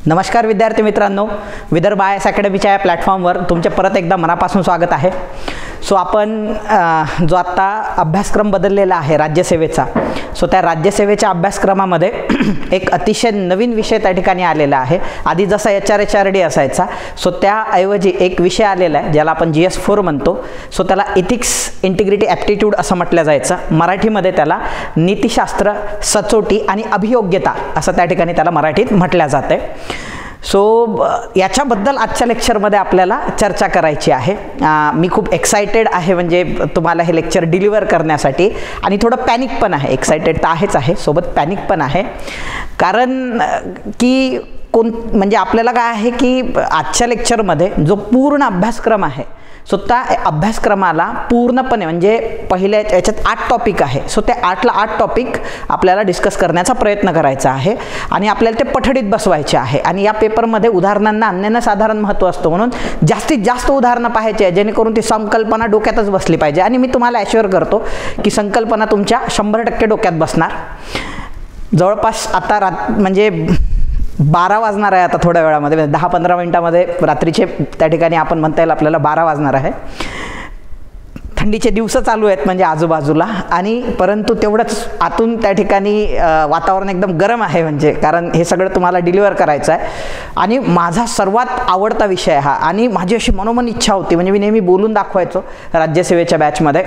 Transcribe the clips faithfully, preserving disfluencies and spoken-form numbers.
नमस्कार विद्यार्थी मित्रांनो, विदर्भ आय एस अकॅडमीच्या या प्लॅटफॉर्मवर तुमचे परत एकदा मनापासून स्वागत आहे। सो आपण जो आत्ता अभ्यासक्रम बदललेला आहे राज्यसेवेचा, सो त्या राज्यसेवेच्या अभ्यासक्रमामध्ये एक अतिशय नवीन विषय त्या ठिकाणी आलेला आहे। आधी जसा H R H R D असायचा, सो त्याऐवजी एक विषय आलेला आहे ज्याला आपण जी एस फोर म्हणतो। सो त्याला इथिक्स इंटिग्रिटी ॲप्टिट्यूड असं म्हटलं जायचं, मराठीमध्ये त्याला नीतिशास्त्र, सचोटी आणि अभियोग्यता असं त्या ठिकाणी त्याला मराठीत म्हटलं जाते। सो याच्याबद्दल आजच्या लेक्चरमध्ये आपल्याला चर्चा करायची आहे। मी खूप एक्सायटेड आहे म्हणजे तुम्हाला हे लेक्चर डिलिव्हर करण्यासाठी, आणि थोडं पॅनिक पण आहे। एक्सायटेड तर आहेच आहे, सोबत पॅनिक पण आहे, कारण की कोण म्हणजे आपल्याला काय आहे की आजच्या लेक्चरमध्ये जो पूर्ण अभ्यासक्रम आहे, सो त्या अभ्यासक्रमाला पूर्णपणे म्हणजे पहिल्या याच्यात आठ टॉपिक आहे, सो त्या आठला आठ टॉपिक आपल्याला डिस्कस करण्याचा प्रयत्न करायचा आहे आणि आपल्याला ते पठडीत बसवायचे आहे। आणि या पेपरमध्ये उदाहरणांना अनन्यसाधारण महत्त्व असतं, म्हणून जास्तीत जास्त उदाहरणं पाहायची आहे जेणेकरून ती संकल्पना डोक्यातच बसली पाहिजे। आणि मी तुम्हाला ॲश्युअर करतो की संकल्पना तुमच्या शंभर टक्के डोक्यात बसणार। जवळपास आता रात म्हणजे बारा वाजणार आहे आता थोड्या वेळामध्ये, म्हणजे दहा पंधरा मिनटामध्ये रात्रीचे त्या ठिकाणी आपण म्हणता येईल आपल्याला बारा वाजणार आहे। थंडीचे दिवस चालू आहेत म्हणजे आजूबाजूला, आणि परंतु तेवढंच आतून त्या ठिकाणी वातावरण एकदम गरम आहे, म्हणजे कारण हे सगळं तुम्हाला डिलिव्हर करायचं आहे। आणि माझा सर्वात आवडता विषय हा, आणि माझी अशी मनोमन इच्छा होती, म्हणजे मी नेहमी बोलून दाखवायचो राज्यसेवेच्या बॅचमध्ये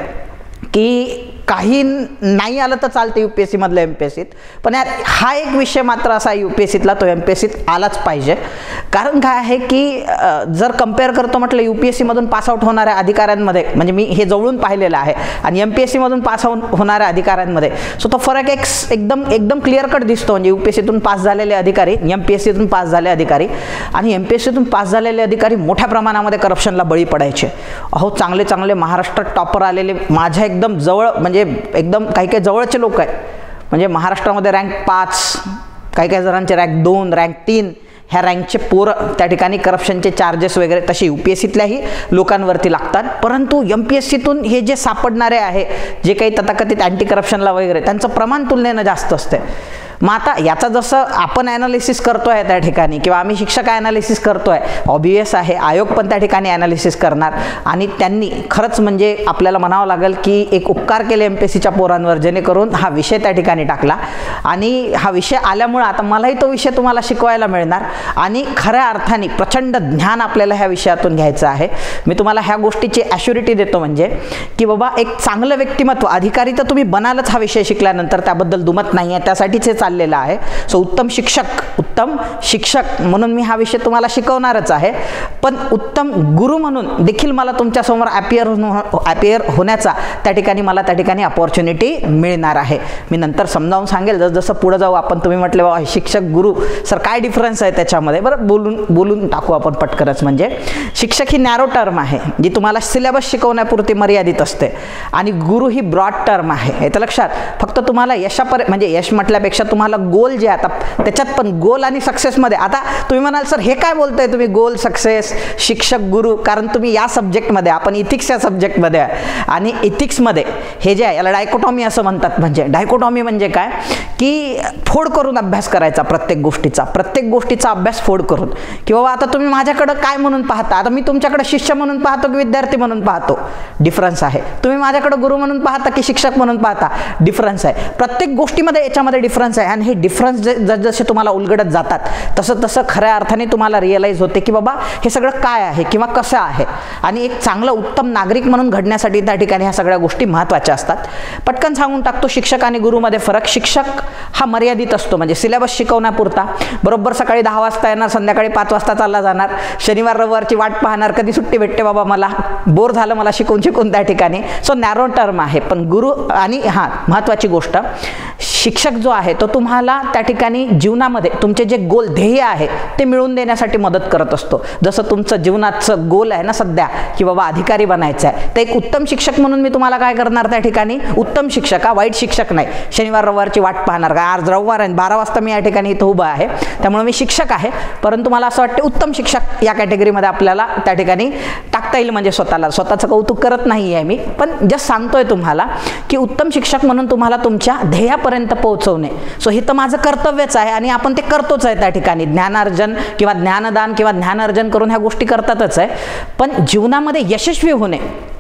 की काही नाही आलं तर चालतं यू पी एस सीमधलं एम पी एस सीत, पण यार हा एक विषय मात्र असा यू पी एस सीतला तो एम पी एस सीत आलाच पाहिजे। कारण काय आहे की जर कम्पेअर करतो म्हटलं यू पी एस सीमधून पासआउट होणाऱ्या अधिकाऱ्यांमध्ये, म्हणजे मी हे जवळून पाहिलेलं आहे, आणि एम पी एस सीमधून पासआउट होणाऱ्या अधिकाऱ्यांमध्ये, सो तो फरक एक एकदम एकदम क्लिअर कट दिसतो। म्हणजे यू पी एस सीतून पास झालेले अधिकारी, एम पी एस सीतून पास झाले अधिकारी, आणि एम पी एस सीतून पास झालेले अधिकारी मोठ्या प्रमाणामध्ये करप्शनला बळी पडायचे। अहो चांगले चांगले महाराष्ट्रात टॉपर आलेले माझ्या एकदम जवळ, म्हणजे एकदम काही काही जवळचे लोक आहेत, म्हणजे महाराष्ट्रामध्ये रँक पाच, काही काही जणांचे रँक दोन, रँक तीन, ह्या रँकचे पोरं त्या ठिकाणी करप्शनचे चार्जेस वगैरे तसे यू पी एस सीतल्याही लोकांवरती लागतात। परंतु एम पी एस सीतून हे जे सापडणारे आहे, जे काही तथाकथित अँटी करप्शनला वगैरे, त्यांचं प्रमाण तुलनेनं जास्त असते। मग आता याचा जसं आपण ॲनालिसिस करतो आहे त्या ठिकाणी, किंवा आम्ही शिक्षक ॲनालिसिस करतो आहे, ऑब्वियस आहे आयोग पण त्या ठिकाणी ॲनालिसिस करणार, आणि त्यांनी खरंच म्हणजे आपल्याला म्हणावं लागेल की एक उपकार केले एम पी एस सीच्या पोरांवर, जेणेकरून हा विषय त्या ठिकाणी टाकला। आणि हा विषय आल्यामुळं आता मलाही तो विषय तुम्हाला शिकवायला मिळणार, आणि खऱ्या अर्थाने प्रचंड ज्ञान आपल्याला ह्या विषयातून घ्यायचं आहे। मी तुम्हाला ह्या गोष्टीची ॲश्युरिटी देतो, म्हणजे की बाबा एक चांगलं व्यक्तिमत्व, अधिकारी तर तुम्ही बनालच हा विषय शिकल्यानंतर, त्याबद्दल दुमत नाही आहे, त्यासाठीच हे चाललेलं आहे। सो उत्तम शिक्षक, उत्तम शिक्षक म्हणून मी हा विषय तुम्हाला शिकवणारच आहे, पण उत्तम गुरु म्हणून देखील मला तुमच्यासमोर ॲपियर ॲपियर होण्याचा त्या ठिकाणी मला त्या ठिकाणी अपॉर्च्युनिटी मिळणार आहे। मी नंतर समजावून सांगेल जसं जसं पुढे जाऊ आपण। तुम्ही म्हटले बाबा शिक्षक गुरु सर काय डिफरन्स आहे त्याच्यामध्ये, बरं बोलून बोलून टाकू आपण पटकनच। म्हणजे शिक्षक ही नॅरो टर्म आहे जी तुम्हाला सिलेबस शिकवण्यापुरती मर्यादित असते, आणि गुरु ही ब्रॉड टर्म आहे। हे तर लक्षात, फक्त तुम्हाला यशापर्यंत म्हणजे यश म्हटल्यापेक्षा तुम्हाला गोल जे आता त्याच्यात पण गोल आणि सक्सेसमध्ये, आता तुम्ही म्हणाल सर हे काय बोलताय तुम्ही गोल सक्सेस शिक्षक गुरु, कारण तुम्ही या सब्जेक्टमध्ये, आपण इथिक्स या सब्जेक्टमध्ये आहे, आणि इथिक्समध्ये हे जे आहे याला डायकोटॉमी असं म्हणतात। म्हणजे डायकोटॉमी म्हणजे काय की फोड करून अभ्यास करायचा, प्रत्येक गोष्टीचा प्रत्येक गोष्टीचा अभ्यास फोड करून, की बाबा आता तुम्ही माझ्याकडं काय म्हणून पाहता, आता मी तुमच्याकडे शिष्य म्हणून पाहतो की विद्यार्थी म्हणून पाहतो, डिफरन्स आहे। तुम्ही माझ्याकडे गुरु म्हणून पाहता की शिक्षक म्हणून पाहता, डिफरन्स आहे। प्रत्येक गोष्टीमध्ये याच्यामध्ये डिफरन्स आहे, आणि हे डिफरन्स जसे तुम्हाला उलगडत जातात तसं तसं खऱ्या अर्थाने तुम्हाला रिअलाइज होते की बाबा हे सगळं काय आहे किंवा कसं आहे, आणि एक चांगलं उत्तम नागरिक म्हणून घडण्यासाठी त्या ठिकाणी ह्या सगळ्या गोष्टी महत्त्वाच्या असतात। पटकन सांगून टाकतो शिक्षक आणि गुरुमध्ये फरक। शिक्षक हा मर्यादित असतो, म्हणजे सिलेबस शिकवण्यापुरता, बरोबर सकाळी दहा वाजता येणार, संध्याकाळी पाच वाजता चालला जाणार, शनिवार रविवारची वाट पाहणार, कधी सुट्टी भेटते बाबा, मला बोर झालं मला शिकून शिकून त्या ठिकाणी। सो नॅरो टर्म आहे। पण गुरु, आणि हां महत्त्वाची गोष्ट, शिक्षक जो आहे तो तुम्हाला त्या ठिकाणी जीवनामध्ये तुमचे जे गोल ध्येय आहे ते मिळवून देण्यासाठी मदत करत असतो। जसं तुमचं जीवनाचं गोल आहे ना सध्या की बाबा अधिकारी बनायचं आहे, तर एक उत्तम शिक्षक म्हणून मी तुम्हाला काय करणार त्या ठिकाणी, उत्तम शिक्षक हा, वाईट शिक्षक नाही। शनिवार रविवारची वाट पाहणार का, आज रविवार आहे बारा वाजता मी या ठिकाणी इथं उभा आहे, त्यामुळे मी शिक्षक आहे, परंतु मला असं वाटतं उत्तम शिक्षक या कॅटेगरीमध्ये आपल्याला त्या ठिकाणी टाक टाकता येईल म्हणजे स्वतःला, स्वतःचं कौतुक करत नाही आहे मी, पण जस्ट सांगतोय तुम्हाला की उत्तम शिक्षक म्हणून तुम्हाला तुमच्या ध्येयापर्यंत पोहोचवणे, सो हे तर माझं कर्तव्यच आहे आणि आपण ते करतोच आहे त्या ठिकाणी. ज्ञानार्जन किंवा ज्ञानदान किंवा ज्ञानार्जन करून ह्या गोष्टी करतातच आहे, पण जीवनामध्ये यशस्वी होणे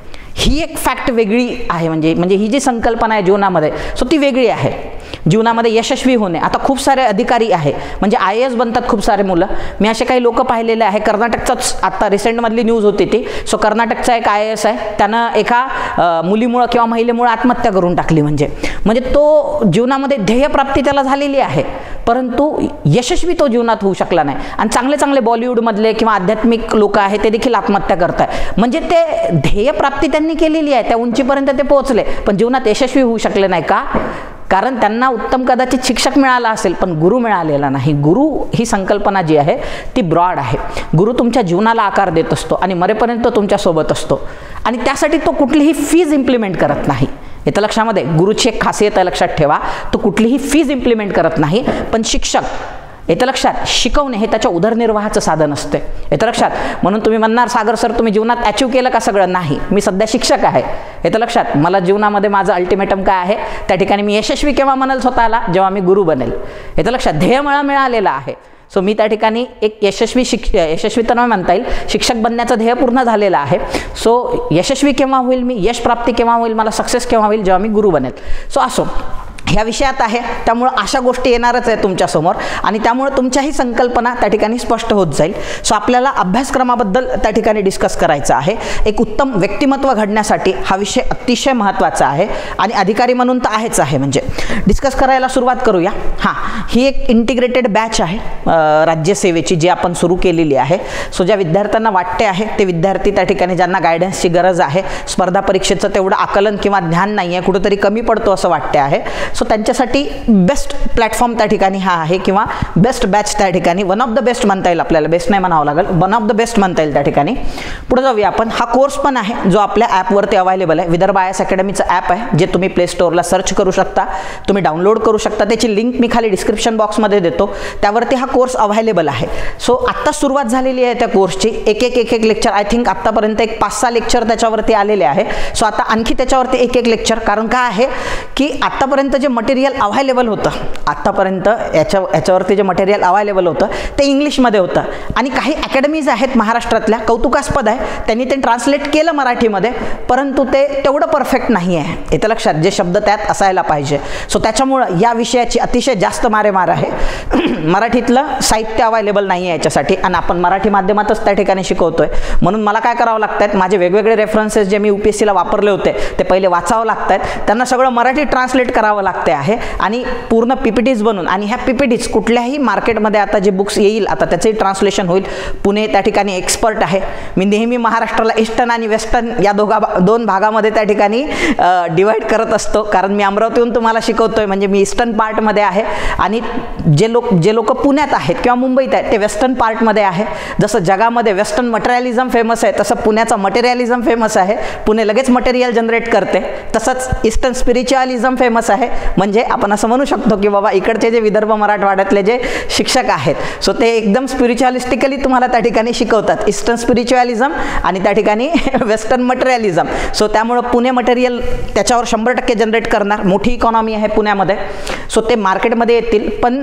ही एक फॅक्ट वेगळी आहे. म्हणजे म्हणजे ही जी संकल्पना आहे जीवनामध्ये, सो ती वेगळी आहे. जीवनामध्ये यशस्वी होणे, आता खूप सारे अधिकारी आहे, म्हणजे आय ए एस बनतात खूप सारे मुलं. मी असे काही लोक पाहिलेले आहे, कर्नाटकचाच आता रिसेंटमधली न्यूज होती ती. सो कर्नाटकचा एक आय ए एस आहे, त्यानं एका मुलीमुळं किंवा महिलेमुळं आत्महत्या करून टाकली. म्हणजे म्हणजे तो जीवनामध्ये ध्येयप्राप्ती त्याला झालेली आहे, परंतु यशस्वी तो जीवनात होऊ शकला नाही. आणि चांगले चांगले बॉलिवूडमधले किंवा आध्यात्मिक लोक आहेत ते देखील आत्महत्या करत आहे. म्हणजे ते ध्येयप्राप्ती त्यांनी केलेली आहे, त्या उंचीपर्यंत ते पोहोचले, पण जीवनात यशस्वी होऊ शकले नाही. का? कारण त्यांना उत्तम कदाचित शिक्षक मिळाला असेल, पण गुरु मिळालेला नाही. गुरु ही संकल्पना जी आहे ती ब्रॉड आहे. गुरु तुमच्या जीवनाला आकार देत असतो आणि मरेपर्यंत तुमच्यासोबत असतो, आणि त्यासाठी तो कुठलीही फीज इम्प्लिमेंट करत नाही. इथं लक्षामध्ये गुरुची एक खासियत आहे, लक्षात ठेवा, तो कुठलीही फीज इम्प्लिमेंट करत नाही. पण शिक्षक, येतं लक्षात, शिकवणे हे त्याच्या उदरनिर्वाहाचं साधन असते. येतं लक्षात. म्हणून तुम्ही म्हणणार सागर सर तुम्ही जीवनात अचीव केलं का सगळं? नाही, मी सध्या शिक्षक आहे. येतं लक्षात. मला जीवनामध्ये माझं अल्टिमेटम काय आहे, त्या ठिकाणी मी यशस्वी केव्हा म्हणाल स्वतःला, जेव्हा मी गुरु बनेल. येतं लक्षात. ध्येय मला मिळालेला आहे, सो मी त्या ठिकाणी एक यशस्वी शिक्ष यशस्वी तर म्हणता येईल, शिक्षक बनण्याचं ध्येय पूर्ण झालेलं आहे. सो यशस्वी केव्हा होईल मी, यश प्राप्ती केव्हा होईल, मला सक्सेस केव्हा होईल, जेव्हा मी गुरु बनेल. सो असो, ह्या विषयात आहे, त्यामुळं अशा गोष्टी येणारच आहे तुमच्यासमोर, आणि त्यामुळे तुमच्याही संकल्पना त्या ठिकाणी स्पष्ट होत जाईल. सो आपल्याला अभ्यासक्रमाबद्दल त्या ठिकाणी डिस्कस करायचं आहे. एक उत्तम व्यक्तिमत्व घडण्यासाठी हा विषय अतिशय महत्त्वाचा आहे, आणि अधिकारी म्हणून तर आहेच आहे. म्हणजे डिस्कस करायला सुरुवात करूया. हां, ही एक इंटिग्रेटेड बॅच आहे राज्यसेवेची, जी आपण सुरू केलेली आहे. सो ज्या विद्यार्थ्यांना वाटते आहे ते विद्यार्थी त्या ठिकाणी ज्यांना गायडन्सची गरज आहे, स्पर्धा परीक्षेचं तेवढं आकलन किंवा ज्ञान नाही आहे, कुठंतरी कमी पडतो असं वाटते आहे, सो त्यांच्यासाठी बेस्ट प्लॅटफॉर्म त्या ठिकाणी हा आहे, किंवा बेस्ट बॅच त्या ठिकाणी, वन ऑफ द बेस्ट म्हणता येईल, आपल्याला बेस्ट नाही म्हणावं लागेल, वन ऑफ द बेस्ट म्हणता येईल त्या ठिकाणी. पुढे जाऊया आपण. हा कोर्स पण आहे जो आपल्या ॲपवरती अवेलेबल आहे. विदर्भ आय एस अकॅडमीचं ॲप आहे, जे तुम्ही प्ले स्टोअरला सर्च करू शकता, तुम्ही डाउनलोड करू शकता. त्याची लिंक मी खाली डिस्क्रिप्शन बॉक्समध्ये देतो, त्यावरती हा कोर्स अवेलेबल आहे. सो आत्ता सुरुवात झालेली आहे त्या कोर्सची. एक एक एक एक लेक्चर, आय थिंक आत्तापर्यंत एक पाच सहा लेक्चर त्याच्यावरती आलेले आहे. सो आता आणखी त्याच्यावरती एक एक लेक्चर, कारण काय आहे की आत्तापर्यंत जे मटेरियल अवेलेबल होतं, आत्तापर्यंत याच्या याच्यावरती जे मटेरियल अवेलेबल होतं ते इंग्लिशमध्ये होतं, आणि काही अकॅडमीज आहेत महाराष्ट्रातल्या, कौतुकास्पद आहे, त्यांनी ते ट्रान्सलेट केलं मराठीमध्ये, परंतु ते तेवढं परफेक्ट नाही आहे. येतं लक्षात, जे शब्द त्यात असायला पाहिजे. सो त्याच्यामुळं या विषयाची अतिशय जास्त मारेमार आहे. मराठीतलं साहित्य अवेलेबल नाही आहे याच्यासाठी, आणि आपण मराठी माध्यमातच त्या ठिकाणी शिकवतोय, म्हणून मला काय करावं लागतं आहे, माझे वेगवेगळे रेफरन्सेस जे मी यू पी एस सीला वापरले होते ते पहिले वाचावं लागत आहेत, त्यांना सगळं मराठी ट्रान्सलेट करावं लागते आहे, आणि पूर्ण पीपीटीज बनवून, आणि ह्या पीपीटीज कुठल्याही मार्केटमध्ये आता जे बुक्स येईल आता त्याचंही ट्रान्सलेशन होईल. पुणे त्या ठिकाणी एक्सपर्ट आहे. मी नेहमी महाराष्ट्राला ईस्टर्न आणि वेस्टर्न या दोघा दोन भागामध्ये त्या ठिकाणी डिवाईड करत असतो, कारण मी अमरावतीहून तुम्हाला शिकवतोय, म्हणजे मी ईस्टर्न पार्टमध्ये आहे, आणि जे लोक जे लोक पुण्यात आहेत किंवा मुंबईत आहेत ते वेस्टर्न पार्टमध्ये आहे. जसं जगामध्ये वेस्टर्न मटेरियलिझम फेमस आहे, तसं पुण्याचा मटेरियलिझम फेमस आहे, पुणे लगेच मटेरियल जनरेट करते. तसंच ईस्टर्न स्पिरिच्युअलिझम फेमस आहे, म्हणजे आपण असं म्हणू शकतो की बाबा इकडचे जे विदर्भ मराठवाड्यातले जे शिक्षक आहेत, सो ते एकदम स्पिरिच्युअलिस्टिकली तुम्हाला त्या ठिकाणी शिकवतात, ईस्टर्न स्पिरिच्युअलिझम आणि त्या ठिकाणी वेस्टर्न मटेरियलिझम. सो त्यामुळं पुणे मटेरियल त्याच्यावर शंभर टक्के जनरेट करणार. मोठी इकॉनॉमी आहे पुण्यामध्ये, सो ते मार्केटमध्ये येतील. पण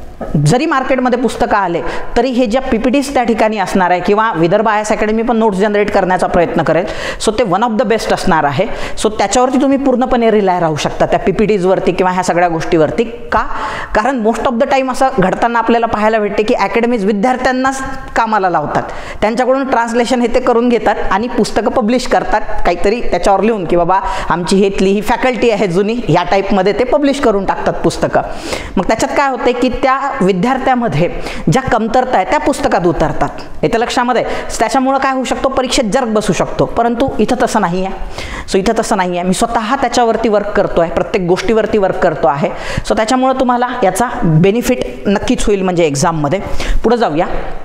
जरी मार्केटमध्ये पुस्तकं आले तरी हे ज्या पीपीटीज त्या ठिकाणी असणार आहे, किंवा विदर्भ आय एस अकॅडमी पण नोट्स जनरेट करण्याचा प्रयत्न करेल, सो ते वन ऑफ द बेस्ट असणार आहे. सो त्याच्यावरती तुम्ही पूर्णपणे रिलाय राहू शकता, त्या पीपीटीजवरती किंवा ह्या सगळ्या गोष्टीवरती. का? कारण मोस्ट ऑफ द टाईम असं घडताना आपल्याला पाहायला भेटते की अकॅडमीज विद्यार्थ्यांनाच कामाला लावतात, त्यांच्याकडून ट्रान्सलेशन हे ते करून घेतात आणि पुस्तकं पब्लिश करतात, काहीतरी त्याच्यावर लिहून की बाबा आमची हेतली ही फॅकल्टी आहे जुनी, ह्या टाईपमध्ये ते पब्लिश करून टाकतात पुस्तकं. मग त्याच्यात काय होते की त्या विद्यार्थ्यामध्ये ज्या कमतरता आहे त्या पुस्तकात उतरतात. येतं लक्षामध्ये. त्याच्यामुळं काय होऊ शकतो, परीक्षेत जर्क बसू शकतो, परंतु इथं तसं नाही आहे. सो इथं तसं नाही आहे. मी स्वतः त्याच्यावरती वर्क करतो आहे, प्रत्येक गोष्टीवरती वर्क करतो आहे. सो त्याच्यामुळं तुम्हाला याचा बेनिफिट नक्कीच होईल म्हणजे एक्झाममध्ये. पुढे जाऊया.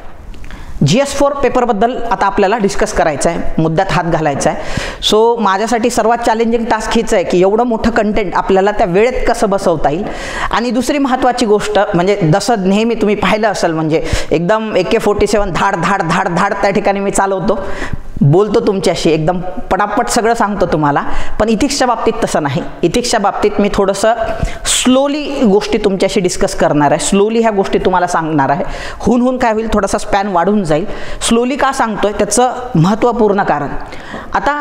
जी एस फोर पेपरबद्दल आता आपल्याला डिस्कस करायचं आहे, मुद्द्यात हात घालायचा आहे. सो माझ्यासाठी सर्वात चॅलेंजिंग टास्क हीच आहे की एवढं मोठं कंटेंट आपल्याला त्या वेळेत कसं बसवता येईल. आणि दुसरी महत्त्वाची गोष्ट म्हणजे जसं नेहमी तुम्ही पाहिलं असेल, म्हणजे एकदम ए के फोर्टी सेवन धाड धाड धाड धाड त्या ठिकाणी मी चालवतो, बोलतो तुमच्याशी, एकदम पटापट सगळं सांगतो तुम्हाला, पण इथिक्सच्या बाबतीत तसं नाही. इथिक्सच्या बाबतीत मी थोडंसं स्लोली गोष्टी तुमच्याशी डिस्कस करणार आहे, स्लोली ह्या गोष्टी तुम्हाला सांगणार आहे. हुन हुन काय होईल, थोडासा स्पॅन वाढून जाईल. स्लोली का सांगतोय त्याचं महत्त्वपूर्ण कारण, आता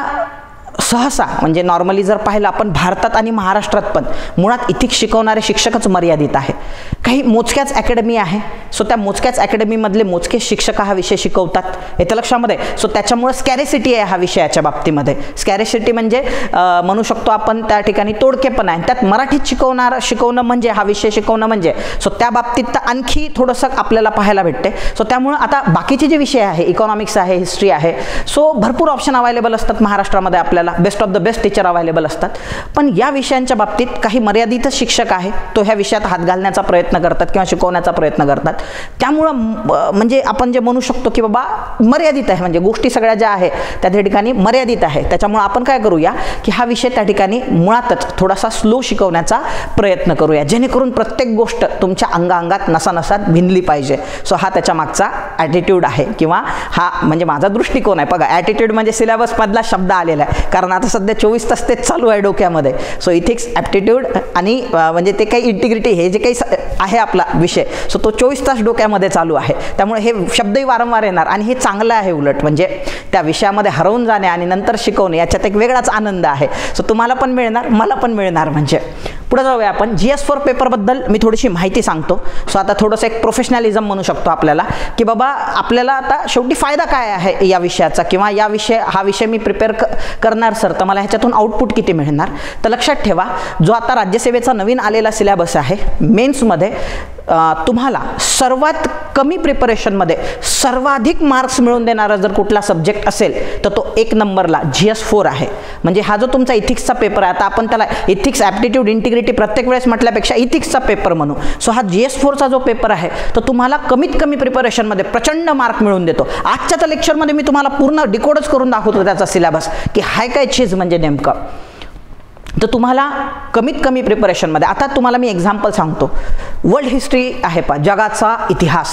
सहसा म्हणजे नॉर्मली जर पाहिलं आपण भारतात आणि महाराष्ट्रात पण मुळात इथिक्स शिकवणारे शिक्षकच मर्यादित आहे. काही मोजक्याच अकॅडमी आहे, सो त्या मोजक्याच अकॅडमीमधले मोजके शिक्षक हा विषय शिकवतात, येतं लक्षामध्ये. सो त्याच्यामुळे स्कॅरेसिटी आहे हा विषयाच्या बाबतीमध्ये. स्कॅरेसिटी म्हणजे म्हणू शकतो आपण त्या ठिकाणी तोडकेपणा आहे, त्यात मराठीत शिकवणार शिकवणं म्हणजे हा विषय शिकवणं म्हणजे, सो त्या बाबतीत तर आणखी थोडंसं आपल्याला पाहायला भेटते. सो त्यामुळं आता बाकीचे जे विषय आहे, इकॉनॉमिक्स आहे, हिस्ट्री आहे, सो भरपूर ऑप्शन अवेलेबल असतात महाराष्ट्रामध्ये, आपल्याला best of the best teacher available असतात. पण या विषयांच्या बाबतीत काही मर्यादितच शिक्षक आहे तो ह्या विषयात हात घालण्याचा प्रयत्न करतात किंवा शिकवण्याचा प्रयत्न करतात. त्यामुळं म्हणजे आपण जे म्हणू शकतो की बाबा मर्यादित आहे, म्हणजे गोष्टी सगळ्या ज्या आहे त्या ठिकाणी मर्यादित आहे. त्याच्यामुळे आपण काय करूया की हा विषय त्या ठिकाणी मुळातच थोडासा स्लो शिकवण्याचा प्रयत्न करूया, जेणेकरून प्रत्येक गोष्ट तुमच्या अंगाअंगात नसानसात भिनली पाहिजे. सो हा त्याच्या मागचा ॲटिट्यूड आहे किंवा हा म्हणजे माझा दृष्टिकोन आहे. बघा, ॲटिट्यूड म्हणजे सिलेबसमधला शब्द आलेला आहे, कारण आता सध्या चोवीस तास तेच चालू आहे डोक्यामध्ये. सो इथिक्स, ॲप्टिट्यूड आणि म्हणजे ते काही इंटिग्रिटी हे जे काही आहे आपला विषय, सो तो चोवीस तास डोक्यामध्ये चालू आहे. त्यामुळे हे शब्दही वारंवार येणार आणि हे चांगलं आहे. उलट म्हणजे त्या विषयामध्ये हरवून जाणे आणि नंतर शिकवणे याच्यात एक वेगळाच आनंद आहे. सो तुम्हाला पण मिळणार, मला पण मिळणार. म्हणजे पुढे जाऊया आपण. जी एस फोर पेपरबद्दल मी थोडीशी माहिती सांगतो. सो आता थोडंसं एक प्रोफेशनलिझम म्हणू शकतो आपल्याला की बाबा आपल्याला आता शेवटी फायदा काय आहे या विषयाचा, किंवा या विषय हा विषय मी प्रिपेअर करणार सर, तर मला ह्याच्यातून आउटपुट किती मिळणार. तर लक्षात ठेवा, जो आता राज्यसेवेचा नवीन आलेला सिलेबस आहे मेन्समध्ये, तुम्हाला सर्वात कमी प्रिपरेशनमध्ये सर्वाधिक मार्क्स मिळवून देणारा जर कुठला सब्जेक्ट असेल तर तो एक नंबरला जी एस फोर आहे. म्हणजे हा जो तुमचा इथिक्सचा पेपर आहे, आता आपण त्याला इथिक्स, ॲप्टिट्यूड, इंटिग्रिटी प्रत्येक वेळेस म्हटल्यापेक्षा इथिक्सचा पेपर म्हणू. सो हा जी एस फोरचा जो पेपर आहे तो तुम्हाला कमीत कमी प्रिपरेशनमध्ये प्रचंड मार्क मिळवून देतो. आजच्या त्या लेक्चरमध्ये मी तुम्हाला पूर्ण डिकोडच करून दाखवतो त्याचा सिलेबस की हाय काय चीज म्हणजे नेमकं. तर तुम्हाला कमीत कमी प्रिपरेशनमध्ये, आता तुम्हाला मी एक्झाम्पल सांगतो. वर्ल्ड हिस्ट्री आहे पा, जगाचा इतिहास.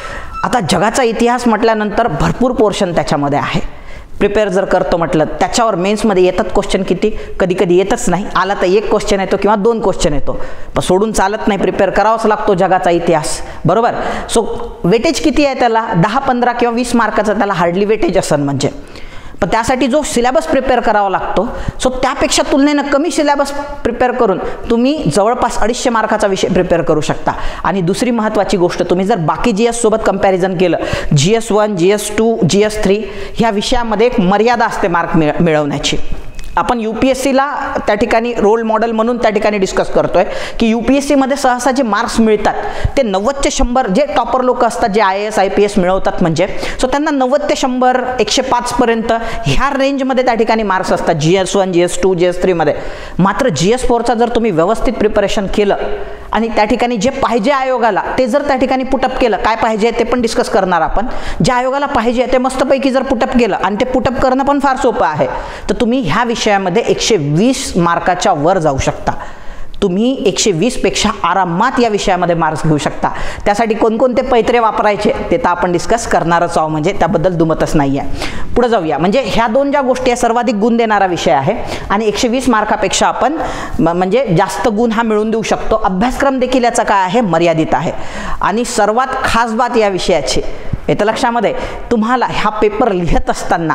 आता जगाचा इतिहास म्हटल्यानंतर भरपूर पोर्शन त्याच्यामध्ये आहे. प्रिपेअर जर करतो म्हटलं त्याच्यावर मेन्समध्ये येतात क्वेश्चन किती, कधी कधी येतच नाही, आला तर एक क्वेश्चन येतो किंवा दोन क्वेश्चन येतो, पण सोडून चालत नाही, प्रिपेअर करावाच लागतो जगाचा इतिहास, बरोबर. सो वेटेज किती आहे त्याला, दहा पंधरा किंवा वीस मार्काचं त्याला हार्डली वेटेज असेल म्हणजे. पण त्यासाठी जो सिलेबस प्रिपेअर करावा लागतो, सो त्यापेक्षा तुलनेनं कमी सिलेबस प्रिपेअर करून तुम्ही जवळपास अडीचशे मार्काचा विषय प्रिपेअर करू शकता. आणि दुसरी महत्त्वाची गोष्ट, तुम्ही जर बाकी जी एस सोबत कंपॅरिझन केलं, G S one, G S two, G S three ह्या विषयामध्ये एक मर्यादा असते मार्क मिळ मिळवण्याची. आपण यू पी एस सीला त्या ठिकाणी रोल मॉडेल म्हणून त्या ठिकाणी डिस्कस करतोय की यू पी एस सीमध्ये सहसा जे मार्क्स मिळतात ते नव्वद ते शंभर, जे टॉपर लोक असतात, जे I A S I P S मिळवतात म्हणजे, सो त्यांना नव्वद ते शंभर, एकशे पाच पर्यंत ह्या रेंजमध्ये त्या ठिकाणी मार्क्स असतात G S one, G S two, G S थ्रीमध्ये. मात्र जी एस फोरचा जर तुम्ही व्यवस्थित प्रिपरेशन केलं आणि त्या ठिकाणी जे पाहिजे आयोगाला ते जर त्या ठिकाणी पुटअप केलं, काय पाहिजे ते पण डिस्कस करणार आपण, जे आयोगाला पाहिजे ते मस्तपैकी जर पुटअप केलं, आणि ते पुटअप करणं पण फार सोपं आहे, तर तुम्ही ह्या विषयामध्ये एकशे वीस मार्काच्या वर जाऊ शकता. तुम्ही एकशे वीस पेक्षा आरामात या विषयामध्ये मार्क्स घेऊ शकता. त्यासाठी कोणकोणते पैत्रे वापरायचे ते तर आपण डिस्कस करणारच आहोत, म्हणजे त्याबद्दल दुमतच नाही आहे. पुढे जाऊया. म्हणजे ह्या दोन ज्या गोष्टी आहे, सर्वाधिक गुण देणारा विषय आहे आणि एकशे वीस मार्कापेक्षा आपण म्हणजे जास्त गुण हा मिळवून देऊ शकतो. अभ्यासक्रम देखील याचा काय आहे, मर्यादित आहे. आणि सर्वात खास बात या विषयाची येतं लक्षामध्ये, तुम्हाला हा पेपर लिहत असताना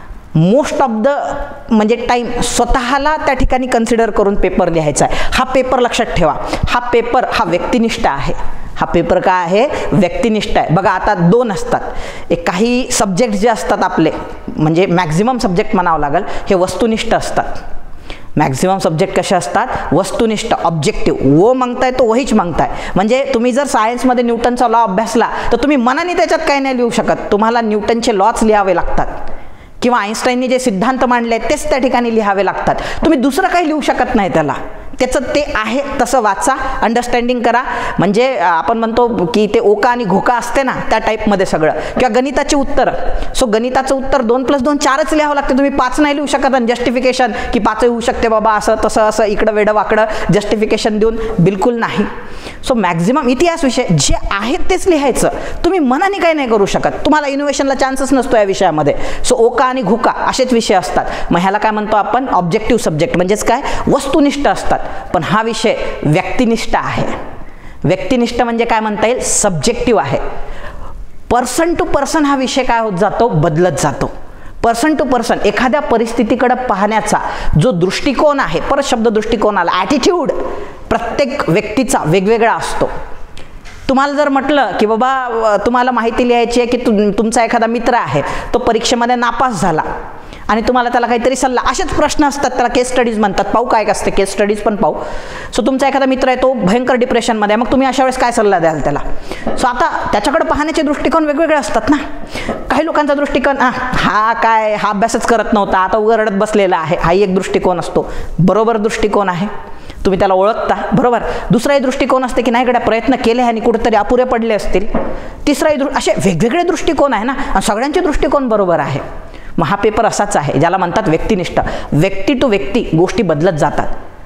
मोस्ट ऑफ द म्हणजे टाईम स्वतःला त्या ठिकाणी कन्सिडर करून पेपर लिहायचा आहे. हा पेपर लक्षात ठेवा, हा पेपर हा व्यक्तिनिष्ठ आहे. हा पेपर काय आहे, व्यक्तिनिष्ठ आहे. बघा आता दोन असतात, एक काही सब्जेक्ट जे असतात आपले म्हणजे मॅक्झिमम सब्जेक्ट म्हणावं लागेल, हे वस्तुनिष्ठ असतात. मॅक्झिमम सब्जेक्ट कसे असतात, वस्तुनिष्ठ, ऑब्जेक्टिव्ह. वो मागताय तो वहीच मागताय. म्हणजे तुम्ही जर सायन्समध्ये न्यूटनचा लॉ अभ्यासला तर तुम्ही मनाने त्याच्यात काही नाही लिहू शकत, तुम्हाला न्यूटनचे लॉच लिहावे लागतात किंवा आईन्स्टाईनने जे सिद्धांत मांडले तेच त्या ठिकाणी लिहावे लागतात. तुम्ही दुसरं काही लिहू शकत नाही त्याला. त्याचं ते आहे तसं वाचा, अंडरस्टँडिंग करा. म्हणजे आपण म्हणतो की ते ओका आणि घोका असते ना, त्या टाईपमध्ये सगळं. किंवा गणिताचे उत्तर, सो गणिताचं उत्तर दोन प्लस दोन चारच लिहावं लागते, तुम्ही पाच नाही लिहू शकत. आणि जस्टिफिकेशन की पाच होऊ शकते बाबा, असं तसं असं इकडं वेडं वाकडं जस्टिफिकेशन देऊन बिलकुल नाही. सो मॅक्झिमम इतिहास विषय जे आहेत तेच लिहायचं, तुम्ही मनाने काही नाही करू शकत, तुम्हाला इनोव्हेशनला चान्सच नसतो या विषयामध्ये. सो ओका आणि घोका असेच विषय असतात. मग ह्याला काय म्हणतो आपण, ऑब्जेक्टिव्ह सब्जेक्ट, म्हणजेच काय वस्तुनिष्ठ असतात. पण हा विषय व्यक्तिनिष्ठ आहे. व्यक्तिनिष्ठ म्हणजे काय म्हणता येईल, सब्जेक्टिव्ह आहे. पर्सन टू पर्सन हा विषय काय होत जातो, बदलत जातो. पर्सन टू पर्सन एखाद्या परिस्थितीकडे पाहण्याचा जो दृष्टिकोन आहे, परत शब्द दृष्टिकोन आला, ॲटिट्यूड प्रत्येक व्यक्तीचा वेगवेगळा असतो. तुम्हाला जर म्हटलं की बाबा तुम्हाला माहिती लिहायची आहे की तु तुमचा एखादा मित्र आहे, तो परीक्षेमध्ये नापास झाला आणि तुम्हाला त्याला काहीतरी सल्ला, असेच प्रश्न असतात, त्याला केस स्टडीज म्हणतात. पाहू काय असते केस स्टडीज पण पाहू. सो तुमचा एखादा मित्र आहे, तो भयंकर डिप्रेशनमध्ये आहे, मग तुम्ही अशा वेळेस काय सल्ला द्याल त्याला. सो आता त्याच्याकडे पाहण्याचे दृष्टिकोन वेगवेगळे असतात ना. काही लोकांचा दृष्टिकोन, हा काय हा अभ्यासच करत नव्हता, आता उगा रडत बसलेला आहे, हा एक दृष्टिकोन असतो. बरोबर दृष्टिकोन आहे, तुम्ही त्याला ओळखता, बरोबर. दुसराही दृष्टिकोन असते की नाही गड्या प्रयत्न केले आणि कुठेतरी अपुरे पडले असतील. तिसराही दृ असे वेगवेगळे दृष्टिकोन आहे ना, आणि सगळ्यांचे दृष्टिकोन बरोबर आहे. मग हा पेपर असाच आहे ज्याला म्हणतात व्यक्तिनिष्ठ. व्यक्ती टू व्यक्ती गोष्टी बदलत जातात.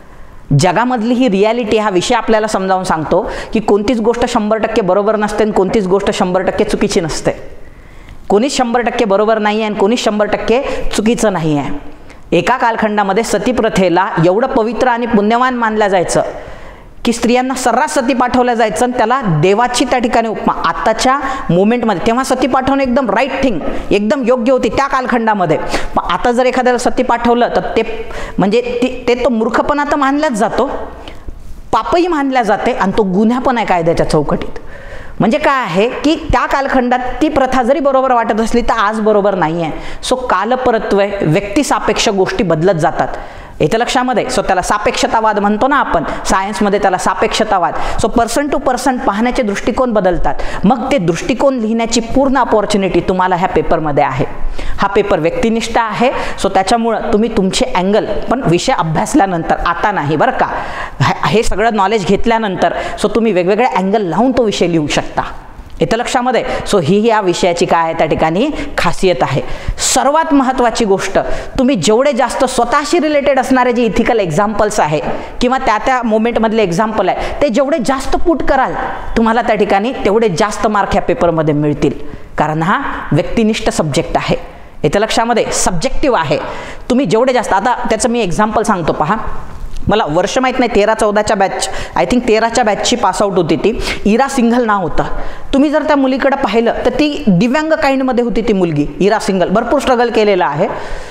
जगामधली ही रियालिटी हा विषय आपल्याला समजावून सांगतो की कोणतीच गोष्ट शंभर टक्के बरोबर नसते आणि कोणतीच गोष्ट शंभर टक्के चुकीची नसते. कोणीच शंभर टक्के बरोबर नाही आहे आणि कोणीच शंभर टक्के चुकीचं नाही आहे. एका कालखंडामध्ये सतीप्रथेला एवढं पवित्र आणि पुण्यवान मानलं जायचं की स्त्रियांना सर्रास सती पाठवलं जायचं आणि त्याला देवाची त्या ठिकाणी उपमा. आत्ताच्या मोमेंटमध्ये तेव्हा सती पाठवणं एकदम राईट थिंग, एकदम योग्य होती त्या कालखंडामध्ये. पण आता जर एखाद्याला सती पाठवलं तर ते म्हणजे ते तो मूर्खपणा तर मानलाच जातो, पापही मानल्या जाते आणि तो गुन्हा पण आहे कायद्याच्या चौकटीत. म्हणजे काय आहे की त्या कालखंडात ती प्रथा जरी बरोबर वाटत असली तर आज बरोबर नाही आहे. सो कालपरत्वे व्यक्तिसापेक्ष गोष्टी बदलत जातात. येतं लक्षामध्ये. सो त्याला सापेक्षतावाद म्हणतो ना आपण सायन्समध्ये, त्याला सापेक्षतावाद. सो पर्सन टू पर्सन पाहण्याचे दृष्टिकोन बदलतात. मग ते दृष्टिकोन लिहिण्याची पूर्ण अपॉर्च्युनिटी तुम्हाला ह्या पेपरमध्ये आहे. हा पेपर व्यक्तिनिष्ठ आहे. सो त्याच्यामुळं तुम्ही तुमचे अँगल पण विषय अभ्यासल्यानंतर, आता नाही बरं का, हे सगळं नॉलेज घेतल्यानंतर सो तुम्ही वेगवेगळे अँगल लावून तो विषय लिहू शकता. येतं लक्षामध्ये. सो ही या विषयाची काय आहे त्या ठिकाणी खासियत आहे. सर्वात महत्त्वाची गोष्ट, तुम्ही जेवढे जास्त स्वतःशी रिलेटेड असणारे जे इथिकल एक्झाम्पल्स आहे किंवा त्या त्या मोमेंटमधले एक्झाम्पल आहे ते जेवढे जास्त पुट कराल तुम्हाला त्या ठिकाणी तेवढे जास्त मार्क ह्या पेपरमध्ये मिळतील. कारण हा व्यक्तिनिष्ठ सब्जेक्ट आहे. येतं लक्षामध्ये. सब्जेक्टिव्ह आहे. तुम्ही जेवढे जास्त, आता त्याचं मी एक्झाम्पल सांगतो पहा. मला वर्ष माहीत नाही, तेरा चौदाच्या बॅच, आय थिंक तेराच्या बॅचची पासआउट होती ती. इरा सिंघल नाव होतं. तुम्ही जर त्या मुलीकडे पाहिलं तर ती दिव्यांग काइंडमध्ये होती ती मुलगी, इरा सिंघल. भरपूर स्ट्रगल केलेला आहे.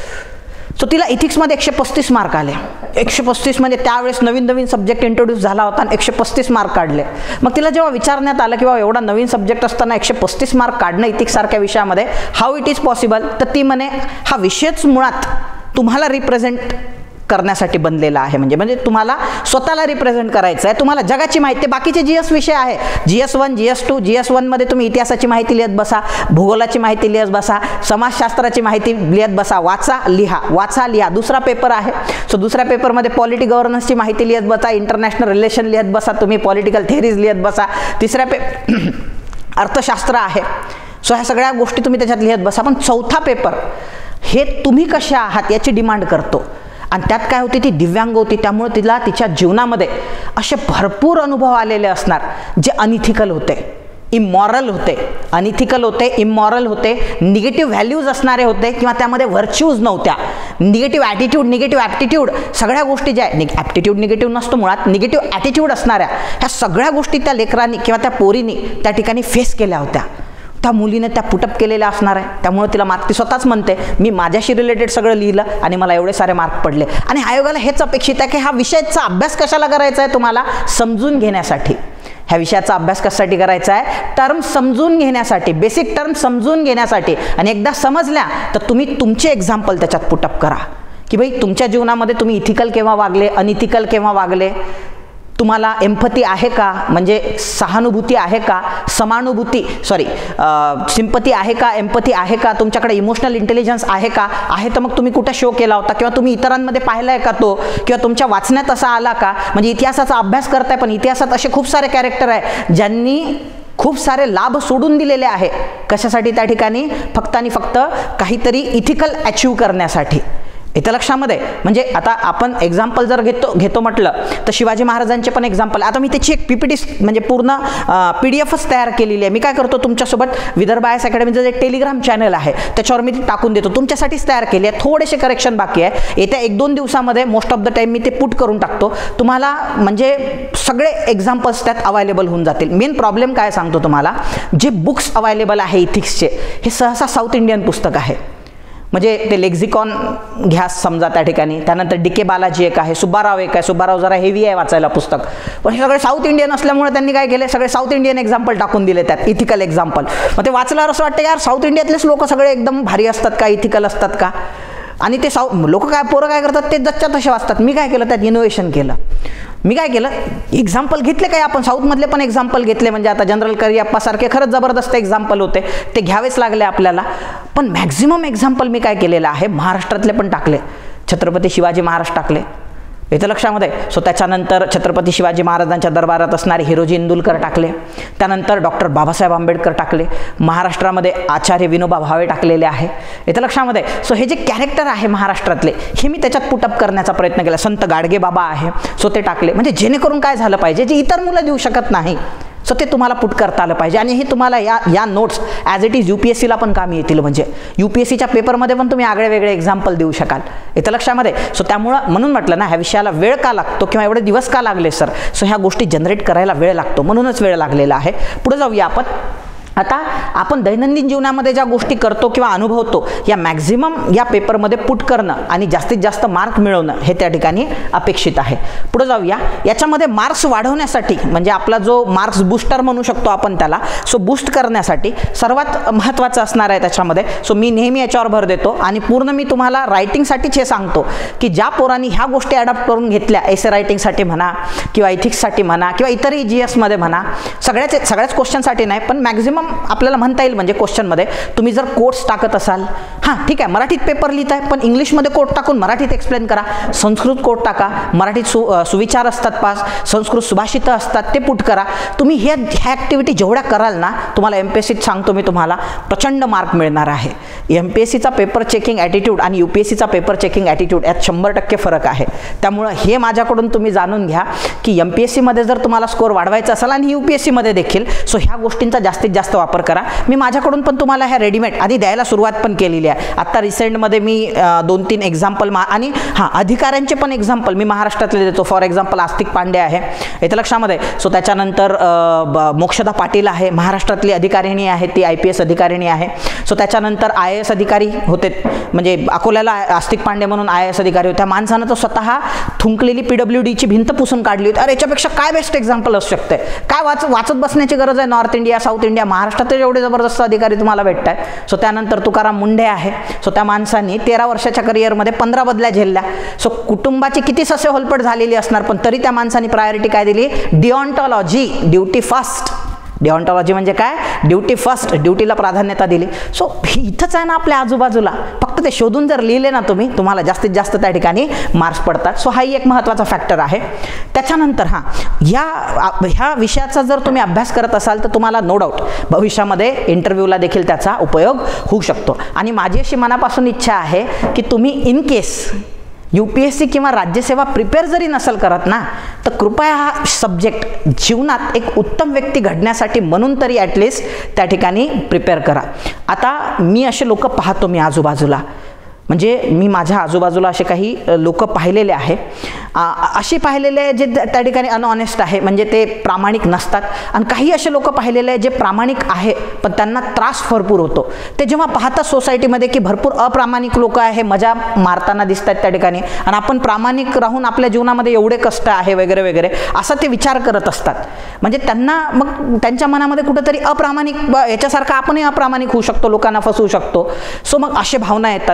सो तिला इथिक्समध्ये एकशे पस्तीस मार्क आले. एकशे पस्तीस म्हणजे त्यावेळेस नवीन नवीन सब्जेक्ट इंट्रोड्यूस झाला होता आणि एकशे पस्तीस मार्क काढले. मग तिला जेव्हा विचारण्यात आलं की बाबा एवढा नवीन सब्जेक्ट असताना एकशे पस्तीस मार्क काढणं इथिक्ससारख्या विषयामध्ये, हाऊ इट इज पॉसिबल, तर ती म्हणे हा विषयच मुळात तुम्हाला रिप्रेझेंट करण्यासाठी बनलेला आहे. म्हणजे म्हणजे तुम्हाला स्वतःला रिप्रेझेंट करायचं आहे. तुम्हाला जगाची माहिती, बाकीचे जी एस विषय आहे, G S one G S two G S वनमध्ये तुम्ही इतिहासाची माहिती लिहित बसा, भूगोलाची माहिती लिहित बसा, समाजशास्त्राची माहिती लिहित बसा, वाचा लिहा वाचा लिहा. दुसरा पेपर आहे. सो दुसऱ्या पेपरमध्ये पॉलिटी गव्हर्नन्सची माहिती लिहित बसा, इंटरनॅशनल रिलेशन लिहित बसा, तुम्ही पॉलिटिकल थेरीज लिहित बसा. तिसऱ्या पे अर्थशास्त्र आहे. सो ह्या सगळ्या गोष्टी तुम्ही त्याच्यात लिहित बसा. पण चौथा पेपर हे तुम्ही कसे आहात याची डिमांड करतो. आणि त्यात काय होती, ती दिव्यांग होती, त्यामुळे तिला तिच्या जीवनामध्ये असे भरपूर अनुभव आलेले असणार जे अनइथिकल होते, इमॉरल होते. अनइथिकल होते, इमॉरल होते, निगेटिव्ह व्हॅल्यूज असणारे होते किंवा त्यामध्ये व्हर्च्यूज नव्हत्या. निगेटिव्ह ॲटिट्यूड, निगेटिव्ह ॲप्टिट्यूड, सगळ्या गोष्टी ज्या आहे, ॲप्टिट्यूड निगेटिव्ह नसतो मुळात, निगेटिव्ह ॲटिट्यूड असणाऱ्या ह्या सगळ्या गोष्टी त्या लेकरांनी किंवा त्या पोरीनी त्या ठिकाणी फेस केल्या होत्या. त्या मुलीने त्या पुटअप केलेल्या असणार आहे. त्यामुळे तिला मार्क, ती स्वतःच म्हणते मी माझ्याशी रिलेटेड सगळं लिहिलं आणि मला एवढे सारे मार्क पडले. आणि आयोगाला हेच अपेक्षित आहे की हा विषयाचा अभ्यास कशाला करायचा आहे, तुम्हाला समजून घेण्यासाठी. ह्या विषयाचा अभ्यास कशासाठी करायचा आहे, टर्म समजून घेण्यासाठी, बेसिक टर्म समजून घेण्यासाठी. आणि एकदा समजल्या तर तुम्ही तुमचे एक्झाम्पल त्याच्यात पुटअप करा की भाई तुमच्या जीवनामध्ये तुम्ही इथिकल केव्हा वागले, अनइथिकल केव्हा वागले, तुम्हाला एम्पथी आहे का, म्हणजे सहानुभूती आहे का, समानुभूती सॉरी सिंपथी आहे का, एम्पथी आहे का, तुमच्याकडे इमोशनल इंटेलिजन्स आहे का, आहे तर मग तुम्ही कुठे शो केला होता, किंवा तुम्ही इतरांमध्ये पाहिलाय का तो, किंवा तुमच्या वाचण्यात असा आला का. म्हणजे इतिहासाचा अभ्यास करताय पण इतिहासात असे खूप सारे कॅरेक्टर आहे ज्यांनी खूप सारे लाभ सोडून दिलेले आहे. कशासाठी त्या ठिकाणी, फक्त आणि फक्त काहीतरी इथिकल अचीव करण्यासाठी. इथं लक्षामध्ये, म्हणजे आता आपण एक्झाम्पल जर घेतो घेतो म्हटलं तर शिवाजी महाराजांचे पण एक्झाम्पल. आता मी त्याची एक पीपीटी म्हणजे पूर्ण पी डी एफच तयार केलेली आहे. मी काय करतो, तुमच्यासोबत विदर्भ आय एस अकॅडमीचं जे टेलिग्राम चॅनल आहे त्याच्यावर मी ती टाकून देतो, तुमच्यासाठीच तयार केली आहे. थोडेसे करेक्शन बाकी आहे, येत्या एक दोन दिवसामध्ये मोस्ट ऑफ द टाईम मी ते पुट करून टाकतो. तुम्हाला म्हणजे सगळे एक्झाम्पल्स त्यात अवेलेबल होऊन जातील. मेन प्रॉब्लेम काय सांगतो तुम्हाला, जे बुक्स अवेलेबल आहे इथिक्सचे हे सहसा साऊथ इंडियन पुस्तक आहे. म्हणजे ते लेक्झिकॉन घ्या समजा त्या ठिकाणी, त्यानंतर डी के बालाजी एक आहे, सुब्बाराव एक आहे. सुब्बाराव जरा हेवी आहे वाचायला पुस्तक, पण हे सगळे साऊथ इंडियन असल्यामुळे त्यांनी काय केले, सगळे साऊथ इंडियन एक्झाम्पल टाकून दिले त्यात, इथिकल एक्झाम्पल. मग ते वाचल्यावर असं वाटतं यार साऊथ इंडियातलेच लोक सगळे एकदम भारी असतात का, इथिकल असतात का. आणि ते साऊ लोक काय पोरं काय करतात, ते जच्च्या तसे वाचतात. मी काय केलं, त्यात इनोव्हेशन केलं. मी काय केलं, एक्झाम्पल घेतले काय आपण साऊथमधले पण एक्झाम्पल घेतले. म्हणजे आता जनरल करिअप्पासारखे खरंच जबरदस्त एक्झाम्पल होते, ते घ्यावेच लागले आपल्याला. पण मॅक्झिमम एक्झाम्पल मी काय केलेलं आहे, महाराष्ट्रातले पण टाकले. छत्रपती शिवाजी महाराज टाकले इथं लक्षामध्ये. सो त्याच्यानंतर छत्रपती शिवाजी महाराजांच्या दरबारात असणारे हिरोजी इंदुलकर टाकले. त्यानंतर डॉक्टर बाबासाहेब आंबेडकर टाकले. महाराष्ट्रामध्ये आचार्य विनोबा भावे टाकलेले आहे इथं लक्षामध्ये. सो हे जे कॅरेक्टर आहे महाराष्ट्रातले हे मी त्याच्यात पुटअप करण्याचा प्रयत्न केला. संत गाडगे बाबा आहे सो ते टाकले. म्हणजे जेणेकरून काय झालं पाहिजे, जे इतर मुलं देऊ शकत नाही सो ते तुम्हाला पुट करता आलं पाहिजे. आणि हे तुम्हाला या या notes as it is U P S सीला पण कामी येतील. म्हणजे यू पी एस सीच्या पेपरमध्ये पण तुम्ही आगळे वेगळे एक्झाम्पल देऊ शकाल इथं लक्षामध्ये. सो त्यामुळं म्हणून म्हटलं ना, ह्या विषयाला वेळ का लागतो किंवा एवढे दिवस का लागले सर, सो ह्या गोष्टी जनरेट करायला वेळ लागतो, म्हणूनच वेळ लागलेला आहे. पुढे जाऊया आपण. आता आपण दैनंदिन जीवनामध्ये ज्या गोष्टी करतो किंवा अनुभवतो या मॅक्झिमम या पेपरमध्ये पुट करणं आणि जास्तीत जास्त मार्क मिळवणं हे त्या ठिकाणी अपेक्षित आहे. पुढे जाऊया. याच्यामध्ये मार्क्स वाढवण्यासाठी म्हणजे आपला जो मार्क्स बूस्टर म्हणू शकतो आपण त्याला, सो बूस्ट करण्यासाठी सर्वात महत्त्वाचं असणार आहे त्याच्यामध्ये. सो मी नेहमी याच्यावर भर देतो आणि पूर्ण मी तुम्हाला रायटिंगसाठीच हे सांगतो की ज्या पोरांनी ह्या गोष्टी अडॉप्ट करून घेतल्या, एसे रायटिंगसाठी म्हणा किंवा इथिक्ससाठी म्हणा किंवा इतरही जी एसमध्ये म्हणा, सगळ्याच सगळ्याच क्वेश्चनसाठी नाही पण मॅक्झिमम आपल्याला म्हणता येईल. म्हणजे क्वेश्चनमध्ये तुम्ही जर कोट्स टाकत असाल, हां ठीक आहे मराठीत पेपर लिहित आहे पण इंग्लिशमध्ये कोट टाकून मराठीत एक्सप्लेन करा. संस्कृत कोट टाका, मराठीत सु सुविचार असतात पास, संस्कृत सुभाषितं असतात ते पुट करा. तुम्ही ह्या ह्या ॲक्टिव्हिटी जेवढ्या कराल ना, तुम्हाला एम पी एस सीत सांगतो मी तुम्हाला प्रचंड मार्क मिळणार आहे. एम पी एस सीचा पेपर चेकिंग ॲटिट्यूड आणि यू पी एस सीचा पेपर चेकिंग ॲटिट्यूड यात शंभर टक्के फरक आहे. त्यामुळं हे माझ्याकडून तुम्ही जाणून घ्या की एम पी एस सीमध्ये जर तुम्हाला स्कोअर वाढवायचा असेल आणि यू पी एस सीमध्ये देखील, सो ह्या गोष्टींचा जास्तीत जास्त वापर करा. मी माझ्याकडून पण तुम्हाला ह्या रेडीमेड आधी द्यायला सुरुवात पण केलेली आहे. आता रिसेंटमध्ये मी दोन तीन एक्झाम्पल मा आणि हां अधिकाऱ्यांचे पण एक्झाम्पल मी महाराष्ट्रातले देतो. फॉर एक्झाम्पल आस्तिक पांडे आहे इथं लक्षामध्ये. सो त्याच्यानंतर मोक्षदा पाटील आहे, महाराष्ट्रातली अधिकारिणी आहे, ती आय पी एस अधिकारिणी आहे. सो त्याच्यानंतर आय ए एस अधिकारी होते, म्हणजे अकोल्याला आस्तिक पांडे म्हणून आय ए एस अधिकारी होत्या. माणसानं तो स्वतः थुंकलेली पी डब्ल्यू डीची भिंत पुसून काढली होती. अरे याच्यापेक्षा काय बेस्ट एक्झाम्पल असू शकते, काय वाच वाचत बसण्याची गरज आहे. नॉर्थ इंडिया, साऊथ इंडिया, महाराष्ट्रात एवढे जबरदस्त अधिकारी तुम्हाला भेटत आहेत. सो त्यानंतर तुकाराम मुंढे आहे. सो त्या माणसांनी तेरा वर्षाच्या करिअरमध्ये पंधरा बदल्या झेलल्या. सो कुटुंबाची किती सस्य होलपट झालेली असणार पण तरी त्या माणसांनी प्रायोरिटी काय दिली, डिऑन्टॉलॉजी, ड्युटी फर्स्ट. डिऑन्टॉलॉजी म्हणजे काय, ड्युटी फर्स्ट, ड्युटीला प्राधान्यता दिली. सो इथंच आहे ना आपल्या आजूबाजूला, फक्त ते शोधून जर लिहिले ना तुम्ही, तुम्हाला जास्तीत जास्त त्या ठिकाणी मार्क्स पडतात. सो हाही एक महत्त्वाचा फॅक्टर आहे. त्याच्यानंतर हां या ह्या विषयाचा जर तुम्ही अभ्यास करत असाल तर तुम्हाला नो डाऊट भविष्यामध्ये इंटरव्ह्यूला देखील त्याचा उपयोग होऊ शकतो. आणि माझी अशी मनापासून इच्छा आहे की तुम्ही in case U P S C किंवा राज्यसेवा प्रिपेअर जरी नसेल करत ना, तर कृपया हा सब्जेक्ट जीवनात एक उत्तम व्यक्ती घडण्यासाठी म्हणून तरी ॲटलिस्ट त्या ठिकाणी प्रिपेअर करा. आता मी असे लोक पाहतो मी आजूबाजूला, म्हणजे मी माझ्या आजूबाजूला असे काही लोक पाहिलेले आहे, असे पाहिलेले जे त्या ठिकाणी अनऑनेस्ट आहे, म्हणजे ते प्रामाणिक नसतात. आणि काही असे लोक पाहिलेले जे प्रामाणिक आहे पण त्यांना त्रास भरपूर होतो. ते जेव्हा पाहतात सोसायटीमध्ये की भरपूर अप्रामाणिक लोक आहे, मजा मारताना दिसतात त्या ठिकाणी, आणि आपण प्रामाणिक राहून आपल्या जीवनामध्ये एवढे कष्ट आहे वगैरे वगैरे असं ते विचार करत असतात. म्हणजे त्यांना मग त्यांच्या मनामध्ये कुठेतरी अप्रामाणिक याच्यासारखं आपणही अप्रामाणिक होऊ शकतो, लोकांना फसवू शकतो. सो मग असे भावना येतात. म्हणजे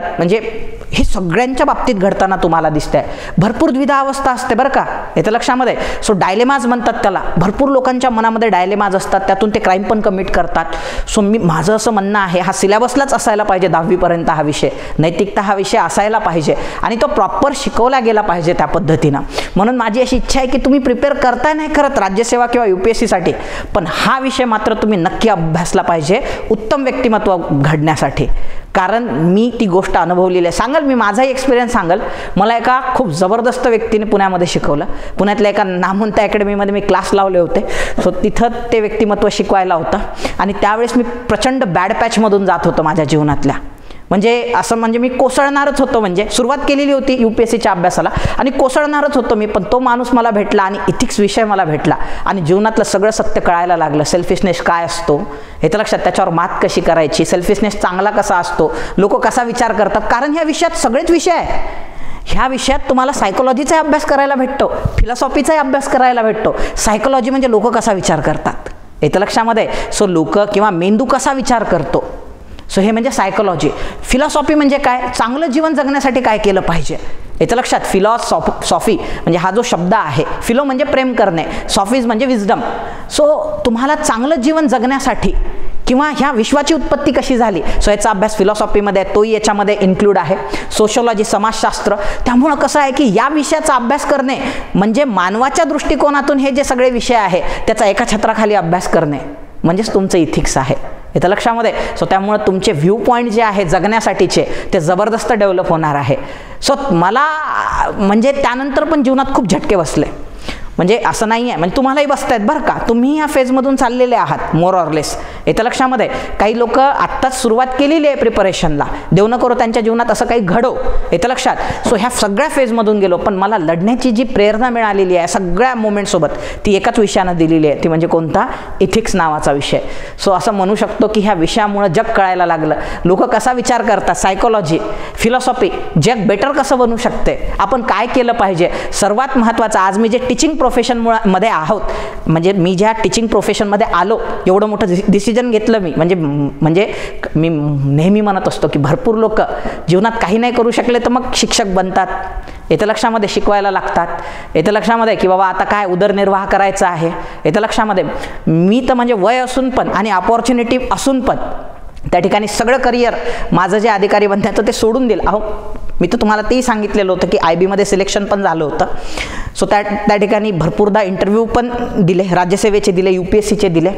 हे सगळ्यांच्या बाबतीत घडताना तुम्हाला दिसतंय. भरपूर द्विधा अवस्था असते बरं का, येतं लक्षामध्ये. सो डायलेमाज म्हणतात त्याला. भरपूर लोकांच्या मनामध्ये डायलेमाज असतात, त्यातून ते क्राईम पण कमिट करतात. सो मी माझं असं म्हणणं आहे, हा सिलेबसलाच असायला पाहिजे दहावीपर्यंत हा विषय, नैतिकता हा विषय असायला पाहिजे आणि तो प्रॉपर शिकवला गेला पाहिजे त्या पद्धतीनं. म्हणून माझी अशी इच्छा आहे की तुम्ही प्रिपेअर करताय नाही करत राज्यसेवा किंवा यू पी एस सीसाठी, पण हा विषय मात्र तुम्ही नक्की अभ्यासला पाहिजे उत्तम व्यक्तिमत्व घडण्यासाठी. कारण मी ती गोष्ट अनुभवलेली आहे. सांगाल मी माझाही एक्सपिरियन्स सांगाल. मला एका खूप जबरदस्त व्यक्तीने पुण्यामध्ये शिकवलं. पुण्यातल्या एका नामवंत अकॅडमीमध्ये मी क्लास लावले होते. सो तिथं ते व्यक्तिमत्व शिकवायला होतं आणि त्यावेळेस मी प्रचंड बॅड पॅचमधून जात होतो माझ्या जीवनातल्या. म्हणजे असं म्हणजे मी कोसळणारच होतो. म्हणजे सुरुवात केलेली होती यू पी एस सीच्या अभ्यासाला आणि कोसळणारच होतो मी. पण तो माणूस मला भेटला आणि इथिक्स विषय मला भेटला आणि जीवनातलं सगळं सत्य कळायला लागलं. सेल्फिशनेस काय असतो हे तर लक्षात, त्याच्यावर मात कशी करायची, सेल्फिशनेस चांगला कसा असतो, लोक कसा विचार करतात. कारण ह्या विषयात सगळेच विषय आहे. ह्या विषयात तुम्हाला सायकोलॉजीचा अभ्यास करायला भेटतो, फिलॉसॉफीचा अभ्यास करायला भेटतो. सायकोलॉजी म्हणजे लोक कसा विचार करतात येतं लक्षामध्ये. सो लोक किंवा मेंदू कसा विचार करतो, सो हे म्हणजे सायकोलॉजी. फिलॉसॉफी म्हणजे काय, चांगलं जीवन जगण्यासाठी काय केलं पाहिजे येतं लक्षात. फिलॉसॉफ सॉफी म्हणजे हा जो शब्द आहे, फिलो म्हणजे प्रेम करणे, सॉफीज म्हणजे विजडम. सो तुम्हाला चांगलं जीवन जगण्यासाठी किंवा ह्या विश्वाची उत्पत्ती कशी झाली, सो याचा अभ्यास फिलॉसॉफीमध्ये आहे, तोही याच्यामध्ये इन्क्लूड आहे. सोशोलॉजी समाजशास्त्र. त्यामुळं कसं आहे की या विषयाचा अभ्यास करणे म्हणजे मानवाच्या दृष्टिकोनातून हे जे सगळे विषय आहे त्याचा एका छत्राखाली अभ्यास करणे म्हणजेच तुमचं इथिक्स आहे येतं लक्षामध्ये. सो त्यामुळं तुमचे व्ह्यू पॉईंट जे आहे जगण्यासाठीचे ते जबरदस्त डेव्हलप होणार आहे. सो मला म्हणजे त्यानंतर पण जीवनात खूप झटके बसले. म्हणजे असं नाही आहे, म्हणजे तुम्हालाही बसतायत बरं का, तुम्ही ह्या फेजमधून चाललेले आहात मोर ऑर लेस येतं लक्षामध्ये. काही लोक आत्ताच सुरुवात केलेली आहे प्रिपरेशनला, देव न करो त्यांच्या जीवनात असं काही घडो येतं लक्षात. सो ह्या सगळ्या फेजमधून गेलो, पण मला लढण्याची जी प्रेरणा मिळालेली आहे सगळ्या मोमेंटसोबत ती एकाच विषयानं दिलेली आहे, ती म्हणजे कोणता, इथिक्स नावाचा विषय. सो असं म्हणू शकतो की ह्या विषयामुळं जग कळायला लागलं, लोक कसा विचार करतात, सायकोलॉजी, फिलॉसॉफी, जग बेटर कसं बनू शकते, आपण काय केलं पाहिजे. सर्वात महत्त्वाचं आज मी जे टीचिंग प्रोफेशन मध्ये आहोत, म्हणजे मी ज्या टीचिंग प्रोफेशनमध्ये आलो, एवढं मोठं डिसिजन घेतलं मी. म्हणजे म्हणजे मी नेहमी म्हणत असतो की भरपूर लोक जीवनात काही नाही करू शकले तर मग शिक्षक बनतात येतं लक्षामध्ये, शिकवायला लागतात येतं लक्षामध्ये, की बाबा आता काय उदरनिर्वाह करायचा आहे येतं लक्षामध्ये. मी तर म्हणजे वय असून पण आणि अपॉर्च्युनिटी असून पण त्या ठिकाणी सगळं करिअर माझं जे अधिकारी बनण्याचं ते सोडून दिलं. अहो मी तर तुम्हाला तेही सांगितलेलं होतं की आय बीमध्ये सिलेक्शन पण झालं होतं. सो त्या त्या ठिकाणी भरपूरदा इंटरव्ह्यू पण दिले, राज्यसेवेचे दिले, यू पी एस सीचे दिले.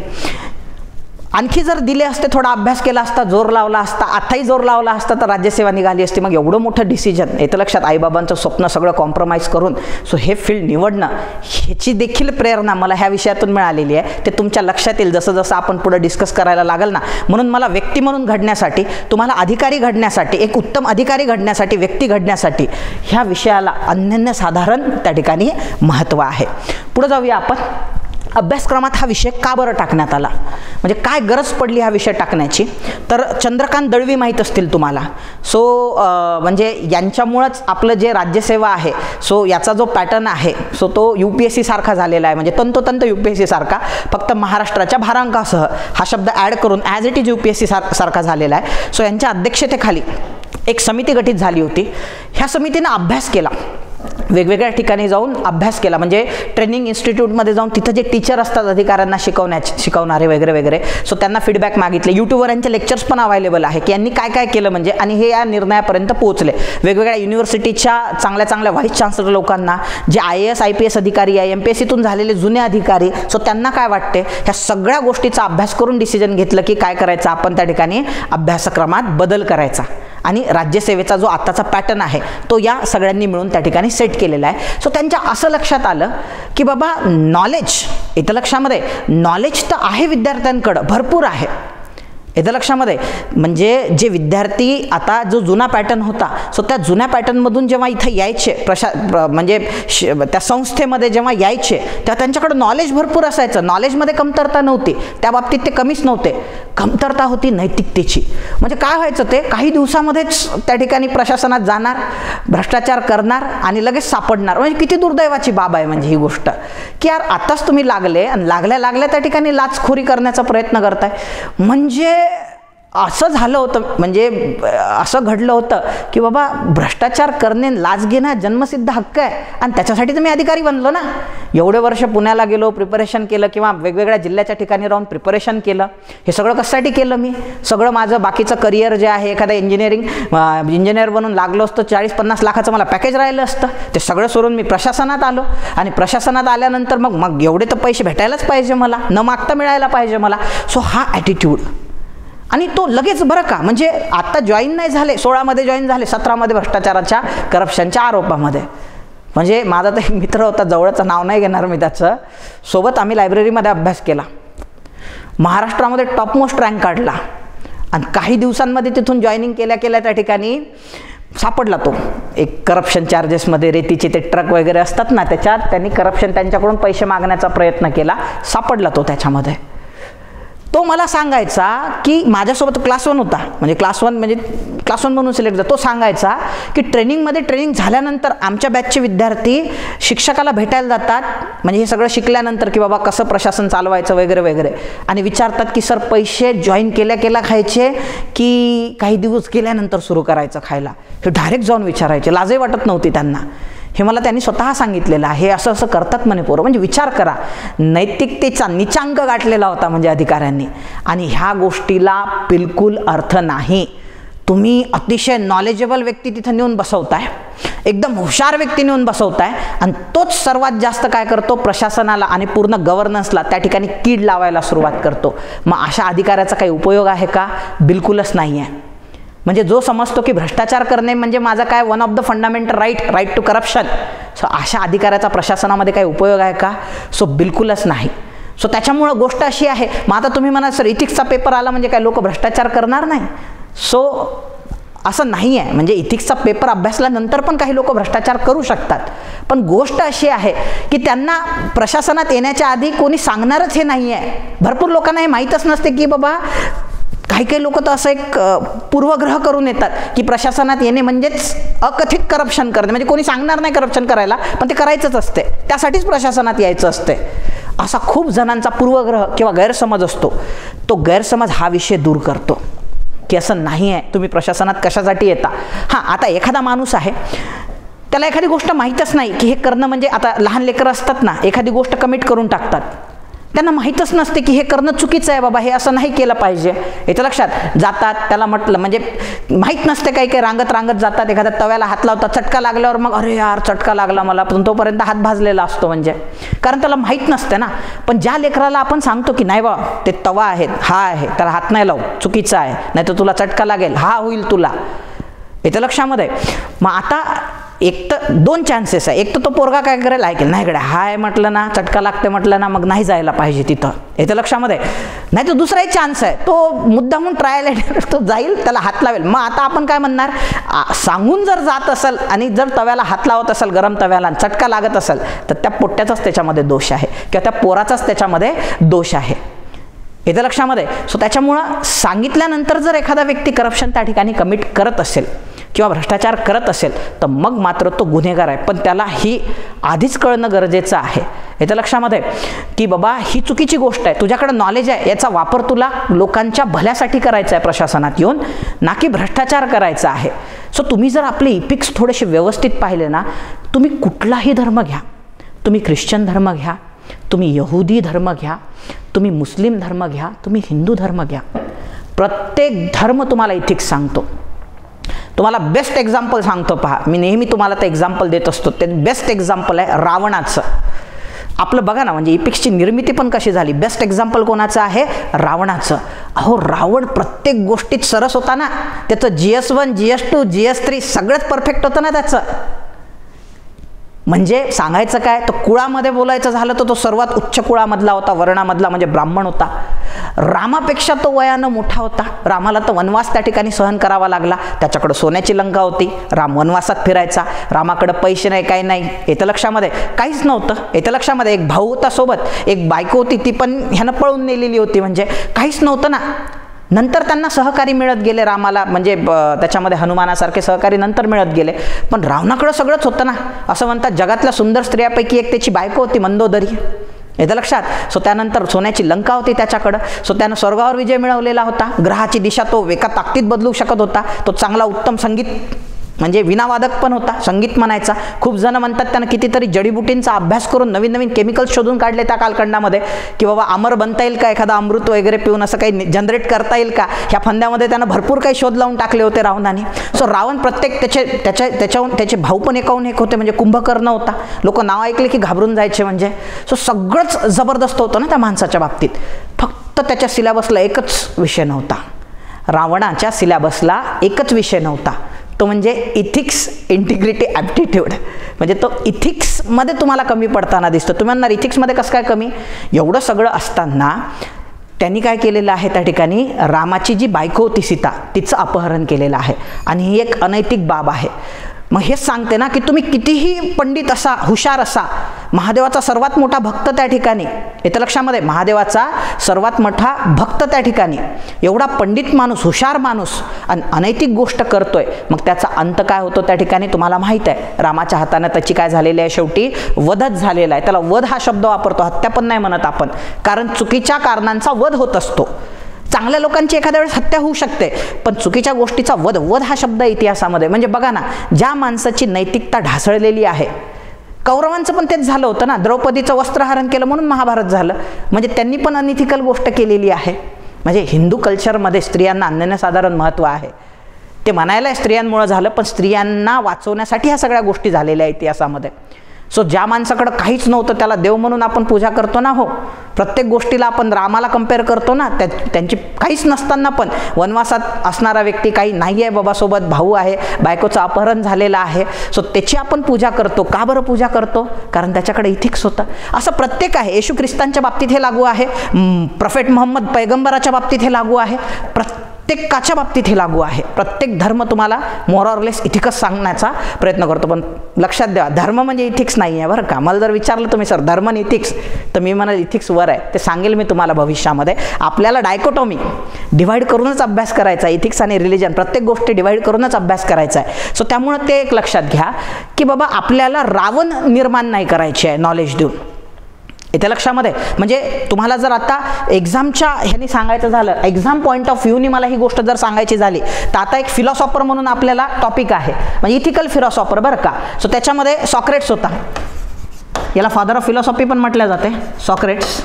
आणखी जर दिले असते, थोडा अभ्यास केला असता, जोर लावला असता, आताही जोर लावला असता तर राज्यसेवा निघाली असती. मग एवढं मोठं डिसिजन येतं लक्षात, आईबाबांचं स्वप्न सगळं कॉम्प्रोमाइज करून सो हे फील्ड निवडणं, ह्याची देखील प्रेरणा मला ह्या विषयातून मिळालेली आहे. ते तुमच्या लक्षात येईल जसं जसं आपण पुढे डिस्कस करायला लागल ना. म्हणून मला व्यक्ती म्हणून घडण्यासाठी, तुम्हाला अधिकारी घडण्यासाठी, एक उत्तम अधिकारी घडण्यासाठी, व्यक्ती घडण्यासाठी ह्या विषयाला अनन्यसाधारण त्या ठिकाणी महत्त्व आहे. पुढे जाऊया आपण. अभ्यासक्रमात हा विषय का बरं टाकण्यात आला, म्हणजे काय गरज पडली हा विषय टाकण्याची. तर चंद्रकांत दळवी माहीत असतील तुम्हाला. सो म्हणजे यांच्यामुळंच आपलं जे राज्यसेवा आहे, सो याचा जो पॅटर्न आहे सो तो यू पी एस सी सारखा झालेला आहे. म्हणजे तंतोतंत यू पी एस सी सारखा, फक्त महाराष्ट्राच्या भारांकासह हा शब्द ॲड करून as it is U P S C सार सारखा झालेला आहे. सो यांच्या अध्यक्षतेखाली एक समिती गठीत झाली होती. ह्या समितीनं अभ्यास केला, वेगवेगळ्या ठिकाणी जाऊन अभ्यास केला. म्हणजे ट्रेनिंग इन्स्टिट्यूटमध्ये जाऊन तिथं जे टीचर असतात अधिकाऱ्यांना शिकवण्याचे शिकवणारे वगैरे वगैरे, सो त्यांना फीडबॅक मागितले. यूट्यूबवर यांचे लेक्चर्स पण अवेलेबल आहे की यांनी काय काय केलं म्हणजे, आणि हे या निर्णयापर्यंत पोहोचले. वेगवेगळ्या युनिव्हर्सिटीच्या चांगल्या चांगल्या व्हाईस चान्सलर लोकांना, जे I A S I P S अधिकारी आहे, एम पी एस सीतून झालेले जुने अधिकारी, सो त्यांना काय वाटते, ह्या सगळ्या गोष्टीचा अभ्यास करून डिसिजन घेतलं की काय करायचं, आपण त्या ठिकाणी अभ्यासक्रमात बदल करायचा. आणि राज्यसेवेचा जो आताचा पॅटर्न आहे तो या सगळ्यांनी मिळून त्या ठिकाणी सेट केलेला आहे. सो त्यांच्या असं लक्षात आलं की बाबा नॉलेज येतं लक्षामध्ये, नॉलेज तर आहे विद्यार्थ्यांकडं, भरपूर आहे येतं लक्षामध्ये. म्हणजे जे विद्यार्थी आता जो जुना पॅटर्न होता, सो त्या जुन्या पॅटर्नमधून जेव्हा इथं यायचे प्रशा म्हणजे त्या संस्थेमध्ये जेव्हा यायचे तेव्हा त्यांच्याकडं नॉलेज भरपूर असायचं. नॉलेजमध्ये कमतरता नव्हती, त्या बाबतीत ते कमीच नव्हते. कमतरता होती नैतिकतेची. म्हणजे काय व्हायचं, ते काही दिवसामध्येच त्या ठिकाणी प्रशासनात जाणार, भ्रष्टाचार करणार आणि लगेच सापडणार. म्हणजे किती दुर्दैवाची बाब आहे म्हणजे ही गोष्ट, की यार आताच तुम्ही लागले आणि लागल्या लागल्या त्या ठिकाणी लाचखोरी करण्याचा प्रयत्न करताय. म्हणजे असं झालं होतं, म्हणजे असं घडलं होतं की बाबा भ्रष्टाचार करणे लाज घेणं जन्मसिद्ध हक्क आहे आणि त्याच्यासाठी तर मी अधिकारी बनलो ना. एवढे वर्ष पुण्याला गेलो, प्रिपरेशन केलं किंवा वेगवेगळ्या जिल्ह्याच्या ठिकाणी राहून प्रिपरेशन केलं. हे सगळं कशासाठी केलं मी? सगळं माझं बाकीचं करिअर जे आहे, एखादा इंजिनिअरिंग इंजिनियर बनून लागलो असतं, चाळीस पन्नास लाखाचं मला पॅकेज राहिलं असतं. ते सगळं सोडून मी प्रशासनात आलो आणि प्रशासनात आल्यानंतर मग मग एवढे तर पैसे भेटायलाच पाहिजे मला, न मागता मिळायला पाहिजे मला. सो हा ॲटिट्यूड, आणि तो लगेच बरं का, म्हणजे आता जॉईन नाही झाले, सोळामध्ये जॉईन झाले, सतरामध्ये भ्रष्टाचाराच्या करप्शनच्या आरोपामध्ये. म्हणजे माझा तर एक मित्र होता, जवळचं नाव नाही घेणार मी त्याचं, सोबत आम्ही लायब्ररीमध्ये अभ्यास केला, महाराष्ट्रामध्ये टॉपमोस्ट रँक काढला आणि काही दिवसांमध्ये तिथून जॉईनिंग केल्या केल्या त्या ठिकाणी सापडला तो एक करप्शन चार्जेसमध्ये. रेतीचे ते ट्रक वगैरे असतात ना, त्याच्यात त्यांनी करप्शन, त्यांच्याकडून पैसे मागण्याचा प्रयत्न केला, सापडला तो त्याच्यामध्ये. तो मला सांगायचा की माझ्यासोबत क्लास वन होता, म्हणजे क्लास वन म्हणजे क्लास वन म्हणून सिलेक्ट झाला. तो सांगायचा की ट्रेनिंगमध्ये ट्रेनिंग झाल्यानंतर आमच्या बॅचचे विद्यार्थी शिक्षकाला भेटायला जातात, म्हणजे हे सगळं शिकल्यानंतर की बाबा कसं प्रशासन चालवायचं वगैरे वगैरे, आणि विचारतात की सर पैसे जॉईन केल्या केल्या खायचे की काही दिवस गेल्यानंतर सुरू करायचं खायला? हे डायरेक्ट जाऊन विचारायचे, लाजही वाटत नव्हती त्यांना. हे मला त्यांनी स्वतः सांगितलेलं आहे. हे असं असं करतात म्हणे पोरं. म्हणजे विचार करा, नैतिकतेचा नीचांक गाठलेला होता म्हणजे अधिकाऱ्यांनी. आणि ह्या गोष्टीला बिलकुल अर्थ नाही. तुम्ही अतिशय नॉलेजेबल व्यक्ती तिथं नेऊन बसवताय, एकदम हुशार व्यक्ती नेऊन बसवताय, आणि तोच सर्वात जास्त काय करतो, प्रशासनाला आणि पूर्ण गव्हर्नन्सला त्या ठिकाणी कीड लावायला सुरुवात करतो. मग अशा अधिकाऱ्याचा काही उपयोग आहे का? बिलकुलच नाही आहे. म्हणजे जो समजतो की भ्रष्टाचार करणे म्हणजे माझा काय one of the fundamental right right to corruption, so अशा अधिकाऱ्याचा प्रशासनामध्ये काही उपयोग आहे का? सो बिलकुलच नाही. सो त्याच्यामुळं गोष्ट अशी आहे. मग आता तुम्ही म्हणा सर इथिक्सचा पेपर आला म्हणजे काय लोक भ्रष्टाचार करणार नाही? सो असं नाही आहे. म्हणजे इथिक्सचा पेपर अभ्यासल्यानंतर पण काही लोक भ्रष्टाचार करू शकतात, पण गोष्ट अशी आहे की त्यांना प्रशासनात येण्याच्या आधी कोणी सांगणारच हे नाही आहे. भरपूर लोकांना हे माहीतच नसते की बाबा, काही काही लोक तर असं एक पूर्वग्रह करून येतात की प्रशासनात येणे म्हणजेच अकथित करप्शन करणे, म्हणजे कोणी सांगणार नाही करप्शन करायला, पण ते करायचंच असते, त्यासाठीच प्रशासनात यायचं असते. असा खूप जणांचा पूर्वग्रह किंवा गैरसमज असतो. तो गैरसमज हा विषय दूर करतो की असं नाही आहे, तुम्ही प्रशासनात कशासाठी येता. हां, आता एखादा माणूस आहे, त्याला एखादी गोष्ट माहीतच नाही की हे करणं म्हणजे, आता लहान लेकरं असतात ना, एखादी गोष्ट कमिट करून टाकतात, त्यांना माहीतच नसते की हे करणं चुकीचं आहे बाबा, हे असं नाही केलं पाहिजे. याच्या लक्षात जातात, त्याला म्हटलं म्हणजे माहीत नसते, काही काही रांगत रांगत जातात, एखाद्या तव्याला हात लावतात, चटका लागल्यावर मग अरे यार चटका लागला मला, पण तोपर्यंत हात भाजलेला असतो, म्हणजे कारण त्याला माहीत नसते ना. पण ज्या लेकराला आपण सांगतो की नाही बाबा ते तवा आहे, हा आहे, त्याला हात नाही लावू, चुकीचं आहे, नाही तर तुला चटका लागेल, हा होईल तुला, येतं लक्षामध्ये. मग आता एक तर दोन चान्सेस आहे. एक तर तो पोरगा काय करेल, ऐकेल, नाही कडे हाय म्हटलं ना, चटका लागते म्हटलं ना, मग नाही जायला पाहिजे तिथं, येतं लक्षामध्ये. नाही तर दुसराही चान्स आहे, तो मुद्दामून ट्रायल तो जाईल, त्याला हात लावेल. मग आता आपण काय म्हणणार, सांगून जर जात असेल आणि जर तव्याला हात लावत असेल, गरम तव्याला चटका लागत असेल, तर त्या पोट्ट्याचाच त्याच्यामध्ये दोष आहे किंवा त्या पोराचाच त्याच्यामध्ये दोष आहे, येतं लक्षामध्ये. सो त्याच्यामुळं सांगितल्यानंतर जर एखादा व्यक्ती करप्शन त्या ठिकाणी कमिट करत असेल किंवा भ्रष्टाचार करत असेल, तर मग मात्र तो गुन्हेगार आहे. पण त्याला ही आधीच कळणं गरजेचं आहे, येतं लक्षामध्ये, की बाबा ही चुकीची गोष्ट आहे, तुझ्याकडे नॉलेज आहे, याचा वापर तुला लोकांच्या भल्यासाठी करायचा आहे प्रशासनात येऊन, ना की भ्रष्टाचार करायचा आहे. सो तुम्ही जर आपले इपिक्स थोडेसे व्यवस्थित पाहिले ना, तुम्ही कुठलाही धर्म घ्या, तुम्ही ख्रिश्चन धर्म घ्या, तुम्ही यहुदी धर्म घ्या, तुम्ही मुस्लिम धर्म घ्या, तुम्ही हिंदू धर्म घ्या, प्रत्येक धर्म तुम्हाला इथिक्स सांगतो. तुम्हाला बेस्ट एक्झाम्पल सांगतो पहा, मी नेहमी तुम्हाला ते एक्झाम्पल देत असतो, ते बेस्ट एक्झाम्पल आहे रावणाचं. आपलं बघा ना, म्हणजे इपिक्सची निर्मिती पण कशी झाली. बेस्ट एक्झाम्पल कोणाचं आहे, रावणाचं. अहो रावण प्रत्येक गोष्टीत सरस होता ना, त्याचं G S one G S two G S three सगळंच परफेक्ट होतं ना त्याचं. म्हणजे सांगायचं काय, तो कुळामध्ये बोलायचं झालं तर तो सर्वात उच्च कुळामधला होता, वर्णामधला, म्हणजे ब्राह्मण होता. रामापेक्षा तो वयानं मोठा होता. रामाला तर वनवास त्या ठिकाणी सहन करावा लागला. त्याच्याकडे सोन्याची लंका होती, राम वनवासात फिरायचा, रामाकडे पैसे नाही, काही नाही, येतं लक्षामध्ये, काहीच नव्हतं, येतं लक्षामध्ये. एक भाऊ होता सोबत, एक बायको होती, ती पण ह्यानं पळून नेलेली होती, म्हणजे काहीच नव्हतं ना. नंतर त्यांना सहकारी मिळत गेले रामाला, म्हणजे त्याच्यामध्ये हनुमानासारखे सहकारी नंतर मिळत गेले. पण रावणाकडे सगळंच होतं ना. असं म्हणतात जगातल्या सुंदर स्त्रियापैकी एक त्याची बायको होती, मंदोदरी, येतं लक्षात. सो त्यानंतर सोन्याची लंका होती त्याच्याकडं. सो त्यानं स्वर्गावर विजय मिळवलेला होता. ग्रहाची दिशा तो एका ताकदीत बदलू शकत होता. तो चांगला उत्तम संगीत म्हणजे विनावादक पण होता, संगीत म्हणायचा. खूप जण म्हणतात त्यानं कितीतरी जडीबुटींचा अभ्यास करून नवीन नवीन केमिकल्स शोधून काढले त्या कालखंडामध्ये, की बाबा अमर बनता येईल का, एखादा अमृत वगैरे पिऊन असं काही जनरेट करता येईल का. ह्या फंद्यामध्ये त्यानं भरपूर काही शोध लावून टाकले होते रावणाने. सो रावण प्रत्येक त्याचे त्याच्या त्याच्याहून त्याचे भाऊ पण एकाहून एक होते, म्हणजे कुंभकर्ण होता. लोक नाव ऐकले की घाबरून जायचे. म्हणजे सो सगळंच जबरदस्त होतं ना त्या माणसाच्या बाबतीत. फक्त त्याच्या सिलेबसला एकच विषय नव्हता. रावणाच्या सिलेबसला एकच विषय नव्हता, तो म्हणजे इथिक्स, इंटिग्रिटी, ॲप्टिट्यूड. म्हणजे तो इथिक्समध्ये तुम्हाला कमी पडताना दिसतो. तुम्ही म्हणणार इथिक्समध्ये कसं काय कमी. एवढं सगळं असताना त्यांनी काय केलेलं आहे, त्या ठिकाणी रामाची जी बायको होती सीता, तिचं अपहरण केलेलं आहे. आणि ही एक अनैतिक बाब आहे. मग हेच सांगते ना की तुम्ही कितीही पंडित असा, हुशार असा, महादेवाचा सर्वात मोठा भक्त त्या ठिकाणी, येतं लक्षामध्ये, महादेवाचा सर्वात मोठा भक्त त्या ठिकाणी, एवढा पंडित माणूस, हुशार माणूस आणि अनैतिक गोष्ट करतोय, मग त्याचा अंत काय होतो त्या ठिकाणी तुम्हाला माहीत आहे. रामाच्या हाताने त्याची काय झालेली आहे, शेवटी वधच झालेला आहे. त्याला वध हा शब्द वापरतो, हत्या पण नाही म्हणत आपण, कारण चुकीच्या कारणांचा वध होत असतो. चांगल्या लोकांची एखाद्या वेळेस हत्या होऊ शकते, पण चुकीच्या गोष्टीचा वध, वध हा शब्द इतिहासामध्ये, म्हणजे बघा ना, ज्या माणसाची नैतिकता ढासळलेली आहे, कौरवांचं पण तेच झालं होतं ना. द्रौपदीचं वस्त्रहरण केलं म्हणून महाभारत झालं. म्हणजे त्यांनी पण अनइथिकल गोष्ट केलेली आहे. म्हणजे हिंदू कल्चरमध्ये स्त्रियांना अनन्यसाधारण महत्त्व आहे. ते म्हणायला स्त्रियांमुळे झालं, पण स्त्रियांना वाचवण्यासाठी ह्या सगळ्या गोष्टी झालेल्या आहेत इतिहासामध्ये. सो ज्या माणसाकडं काहीच नव्हतं त्याला देव म्हणून आपण पूजा करतो ना. हो, प्रत्येक गोष्टीला आपण रामाला कम्पेअर करतो ना. त्या त्यांची काहीच नसताना पण वनवासात असणारा व्यक्ती, काही नाही आहे बाबासोबत, भाऊ आहे, बायकोचं अपहरण झालेलं आहे, सो त्याची आपण पूजा करतो. का बरं पूजा करतो? कारण त्याच्याकडे इथिक्स होतं. असं प्रत्येक आहे. येशू ख्रिस्तांच्या बाबतीत हे लागू आहे, प्रॉफेट मोहम्मद पैगंबराच्या बाबतीत हे लागू आहे, प्रत्येकाच्या बाबतीत हे लागू आहे. प्रत्येक धर्म तुम्हाला मोर ऑर लेस इथिक्स सांगण्याचा प्रयत्न करतो. पण लक्षात द्या, धर्म म्हणजे इथिक्स नाही आहे बरं का. मला जर विचारलं तुम्ही सर धर्म आणि इथिक्स, तर मी म्हणाल इथिक्स वर आहे. ते सांगेल मी तुम्हाला भविष्यामध्ये. आपल्याला डायकोटॉमी डिवाइड करूनच अभ्यास करायचा आहे. इथिक्स आणि रिलिजन प्रत्येक गोष्टी डिवाइड करूनच अभ्यास करायचा आहे. सो त्यामुळं ते एक लक्षात घ्या की बाबा आपल्याला रावण निर्माण नाही करायची आहे नॉलेज देऊन. येत्या लक्षामध्ये, म्हणजे तुम्हाला जर आता एक्झामच्या ह्यानी सांगायचं झालं, एक्झाम पॉईंट ऑफ व्ह्यूनी मला ही गोष्ट जर सांगायची झाली, तर आता एक फिलॉसॉफर म्हणून आपल्याला टॉपिक आहे, म्हणजे इथिकल फिलॉसॉफर बरं का. सो त्याच्यामध्ये सॉक्रेट्स होता. याला फादर ऑफ फिलॉसॉफी पण म्हटलं जाते, सॉक्रेट्स.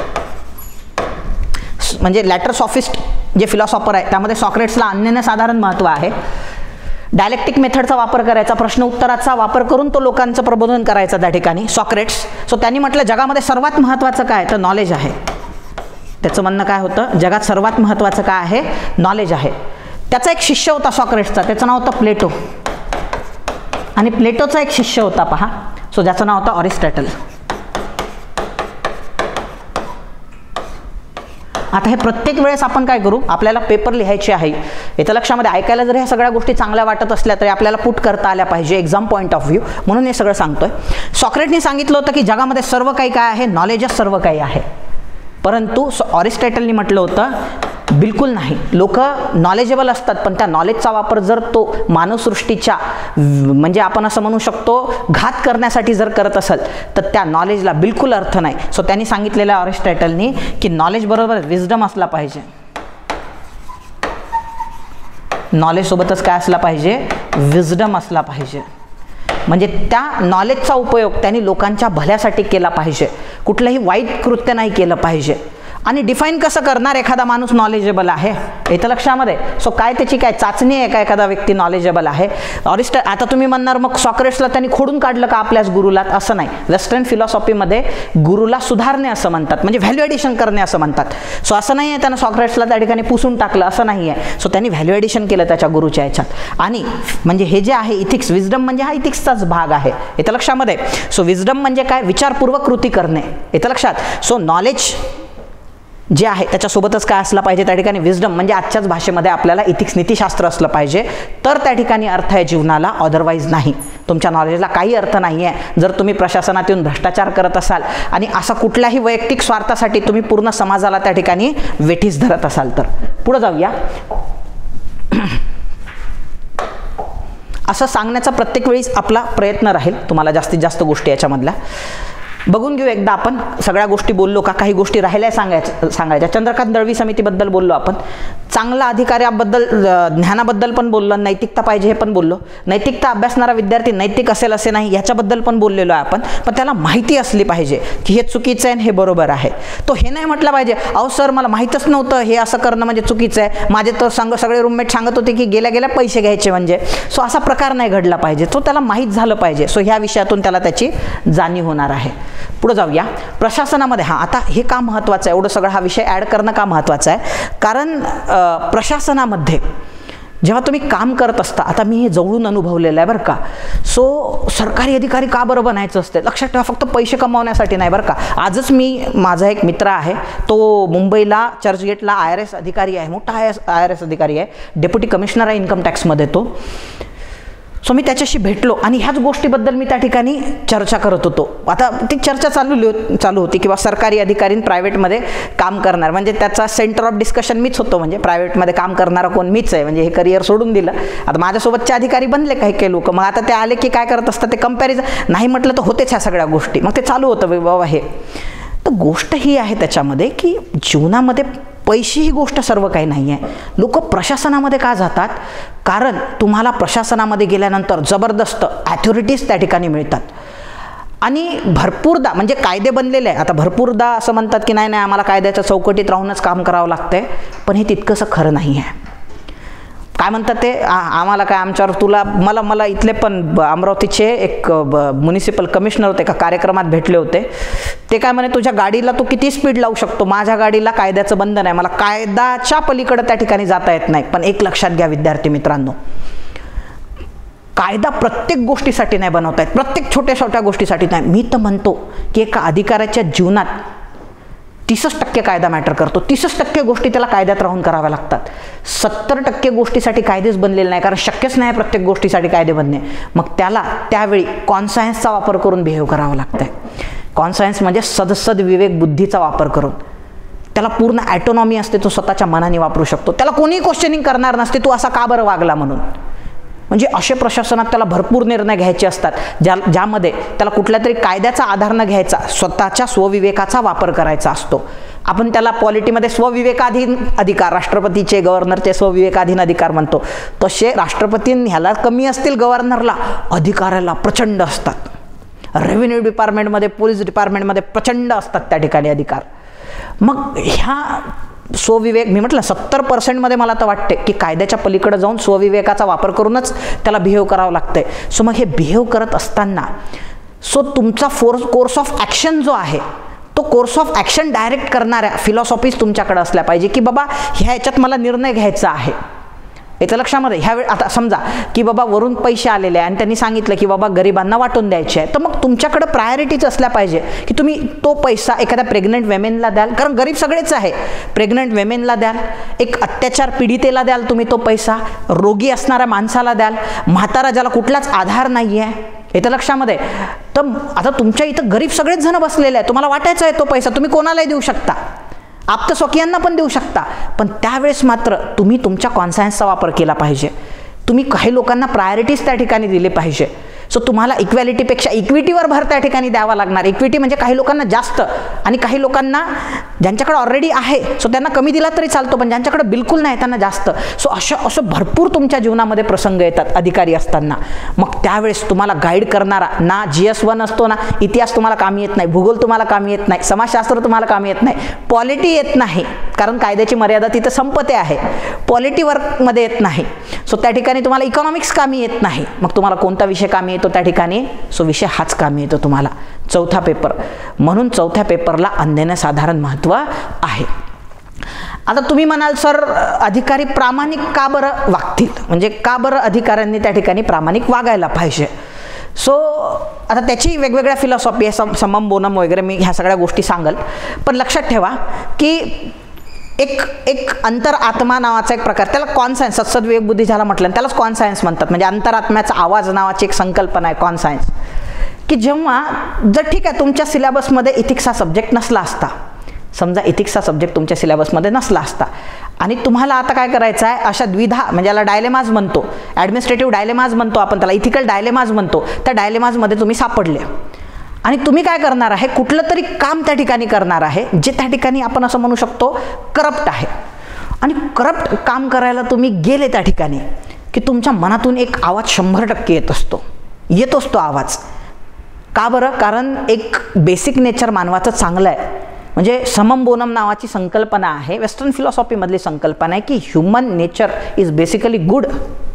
म्हणजे लॅटर सॉफिस्ट जे फिलॉसॉफर आहे त्यामध्ये सॉक्रेट्सला अनन्यसाधारण महत्त्व आहे. डायलेक्टिक मेथडचा वापर करायचा, प्रश्न उत्तराचा वापर करून तो लोकांचं प्रबोधन करायचं त्या ठिकाणी, सॉक्रेट्स. सो त्यांनी म्हटलं जगामध्ये सर्वात महत्त्वाचं काय, तर नॉलेज आहे. त्याचं म्हणणं काय होतं, जगात सर्वात महत्त्वाचं काय आहे, नॉलेज आहे. त्याचा एक शिष्य होता सॉक्रेट्सचा, त्याचं नाव होतं प्लेटो. आणि प्लेटोचा एक शिष्य होता पहा, सो ज्याचं नाव होतं अरिस्टॉटल. आता हे प्रत्येक वेळेस आपण काय करू, आपल्याला पेपर लिहायचे आहे. येत्या लक्षामध्ये ऐकायला जर ह्या सगळ्या गोष्टी चांगल्या वाटत असल्या तरी आपल्याला पुट करता आल्या पाहिजे एक्झाम पॉईंट ऑफ व्ह्यू, म्हणून हे सगळं सांगतोय. सॉक्रेटने सांगितलं होतं की जगामध्ये सर्व काही काय आहे, नॉलेजच सर्व काही आहे. परंतु अरिस्टॉटलनी म्हटलं होतं बिलकुल नाही. लोक नॉलेजेबल असतात, पण त्या नॉलेजचा वापर जर तो मानवसृष्टीच्या म्हणजे आपण असं म्हणू शकतो घात करण्यासाठी जर करत असेल तर त्या नॉलेजला बिलकुल अर्थ नाही. सो त्यांनी सांगितलेलं अरिस्टॉटलनी की नॉलेज बरोबर विजडम असला पाहिजे. नॉलेज सोबतच काय असला पाहिजे, विजडम असला पाहिजे. म्हणजे त्या नॉलेजचा उपयोग त्यांनी लोकांच्या भल्यासाठी केला पाहिजे, कुठलंही वाईट कृत्य नाही केलं पाहिजे. आणि डिफाईन कसं करणार एखादा माणूस नॉलेजेबल आहे, येतं लक्षामध्ये. सो काय त्याची काय चाचणी आहे का एखादा व्यक्ती नॉलेजेबल आहे. ऑरिस्ट आता तुम्ही म्हणणार मग सॉक्रेट्सला त्यांनी खोडून काढलं का आपल्याच गुरुला, असं नाही. वेस्टर्न फिलॉसॉफीमध्ये गुरुला सुधारणे असं म्हणतात, म्हणजे व्हॅल्यू ॲडिशन करणे असं म्हणतात. सो असं नाही आहे त्यानं सॉक्रेट्सला त्या ठिकाणी पुसून टाकलं, असं नाही आहे. सो त्यांनी व्हॅल्यू ॲडिशन केलं त्याच्या गुरुच्या ह्याच्यात. आणि म्हणजे हे जे आहे इथिक्स, विजडम म्हणजे हा इथिक्सचाच भाग आहे, येतं लक्षामध्ये. सो विजडम म्हणजे काय, विचारपूर्वक कृती करणे, येतं लक्षात. सो नॉलेज जे आहे त्याच्यासोबतच काय असलं पाहिजे त्या ठिकाणी, विजडम म्हणजे आजच्याच भाषेमध्ये आपल्याला इथिक्स नीतिशास्त्र असलं पाहिजे, तर त्या ठिकाणी अर्थ आहे जीवनाला. अदरवाईज नाही, तुमच्या नॉलेजला काही अर्थ नाही आहे. जर तुम्ही प्रशासनात येऊन भ्रष्टाचार करत असाल आणि असा कुठल्याही वैयक्तिक स्वार्थासाठी तुम्ही पूर्ण समाजाला त्या ठिकाणी वेठीस धरत असाल तर. पुढे जाऊया. असं सांगण्याचा प्रत्येक वेळी आपला प्रयत्न राहील, तुम्हाला जास्तीत जास्त गोष्टी याच्यामधल्या. बघून घेऊ एकदा आपण. सगळ्या गोष्टी बोललो का? काही गोष्टी राहिल्या सांगायच्या सांगायच्या चंद्रकांत दळवी समितीबद्दल बोललो आपण, चांगला अधिकाऱ्याबद्दल, ज्ञानाबद्दल पण बोललो, नैतिकता पाहिजे हे पण बोललो. नैतिकता अभ्यासणारा विद्यार्थी नैतिक असेल असे नाही याच्याबद्दल पण बोललेलो आहे आपण. पण त्याला माहिती असली पाहिजे की हे चुकीचं आहे आणि हे बरोबर आहे. तो हे नाही म्हटलं पाहिजे अहो सर मला माहीतच नव्हतं हे असं करणं म्हणजे चुकीचं आहे, माझे तर संग सगळे रूममेट सांगत होते की गेल्या गेल्या पैसे घ्यायचे म्हणजे. सो असा प्रकार नाही घडला पाहिजे. तो त्याला माहीत झालं पाहिजे. सो ह्या विषयातून त्याला त्याची जाणीव होणार आहे. पुढे जाऊया. प्रशासनामध्ये, हां आता हे का महत्त्वाचं आहे, एवढं सगळं हा विषय ॲड करणं का महत्त्वाचं आहे, कारण प्रशासनामध्ये जेव्हा तुम्ही काम करत असता, आता मी हे जवळून अनुभवलेलं आहे बरं का. सो सरकारी अधिकारी का बरं बनायचं असते, लक्षात ठेवा, फक्त पैसे कमावण्यासाठी नाही बरं का. आजच मी, माझा एक मित्र आहे, तो मुंबईला चर्चगेटला आय आर एस अधिकारी आहे, मोठा I S I R S अधिकारी आहे, डेप्युटी कमिशनर आहे इन्कम टॅक्समध्ये तो. सो मी त्याच्याशी भेटलो आणि ह्याच गोष्टीबद्दल मी त्या ठिकाणी चर्चा करत होतो. आता ती चर्चा चालू चालू होती किंवा सरकारी अधिकारी प्रायव्हेटमध्ये काम करणार, म्हणजे त्याचा सेंटर ऑफ डिस्कशन मीच होतो. म्हणजे प्रायव्हेटमध्ये काम करणारा कोण मीच आहे, म्हणजे हे करिअर सोडून दिलं. आता माझ्यासोबतचे अधिकारी बनले काही काही लोक, मग आता ते आले की काय करत असतात ते कंपॅरिझन, नाही म्हटलं तर होतेच ह्या सगळ्या गोष्टी. मग ते चालू होतं बाबा हे. तर गोष्ट ही आहे त्याच्यामध्ये की जीवनामध्ये पैसे ही गोष्ट सर्व काही नाही आहे. लोक प्रशासनामध्ये का जातात, कारण तुम्हाला प्रशासनामध्ये गेल्यानंतर जबरदस्त ॲथॉरिटीज त्या ठिकाणी मिळतात. आणि भरपूरदा म्हणजे कायदे बनलेले आहे. आता भरपूरदा असं म्हणतात की नाही नाही आम्हाला कायद्याच्या चौकटीत राहूनच काम करावं लागतंय, पण हे तितकंसं खरं नाही आहे. काय म्हणतात ते, आम्हाला काय आमच्यावर तुला मला मला इथले पण अमरावतीचे एक म्युनिसिपल कमिशनर होते, एका कार्यक्रमात भेटले होते. ते काय म्हणे, तुझ्या गाडीला तू किती स्पीड लावू शकतो, माझ्या गाडीला कायद्याचं बंधन आहे, मला कायद्याच्या पलीकडे त्या ठिकाणी जाता येत नाही. पण एक लक्षात घ्या विद्यार्थी मित्रांनो, कायदा प्रत्येक गोष्टीसाठी नाही बनवता येत, प्रत्येक छोट्या छोट्या गोष्टीसाठी नाही. मी तर म्हणतो की एका अधिकाऱ्याच्या जीवनात तीसच टक्के कायदा मॅटर करतो, तीसच टक्के गोष्टी त्याला कायद्यात राहून कराव्या लागतात. सत्तर टक्के गोष्टीसाठी कायदेच बनलेले नाही, कारण शक्यच नाही प्रत्येक गोष्टीसाठी कायदे बनणे. मग त्याला त्यावेळी कॉन्सायन्सचा वापर करून बिहेव करावा लागतंय. कॉन्सायन्स म्हणजे सदसद विवेक बुद्धीचा वापर करून. त्याला पूर्ण ॲटोनॉमी असते, तो स्वतःच्या मनाने वापरू शकतो. त्याला कोणीही क्वेश्चनिंग करणार नसते तू असा का बरं वागला म्हणून. म्हणजे असे प्रशासनात त्याला भरपूर निर्णय घ्यायचे असतात, ज्या ज्यामध्ये त्याला कुठल्या तरी कायद्याचा आधार न घ्यायचा, स्वतःच्या स्वविवेकाचा वापर करायचा असतो. आपण त्याला पॉलिटीमध्ये स्वविवेकाधीन अधिकार, राष्ट्रपतीचे गव्हर्नरचे स्वविवेकाधीन अधिकार म्हणतो, तसे राष्ट्रपती ह्याला कमी असतील, गव्हर्नरला अधिकाऱ्याला प्रचंड असतात. रेव्हेन्यू डिपार्टमेंटमध्ये, पोलीस डिपार्टमेंटमध्ये प्रचंड असतात त्या ठिकाणी अधिकार. मग ह्या स्वविवेक, मी म्हटलं सत्तर पर्सेंटमध्ये मला तर वाटते की कायद्याच्या पलीकडे जाऊन स्वविवेकाचा वापर करूनच त्याला बिहेव करावं लागतंय. सो मग हे बिहेव करत असताना सो तुमचा फोर्स कोर्स ऑफ ॲक्शन जो आहे, तो कोर्स ऑफ ॲक्शन डायरेक्ट करणाऱ्या फिलॉसॉफीज तुमच्याकडे असल्या पाहिजे की बाबा ह्या ह्याच्यात मला निर्णय घ्यायचा आहे. येतं लक्षामध्ये. ह्यावेळी आता समजा की बाबा वरून पैसे आलेले आहे आणि त्यांनी सांगितलं की बाबा गरिबांना वाटून द्यायचे आहे, तर मग तुमच्याकडे प्रायोरिटीज असल्या पाहिजे की तुम्ही तो पैसा एखाद्या प्रेग्नंट वेमेनला द्याल, कारण गरीब सगळेच आहे. प्रेग्नंट वेमेनला द्याल, एक अत्याचार पीडितेला द्याल तुम्ही तो पैसा, रोगी असणाऱ्या माणसाला द्याल, म्हातारा ज्याला कुठलाच आधार नाही आहे. येतं लक्षामध्ये. तर आता तुमच्या इथं गरीब सगळेच जण बसलेले आहे, तुम्हाला वाटायचा आहे तो पैसा तुम्ही कोणालाही देऊ शकता, आप्तस्वकीयांना पण देऊ शकता. पण त्यावेळेस मात्र तुम्ही तुमच्या कॉन्सायन्सचा वापर केला पाहिजे. तुम्ही काही लोकांना प्रायोरिटीज त्या ठिकाणी दिले पाहिजे. सो तुम्हाला इक्वॅलिटीपेक्षा इक्विटीवर भर त्या ठिकाणी द्यावा लागणार. इक्विटी म्हणजे काही लोकांना जास्त आणि काही लोकांना ज्यांच्याकडे ऑलरेडी आहे सो त्यांना कमी दिला तरी चालतो, पण ज्यांच्याकडे बिलकुल नाही त्यांना जास्त. सो अशा असं भरपूर तुमच्या जीवनामध्ये प्रसंग येतात अधिकारी असताना. मग त्यावेळेस तुम्हाला गाईड करणारा ना जी एस वन असतो ना, इतिहास तुम्हाला कामी येत नाही, भूगोल तुम्हाला कामी येत नाही, समाजशास्त्र तुम्हाला कामी येत नाही, पॉलिटी येत नाही, कारण कायद्याची मर्यादा तिथं संपते आहे, पॉलिटी वर्कमध्ये येत नाही. सो त्या ठिकाणी तुम्हाला इकॉनॉमिक्स कामी येत नाही. मग तुम्हाला कोणता विषय कामी येतो त्या ठिकाणी, सो विषय हाच कामी येतो तुम्हाला, चौथा पेपर. म्हणून चौथ्या पेपरला अनन्यसाधारण महत्त्व आहे. आता तुम्ही म्हणाल सर अधिकारी प्रामाणिक का बरं वागतील, म्हणजे का बरं अधिकाऱ्यांनी त्या ठिकाणी प्रामाणिक वागायला पाहिजे. सो आता त्याची वेगवेगळ्या फिलॉसॉफी आहे, सम समम बोनम वगैरे, मी ह्या सगळ्या गोष्टी सांगल. पण लक्षात ठेवा की एक एक अंतरआत्मा नावाचा एक प्रकार, त्याला कॉन्सायन्स, सत्सद्विवेक बुद्धी ज्याला म्हटलं त्यालाच कॉन्सायन्स म्हणतात. म्हणजे अंतरात्म्याचा आवाज नावाची एक संकल्पना आहे कॉन्सायन्स. की जेव्हा जर ठीक आहे तुमच्या सिलेबसमध्ये इथिक्स हा सब्जेक्ट नसला असता, समजा इथिक्सचा सब्जेक्ट तुमच्या सिलेबसमध्ये नसला असता आणि तुम्हाला आता काय करायचं आहे, अशा द्विधा म्हणजे याला डायलेमाज म्हणतो, ॲडमिनिस्ट्रेटिव्ह डायलेमाज म्हणतो आपण त्याला, इथिकल डायलेमाज म्हणतो, त्या डायलेमाजमध्ये तुम्ही सापडले आणि तुम्ही काय करणार आहे, कुठलं तरी काम त्या ठिकाणी करणार आहे जे त्या ठिकाणी आपण असं म्हणू शकतो करप्ट आहे. आणि करप्ट काम करायला तुम्ही गेले त्या ठिकाणी की तुमच्या मनातून एक आवाज शंभर टक्के येत असतो येत असतो आवाज. का बरं? कारण एक बेसिक नेचर मानवाचं चांगलं आहे. म्हणजे समम बोनम नावाची संकल्पना आहे, वेस्टर्न फिलॉसॉफीमधली संकल्पना आहे की human nature is basically good.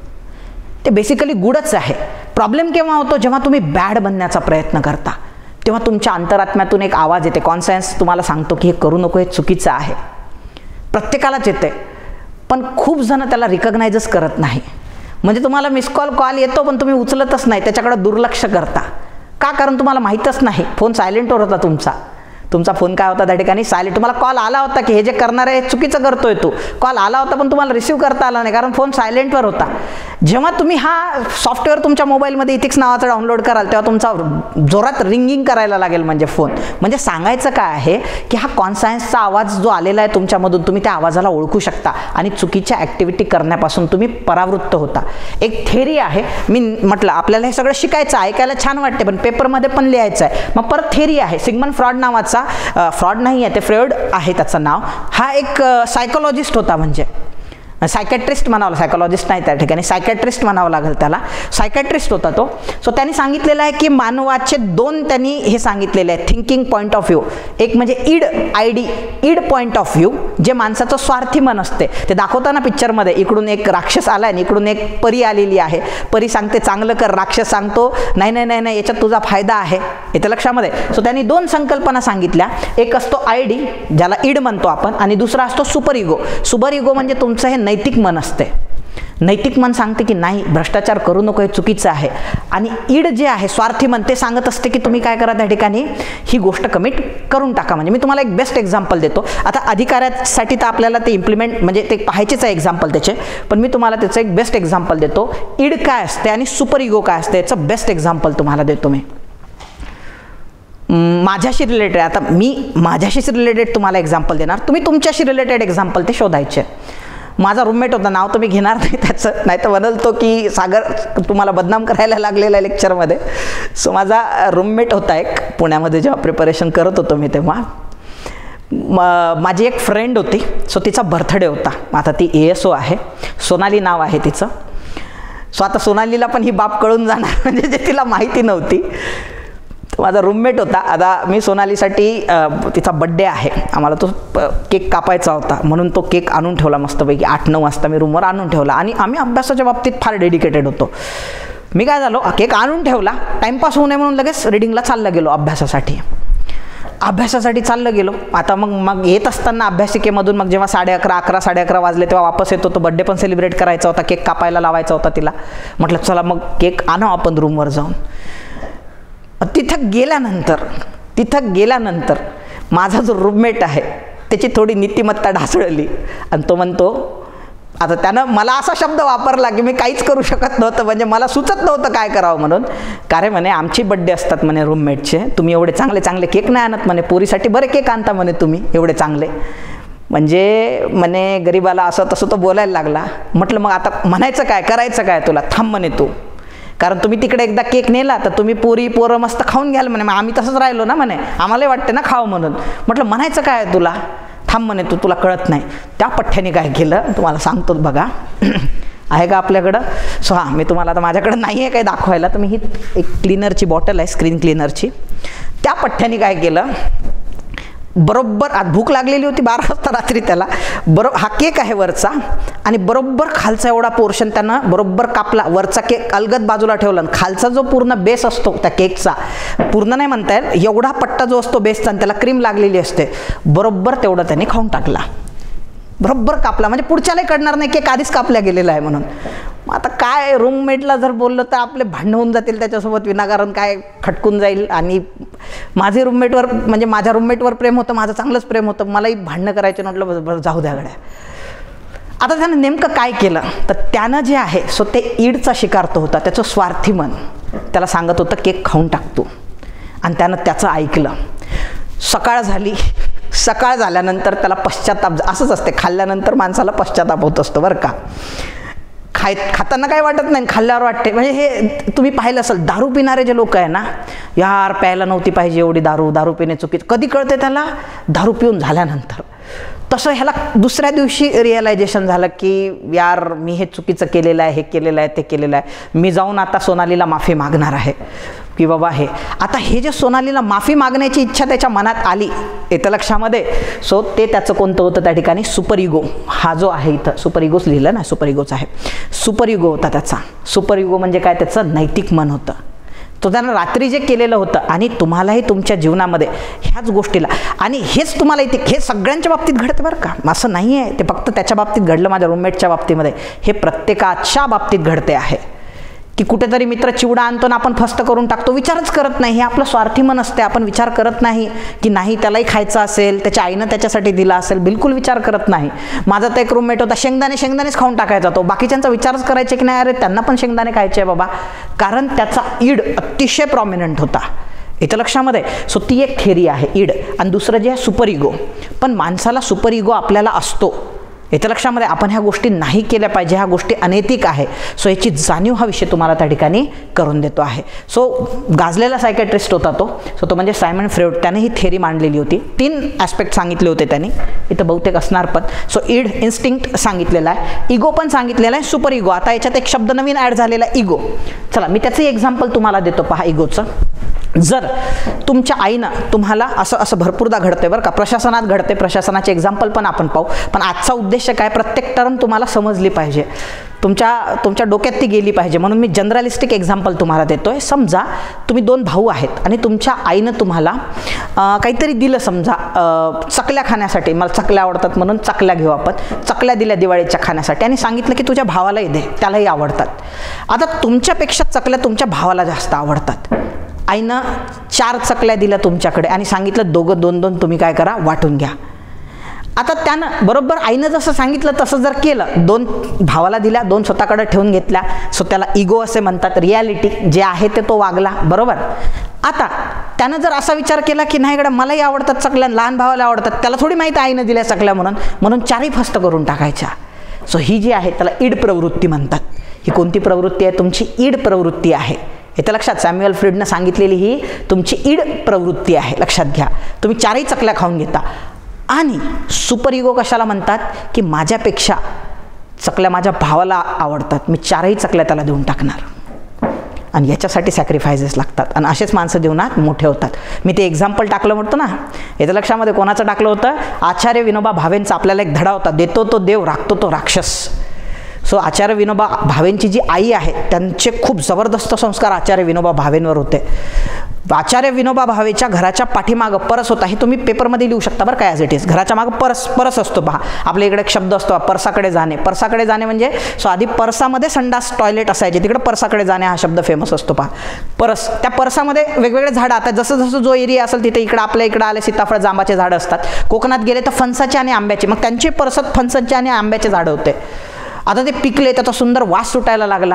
ते बेसिकली गुडच आहे. प्रॉब्लेम केव्हा होतो, जेव्हा तुम्ही बॅड बनण्याचा प्रयत्न करता, तेव्हा तुमच्या अंतरात्म्यातून एक आवाज येते, कॉन्सायन्स तुम्हाला सांगतो की हे करू नको, हे चुकीचं आहे. प्रत्येकालाच येते, पण खूप जण त्याला रिकग्नाइजच करत नाही. म्हणजे तुम्हाला मिस कॉल कॉल येतो पण तुम्ही उचलतच नाही, त्याच्याकडे दुर्लक्ष करता. का? कारण तुम्हाला माहीतच नाही. फोन सायलेंटवर होता तुमचा तुमचा फोन काय होता त्या ठिकाणी, सायलेंट. तुम्हाला कॉल आला होता की हे जे करणार आहे हे चुकीचं करतोय तू, कॉल आला होता पण तुम्हाला रिसीव्ह करता आला नाही कारण फोन सायलेंटवर होता. जेव्हा तुम्ही हा सॉफ्टवेअर तुमच्या मोबाईलमध्ये इथिक्स नावाचा डाउनलोड कराल तेव्हा तुमचा जोरात रिंगिंग करायला लागेल म्हणजे फोन. म्हणजे सांगायचं काय आहे की हा कॉन्सायन्सचा आवाज जो आलेला आहे तुमच्यामधून, तुम्ही त्या आवाजाला ओळखू शकता आणि चुकीच्या ॲक्टिव्हिटी करण्यापासून तुम्ही परावृत्त होता. एक थेरी आहे, मी म्हटलं आपल्याला हे सगळं शिकायचं, ऐकायला छान वाटते पण पेपरमध्ये पण लिहायचं आहे. मग परत थेरी आहे, सिग्मंड फ्रॉइड नावाचा, फ्रॉड नाही आहे ते फ्रॉइड आहे त्याचं नाव. हा एक सायकोलॉजिस्ट होता, म्हणजे सायकॅट्रिस्ट म्हणावं, सायकोलॉजिस्ट नाही त्या ठिकाणी, सायकॅट्रिस्ट म्हणावं लागेल त्याला. सायकॅट्रिस्ट होता तो. सो त्यांनी सांगितलेलं आहे की मानवाचे दोन त्यांनी हे सांगितलेले आहे थिंकिंग पॉईंट ऑफ व्ह्यू. एक म्हणजे id I D id point of view, जे माणसाचं स्वार्थी मन असते. ते दाखवताना पिक्चरमध्ये इकडून एक राक्षस आला आणि इकडून एक परी आलेली आहे. परी सांगते चांगलं कर, राक्षस सांगतो नाही नाही नाही नाही याच्यात तुझा फायदा आहे. येतं लक्षामध्ये. सो त्यांनी दोन संकल्पना सांगितल्या. एक असतो आय डी, ज्याला ईड म्हणतो आपण, आणि दुसरा असतो सुपर इगो. सुपर इगो म्हणजे तुमचं हे नैतिक मन असते. नैतिक मन सांगते की नाही भ्रष्टाचार करू नको, हे चुकीचं आहे. आणि ईड जे आहे स्वार्थी मन, ते सांगत असते की तुम्ही काय करा त्या ठिकाणी ही गोष्ट कमिट करून टाका. म्हणजे मी तुम्हाला एक बेस्ट एक्झाम्पल देतो. आता अधिकाऱ्यासाठी तर आपल्याला ते इम्प्लिमेंट म्हणजे ते पाहायचेच आहे एक्झाम्पल त्याचे, पण मी तुम्हाला त्याचं एक बेस्ट एक्झाम्पल देतो. ईड काय असते आणि सुपर इगो काय असते याचं बेस्ट एक्झाम्पल तुम्हाला देतो मी. माझ्याशी रिलेटेड, आता मी माझ्याशीच रिलेटेड तुम्हाला एक्झाम्पल देणार, तुम्ही तुमच्याशी रिलेटेड एक्झाम्पल ते शोधायचे. माझा रूममेट होता, नाव तर मी घेणार नाही त्याचं, नाही तर बनलतो की सागर तुम्हाला बदनाम करायला लागलेला आहे लेक्चरमध्ये. सो माझा रूममेट होता एक पुण्यामध्ये, जेव्हा प्रिपरेशन करत होतो मी तेव्हा. म माझी एक फ्रेंड होती. सो तिचा बर्थडे होता. आता ती ए एस ओ आहे, सोनाली नाव आहे तिचं. सो आता सोनालीला पण ही बाब कळून जाणार म्हणजे जे तिला माहिती नव्हती. माझा रूममेट होता. आता मी सोनालीसाठी तिचा बड्डे आहे, आम्हाला तो केक कापायचा होता म्हणून तो केक आणून ठेवला मस्तपैकी. आठ नऊ वाजता मी रूमवर आणून ठेवला आणि आम्ही अभ्यासाच्या बाबतीत फार डेडिकेटेड होतो. मी काय झालो, केक आणून ठेवला, टाईमपास होऊ नये म्हणून लगेच रीडिंगला चालला गेलो अभ्यासासाठी. अभ्यासासाठी चाललं गेलो. आता मग मग येत असताना अभ्यासिकेमधून मग जेव्हा साडे अकरा अकरा साडे अकरा वाजले तेव्हा वापस येतो. तो बड्डे पण सेलिब्रेट करायचा होता, केक कापायला लावायचा होता तिला. म्हटलं चला मग केक आणू आपण रूमवर जाऊन. तिथं गेल्यानंतर तिथं गेल्यानंतर माझा जो रूममेट आहे त्याची थोडी नीतिमत्ता ढासळली आणि तो म्हणतो, आता त्यानं मला असा शब्द वापरला की मी काहीच करू शकत नव्हतं, म्हणजे मला सुचत नव्हतं काय करावं म्हणून. का रे म्हणे, आमची बड्डे असतात म्हणे रूममेटचे, तुम्ही एवढे चांगले चांगले केक नाही आणत म्हणे, पोरीसाठी बरे केक आणता म्हणे तुम्ही एवढे चांगले. म्हणजे म्हणे गरीबाला असं तसं तो बोलायला लागला. म्हटलं मग आता म्हणायचं काय, करायचं काय तुला, थांब म्हणे तू, कारण तुम्ही तिकडे एकदा केक नेला तर तुम्ही पोरी पोरं मस्त खाऊन घ्याल म्हणे. मग आम्ही तसंच राहिलो ना म्हणे, आम्हालाही वाटते ना खाऊ म्हणून. म्हटलं म्हणायचं काय तुला, थांब म्हणे तू, तुला कळत नाही. त्या पठ्ठ्याने काय केलं तुम्हाला सांगतो बघा. आहे का आपल्याकडं? सो हां, मी तुम्हाला आता माझ्याकडं नाही आहे काही दाखवायला, तर मी ही एक क्लीनरची बॉटल आहे, स्क्रीन क्लीनरची. त्या पठ्ठ्याने काय केलं, बरोबर आज भूक लागलेली होती बारा वाजता रात्री त्याला, बरोबर हा केक आहे वरचा आणि बरोबर खालचा एवढा पोर्शन त्यानं बरोबर कापला. वरचा केक अलगद बाजूला ठेवला आणि खालचा जो पूर्ण बेस असतो त्या केकचा, पूर्ण नाही म्हणता येईल एवढा पट्टा जो असतो बेसचा आणि त्याला क्रीम लागलेली असते, बरोबर तेवढं त्याने खाऊन टाकला. बरोबर कापला, म्हणजे पुढच्यालाही कळणार नाही केक आधीच कापल्या गेलेला आहे म्हणून. आता काय रूममेटला जर बोललं तर आपले भांडणं होऊन जातील त्याच्यासोबत, विनाकारण काय खटकून जाईल. आणि माझे रूममेटवर म्हणजे माझ्या रूममेटवर प्रेम होतं, माझं चांगलंच प्रेम होतं, मलाही भांडणं करायचे. म्हटलं बरं जाऊ द्या गड्या. आता त्यानं नेमकं काय केलं तर त्यानं जे आहे सो ते ईडचा शिकार तो होता, त्याचं स्वार्थी मन त्याला सांगत होतं केक खाऊन टाकतो आणि त्यानं त्याचं ऐकलं. सकाळ झाली, सकाळ झाल्यानंतर त्याला पश्चाताप, असंच असते खाल्ल्यानंतर माणसाला पश्चाताप होत असतो बरं का. खाय खाताना काय वाटत नाही, खाल्ल्यावर वाटते. म्हणजे हे तुम्ही पाहिलं असेल, दारू पिणारे जे लोक आहे ना, यार प्यायला नव्हती पाहिजे एवढी दारू, दारू पिणे चुकीचं. कधी कळते त्याला? दारू पिऊन झाल्यानंतर. तसं ह्याला दुसऱ्या दिवशी रिअलायझेशन झालं की यार मी हे चुकीचं केलेलं आहे, हे केलेलं आहे, ते केलेलं आहे. मी जाऊन आता सोनालीला माफी मागणार आहे की बाबा हे. आता हे जे सोनालीला माफी मागण्याची इच्छा त्याच्या मनात आली येतं लक्षामध्ये. सो ते त्याचं कोणतं होतं त्या ठिकाणी? Super ego. हा जो आहे इथं सुपर इगोच लिहिलं ना, सुपर इगोच आहे. सुपर इगो होता त्याचा. सुपर इगो म्हणजे काय? त्याचं नैतिक मन होतं. तो त्यानं रात्री जे केलेलं होतं आणि तुम्हालाही तुमच्या जीवनामध्ये ह्याच गोष्टीला, आणि हेच तुम्हाला इथे हे सगळ्यांच्या बाबतीत घडतं बरं का, असं नाही आहे ते फक्त त्याच्या बाबतीत घडलं, माझ्या रूममेटच्या बाबतीमध्ये. हे प्रत्येकाच्या बाबतीत घडते आहे की कुठेतरी मित्र चिवडा आणतो ना, आपण फस्त करून टाकतो, विचारच करत नाही. हे आपलं स्वार्थी मन असते. आपण विचार करत नाही की नाही त्यालाही खायचं असेल, त्याच्या आईनं त्याच्यासाठी दिला असेल, बिलकुल विचार करत नाही. माझा तर एक रूममेट होता, शेंगदाणे शेंगदाणेच खाऊन टाकायचा तो. बाकीच्यांचा विचारच करायचे की नाही अरे त्यांना पण शेंगदाणे खायचे आहे बाबा, कारण त्याचा ईड अतिशय प्रॉमिनंट होता. इथं लक्षामध्ये. सो ती एक थेरी आहे ईड. आणि दुसरं जे आहे सुपर इगो. पण माणसाला सुपर इगो आपल्याला असतो. येत्या लक्षामध्ये आपण ह्या गोष्टी नाही केल्या पाहिजे, ह्या गोष्टी अनैतिक आहे. सो याची जाणीव हा विषय तुम्हाला त्या ठिकाणी करून देतो आहे. सो गाजलेला सायकॅट्रिस्ट होता तो. सो तो म्हणजे सायमन फ्रेड. त्याने ही थेरी मांडलेली होती. तीन ॲस्पेक्ट सांगितले होते त्यांनी. इथं बहुतेक असणार पण. सो ईड, इन्स्टिंक्ट सांगितलेला आहे, इगो पण सांगितलेला आहे, सुपर इगो. आता याच्यात एक शब्द नवीन ॲड झालेला इगो. चला मी त्याचं एक्झाम्पल तुम्हाला देतो पहा इगोचं. जर तुमच्या आईनं तुम्हाला असं असं भरपूरदा घडते बरं का, प्रशासनात घडते, प्रशासनाचे एक्झाम्पल पण आपण पाहू. पण आजचा उद्देश काय, प्रत्येक टर्म तुम्हाला समजली पाहिजे, तुमच्या तुमच्या डोक्यात ती गेली पाहिजे, म्हणून मी जनरलिस्टिक एक्झाम्पल तुम्हाला देतोय. समजा तुम्ही दोन भाऊ आहेत आणि तुमच्या आईनं तुम्हाला काहीतरी दिलं, समजा चकल्या खाण्यासाठी. मला चकल्या आवडतात म्हणून चकल्या घेऊ आपण. चकल्या दिल्या दिवाळीच्या खाण्यासाठी आणि सांगितलं की तुझ्या भावालाही दे, त्यालाही आवडतात. आता तुमच्यापेक्षा चकल्या तुमच्या भावाला जास्त आवडतात. आईनं चार चकल्या दिल्या तुमच्याकडे आणि सांगितलं दोघं दोन दोन तुम्ही काय करा, वाटून घ्या. आता त्यानं बरोबर आईनं जसं सांगितलं तसं जर केलं, दोन भावाला दिल्या, दोन स्वतःकडे ठेवून घेतल्या. सो त्याला इगो असे म्हणतात. रियालिटी जे आहे ते तो वागला बरोबर. आता त्यानं जर असा विचार केला की नाही गड्या मलाही आवडतात चकल्या, लहान भावाला आवडतात, त्याला थोडी माहिती आईनं दिल्या चकल्या म्हणून, म्हणून चारही फस्त करून टाकायच्या. सो ही जी आहे त्याला ईड प्रवृत्ती म्हणतात. ही कोणती प्रवृत्ती आहे? तुमची ईड प्रवृत्ती आहे. येतं लक्षात. सॅम्युअल फ्रीडनं सांगितलेली ही तुमची ईड प्रवृत्ती आहे, लक्षात घ्या. तुम्ही चारही चकल्या खाऊन घेता. आणि सुपर इगो कशाला म्हणतात की माझ्यापेक्षा चकल्या माझ्या भावाला आवडतात, मी चारही चकल्या त्याला देऊन टाकणार. आणि याच्यासाठी सॅक्रिफायसेस लागतात आणि असेच माणसं जीवनात मोठे होतात. मी ते एक्झाम्पल टाकलं म्हणतो ना, येतं लक्षामध्ये. कोणाचं टाकलं होतं? आचार्य विनोबा भावेंचा आपल्याला एक धडा होता, देतो तो देव, राखतो तो राक्षस. सो आचार्य विनोबा भावेंची जी आई आहे त्यांचे खूप जबरदस्त संस्कार आचार्य विनोबा भावेंवर होते. आचार्य विनोबा भावेच्या घराच्या पाठीमागं परस होता. हे तुम्ही पेपरमध्ये लिहू शकता बरं काय, ॲज इट इज. घराच्या मागं परस परस असतो पहा. आपल्या इकडे एक शब्द असतो परसाकडे जाणे. परसाकडे जाणे म्हणजे सो आधी परसामध्ये संडास टॉयलेट असायचे, तिकडे परसाकडे जाणे हा शब्द फेमस असतो पहा. परस. त्या परसामध्ये वेगवेगळे झाडं. आता जसं जसं जो एरिया असेल तिथे इकडं आपल्या इकडं आले सीताफळ जांबाचे झाडं असतात. कोकणात गेले तर फणसाचे आणि आंब्याचे, मग त्यांचे परसात फणसाचे आणि आंब्याचे झाडं होते. आता ते पिकले, त्याचा सुंदर वास सुटायला लागला.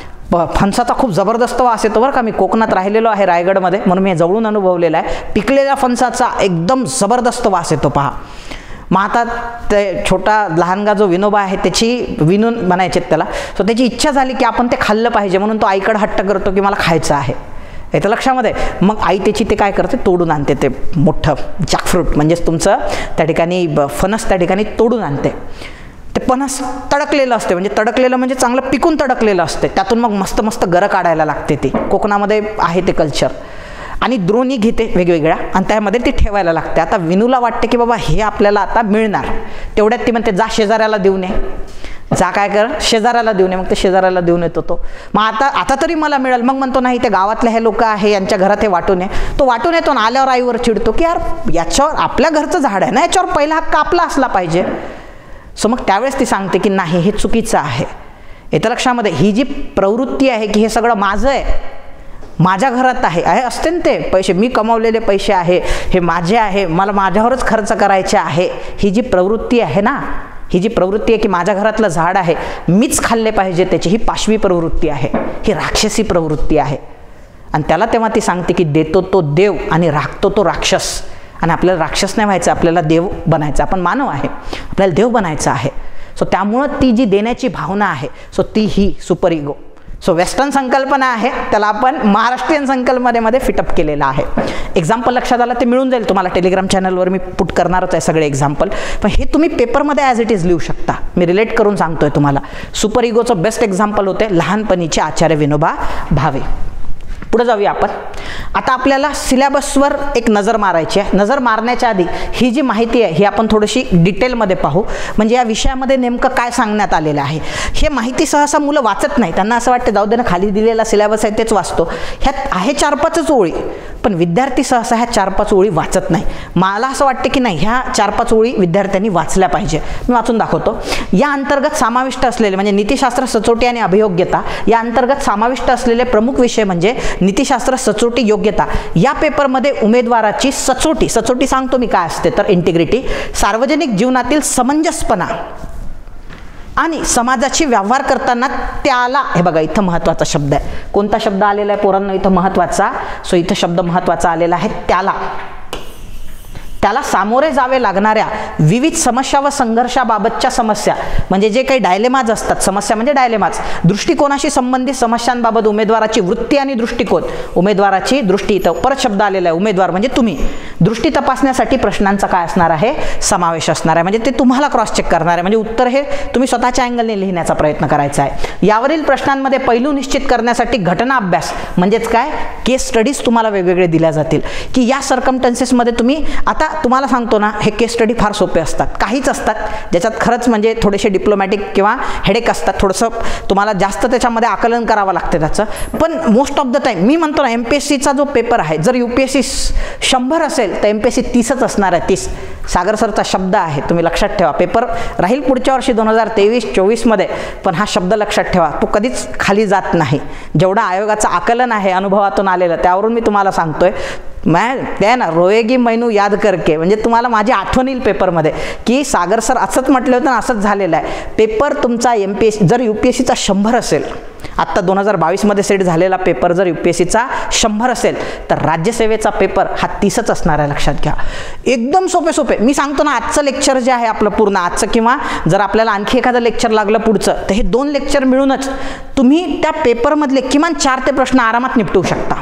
फणसाचा खूप जबरदस्त वास येतो बरं का. मी कोकणात राहिलेलो आहे रायगडमध्ये, म्हणून मी जवळून अनुभवलेला आहे. पिकलेल्या फणसाचा एकदम जबरदस्त वास येतो पहा. मग आता ते छोटा लहानगा जो विनोबा आहे त्याची विनून म्हणायचे त्याला. सो त्याची इच्छा झाली की आपण ते खाल्लं पाहिजे, म्हणून तो आईकडे हट्ट करतो की मला खायचं आहे. येतं लक्षामध्ये. मग आई त्याची ते काय करते, तोडून आणते ते मोठं जॅकफ्रूट, म्हणजेच तुमचं त्या ठिकाणी फणस त्या ठिकाणी तोडून आणते. ते फणस तडकलेलं असते, म्हणजे तडकलेलं म्हणजे चांगलं पिकून तडकलेलं असते. त्यातून मग मस्त मस्त गरं काढायला लागते. ती कोकणामध्ये आहे ते कल्चर. आणि द्रोणी घेते वेगवेगळ्या आणि त्यामध्ये ती ठेवायला लागते. आता विनूला वाटते की बाबा हे आपल्याला आता मिळणार. तेवढ्यात ती म्हणते जा शेजाऱ्याला देऊन ये, जा काय कर शेजाऱ्याला देऊन ये. मग ते शेजाऱ्याला देऊन येतो तो. मग आता आता तरी मला मिळेल. मग म्हणतो नाही ते गावातले हे लोक आहे यांच्या घरात हे वाटून ये. तो वाटून येतो ना, आल्यावर आईवर चिडतो की यार याच्यावर आपल्या घरचं झाड आहे ना, याच्यावर पहिला हक्क आपला असला पाहिजे. सो मग त्यावेळेस ती सांगते की नाही हे चुकीचं आहे. येतं लक्षामध्ये. ही जी प्रवृत्ती आहे की हे सगळं माझं आहे, माझ्या घरात आहे आहे असते ना ते पैसे, मी कमावलेले पैसे आहे, हे माझे आहे, मला माझ्यावरच खर्च करायचे आहे. ही जी प्रवृत्ती आहे ना, ही जी प्रवृत्ती आहे की माझ्या घरातलं झाड आहे मीच खाल्ले पाहिजे त्याची, ही पाशवी प्रवृत्ती आहे, ही राक्षसी प्रवृत्ती आहे. आणि त्याला तेव्हा ती सांगते की देतो तो देव आणि राखतो तो राक्षस. आणि आपल्याला राक्षस नाही व्हायचं, आपल्याला देव बनायचं. आपण मानव आहे, आपल्याला देव बनायचं आहे. सो त्यामुळं ती जी देण्याची भावना आहे सो ती ही सुपर इगो. सो वेस्टर्न संकल्पना आहे, त्याला आपण महाराष्ट्रीयन संकल्पनेमध्ये फिटअप केलेला आहे. एक्झाम्पल लक्षात आलं ते मिळून जाईल तुम्हाला, टेलिग्राम चॅनलवर मी पुट करणारच आहे सगळे एक्झाम्पल, पण हे तुम्ही पेपरमध्ये ॲज इट इज लिहू शकता. मी रिलेट करून सांगतोय तुम्हाला. सुपर इगोचं बेस्ट एक्झाम्पल होते लहानपणीचे आचार्य विनोबा भावे. पुढे जाऊया आपण. आता आपल्याला सिलेबसवर एक नजर मारायची आहे. नजर मारण्याच्या आधी ही जी माहिती आहे ही आपण थोडीशी डिटेलमध्ये पाहू, म्हणजे या विषयामध्ये नेमकं काय सांगण्यात आलेलं आहे. हे माहिती सहसा मुलं वाचत नाही, त्यांना असं वाटतं जाऊ दे ना, खाली दिलेला सिलेबस आहे तेच वाचतो. ह्यात आहे चार पाचच ओळी, पण विद्यार्थी सहसा ह्या चार पाच ओळी वाचत नाही. मला असं वाटतं की नाही, ह्या चार पाच ओळी विद्यार्थ्यांनी वाचल्या पाहिजे. मी वाचून दाखवतो. या अंतर्गत समाविष्ट असलेले म्हणजे नीतिशास्त्र, सचोटी आणि अभियोग्यता या अंतर्गत समाविष्ट असलेले प्रमुख विषय म्हणजे नीतिशास्त्र, सचोटी, योग्यता. या पेपरमध्ये उमेदवाराची सचोटी सचोटी सांगतो मी काय असते तर इंटिग्रिटी, सार्वजनिक जीवनातील समंजसपणा आणि समाजाशी व्यवहार करताना त्याला, हे बघा इथं महत्त्वाचा शब्द आहे. कोणता शब्द आलेला आहे पोरांनो इथं महत्त्वाचा? सो इथं शब्द महत्त्वाचा आलेला आहे त्याला. त्याला सामोरे जावे लागणाऱ्या विविध समस्या व संघर्षाबाबतच्या समस्या, म्हणजे जे काही डायलेमाज असतात, समस्या म्हणजे डायलेमाज, दृष्टिकोनाशी संबंधित समस्यांबाबत उमेदवाराची वृत्ती आणि दृष्टिकोन, उमेदवाराची दृष्टी, इथं परत शब्द आलेला आहे उमेदवार म्हणजे तुम्ही, दृष्टी तपासण्यासाठी प्रश्नांचा काय असणार आहे? समावेश असणार आहे. म्हणजे ते तुम्हाला क्रॉस चेक करणार आहे, म्हणजे उत्तर हे तुम्ही स्वतःच्या अँगलने लिहिण्याचा प्रयत्न करायचा आहे. यावरील प्रश्नांमध्ये पैलू निश्चित करण्यासाठी घटना अभ्यास म्हणजेच काय, केस स्टडीज तुम्हाला वेगवेगळे दिल्या जातील, की या सर्कमस्टन्सेसमध्ये तुम्ही, आता तुम्हाला सांगतो ना, हे केस स्टडी फार सोपे असतात. काहीच असतात ज्याच्यात खरंच म्हणजे थोडेसे डिप्लोमॅटिक किंवा हेडेक असतात, थोडंसं तुम्हाला जास्त त्याच्यामध्ये आकलन करावं लागते त्याचं. पण मोस्ट ऑफ द टाईम मी म्हणतो ना, एम पी एस सीचा जो पेपर आहे, जर यू पी एस सी शंभर असेल तर एम पी एस सी तीसच असणार आहे. तीस सागर सरचा शब्द आहे, तुम्ही लक्षात ठेवा. पेपर राहील पुढच्या वर्षी दोन हजार तेवीस चोवीसमध्ये, पण हा शब्द लक्षात ठेवा, तो कधीच खाली जात नाही. जेवढं आयोगाचं आकलन आहे अनुभवातून आलेलं, त्यावरून मी तुम्हाला सांगतोय. मैं ते ना रोएगी मैनू याद करके, म्हणजे तुम्हाला माझी आठवण येईल पेपरमध्ये की सागर सर असंच म्हटलं होतं, असंच झालेलं आहे. पेपर तुमचा एम पी एस जर यू पी एस सीचा शंभर असेल, आत्ता दोन हजार बावीसमध्ये सेट झालेला पेपर जर यू पी एस सीचा शंभर असेल, तर राज्यसेवेचा पेपर हा तीसच असणार आहे, लक्षात घ्या. एकदम सोपे सोपे. मी सांगतो ना, आजचं लेक्चर जे आहे आपलं पूर्ण आजचं, किंवा जर आपल्याला आणखी एखादं लेक्चर लागलं पुढचं, तर हे दोन लेक्चर मिळूनच तुम्ही त्या पेपरमधले किमान चार ते प्रश्न आरामात निपटवू शकता.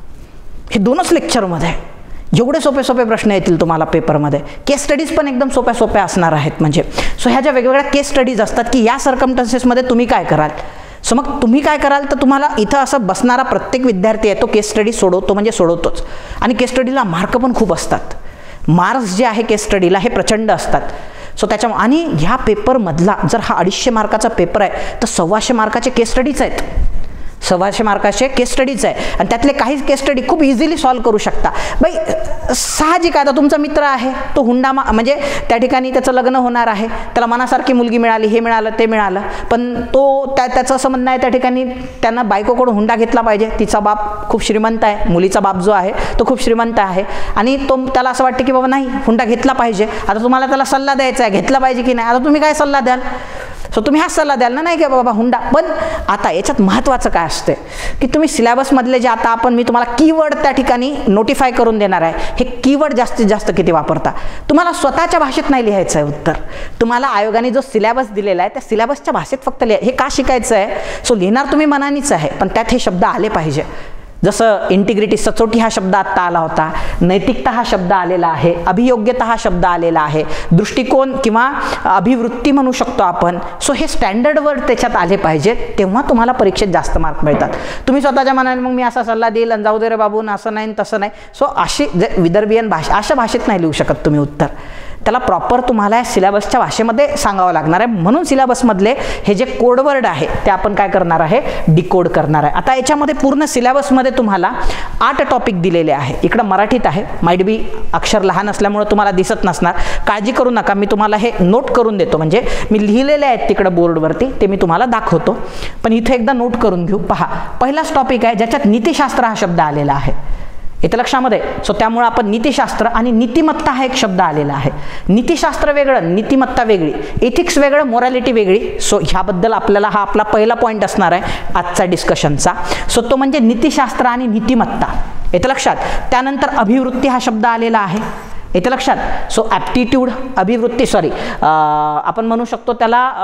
हे दोनच लेक्चरमध्ये एवढे सोपे सोपे प्रश्न येतील तुम्हाला पेपरमध्ये. केस स्टडीज पण एकदम सोप्या सोप्या असणार आहेत. म्हणजे सो ह्या ज्या वेगवेगळ्या केस स्टडीज असतात की या सर्कमस्टन्सेसमध्ये तुम्ही काय कराल. सो मग तुम्ही काय कराल तर तुम्हाला इथं असं बसणारा प्रत्येक विद्यार्थी आहे तो केस स्टडी सोडवतो म्हणजे सोडवतोच. आणि केस स्टडीला मार्क पण खूप असतात. मार्क्स जे आहे केस स्टडीला हे प्रचंड असतात. सो त्याच्यामुळे आणि ह्या पेपरमधला जर हा अडीचशे मार्काचा पेपर आहे तर सव्वाशे मार्काचे केस स्टडीज आहेत. सव्वाशे मार्काचे केस स्टडीज आहे आणि त्यातले काही केस स्टडी खूप इझिली सॉल्व्ह करू शकता. बाई साहजिक आहे, आता तुमचा मित्र आहे तो हुंडा मा म्हणजे त्या ठिकाणी त्याचं लग्न होणार आहे, त्याला मनासारखी मुलगी मिळाली, हे मिळालं ते मिळालं, पण तो त्या त्याचं असं म्हणणं आहे त्या ठिकाणी त्यांना बायकोकडून हुंडा घेतला पाहिजे. तिचा बाप खूप श्रीमंत आहे, मुलीचा बाप जो आहे तो खूप श्रीमंत आहे आणि तो त्याला असं वाटतं की बाबा नाही हुंडा घेतला पाहिजे. आता तुम्हाला त्याला सल्ला द्यायचा आहे घेतला पाहिजे की नाही. आता तुम्ही काय सल्ला द्याल. सो तुम्ही हा सल्ला द्याल ना, नाही की बाबा हुंडा. पण आता याच्यात महत्त्वाचं काय असते की तुम्ही सिलेबसमधले जे आता आपण मी तुम्हाला कीवर्ड त्या ठिकाणी नोटिफाय करून देणार आहे, हे कीवर्ड जास्तीत जास्त किती वापरता. तुम्हाला स्वतःच्या भाषेत नाही लिहायचं आहे उत्तर. तुम्हाला आयोगाने जो सिलेबस दिलेला आहे त्या सिलेबसच्या भाषेत फक्त लिहा. हे का शिकायचं आहे. सो लिहिणार तुम्ही मनानीच आहे, पण त्यात हे शब्द आले पाहिजे. जसं इंटिग्रिटी, सचोटी हा शब्द आत्ता आला होता, नैतिकता हा शब्द आलेला आहे, अभियोग्यता हा शब्द आलेला आहे, दृष्टिकोन किंवा अभिवृत्ती म्हणू शकतो आपण. सो हे स्टँडर्ड वर्ड त्याच्यात आले पाहिजेत, तेव्हा तुम्हाला परीक्षेत जास्त मार्क मिळतात. तुम्ही स्वतःच्या मनाने मग मी असा सल्ला देईल आणि जाऊ दे रे बाबून असं नाही तसं नाही. सो अशी जे विदर्भीयन भाषा अशा भाषेत नाही लिहू शकत तुम्ही उत्तर. त्याला प्रॉपर तुम्हाला सिलेबसच्या भाषेमध्ये सांगावं लागणार आहे. म्हणून सिलेबसमधले हे जे कोडवर्ड आहे ते आपण काय करणार आहे, डिकोड करणार आहे. आता याच्यामध्ये पूर्ण सिलेबसमध्ये तुम्हाला आठ टॉपिक दिलेले आहे. इकडं मराठीत आहे, माइट बी अक्षर लहान असल्यामुळे तुम्हाला दिसत नसणार, काळजी करू नका. मी तुम्हाला हे नोट करून देतो, म्हणजे मी लिहिलेले आहेत तिकडं बोर्डवरती ते मी तुम्हाला दाखवतो. पण इथे एकदा नोट करून घेऊ. पहा, पहिलाच टॉपिक आहे ज्याच्यात नीतिशास्त्र हा शब्द आलेला आहे. इथं लक्षामध्ये. सो त्यामुळे आपण नीतिशास्त्र आणि नीतिमत्ता हा एक शब्द आलेला आहे. नीतिशास्त्र वेगळं, नीतिमत्ता वेगळी, एथिक्स वेगळं, मोरॅलिटी वेगळी. सो ह्याबद्दल आपल्याला हा आपला पहिला पॉईंट असणार आहे आजचा डिस्कशनचा. सो तो म्हणजे नीतिशास्त्र आणि नीतिमत्ता. इथं लक्षात. त्यानंतर अभिवृत्ती हा शब्द आलेला आहे. इथं लक्षात. सो ॲप्टिट्यूड, अभिवृत्ती, सॉरी आपण म्हणू शकतो त्याला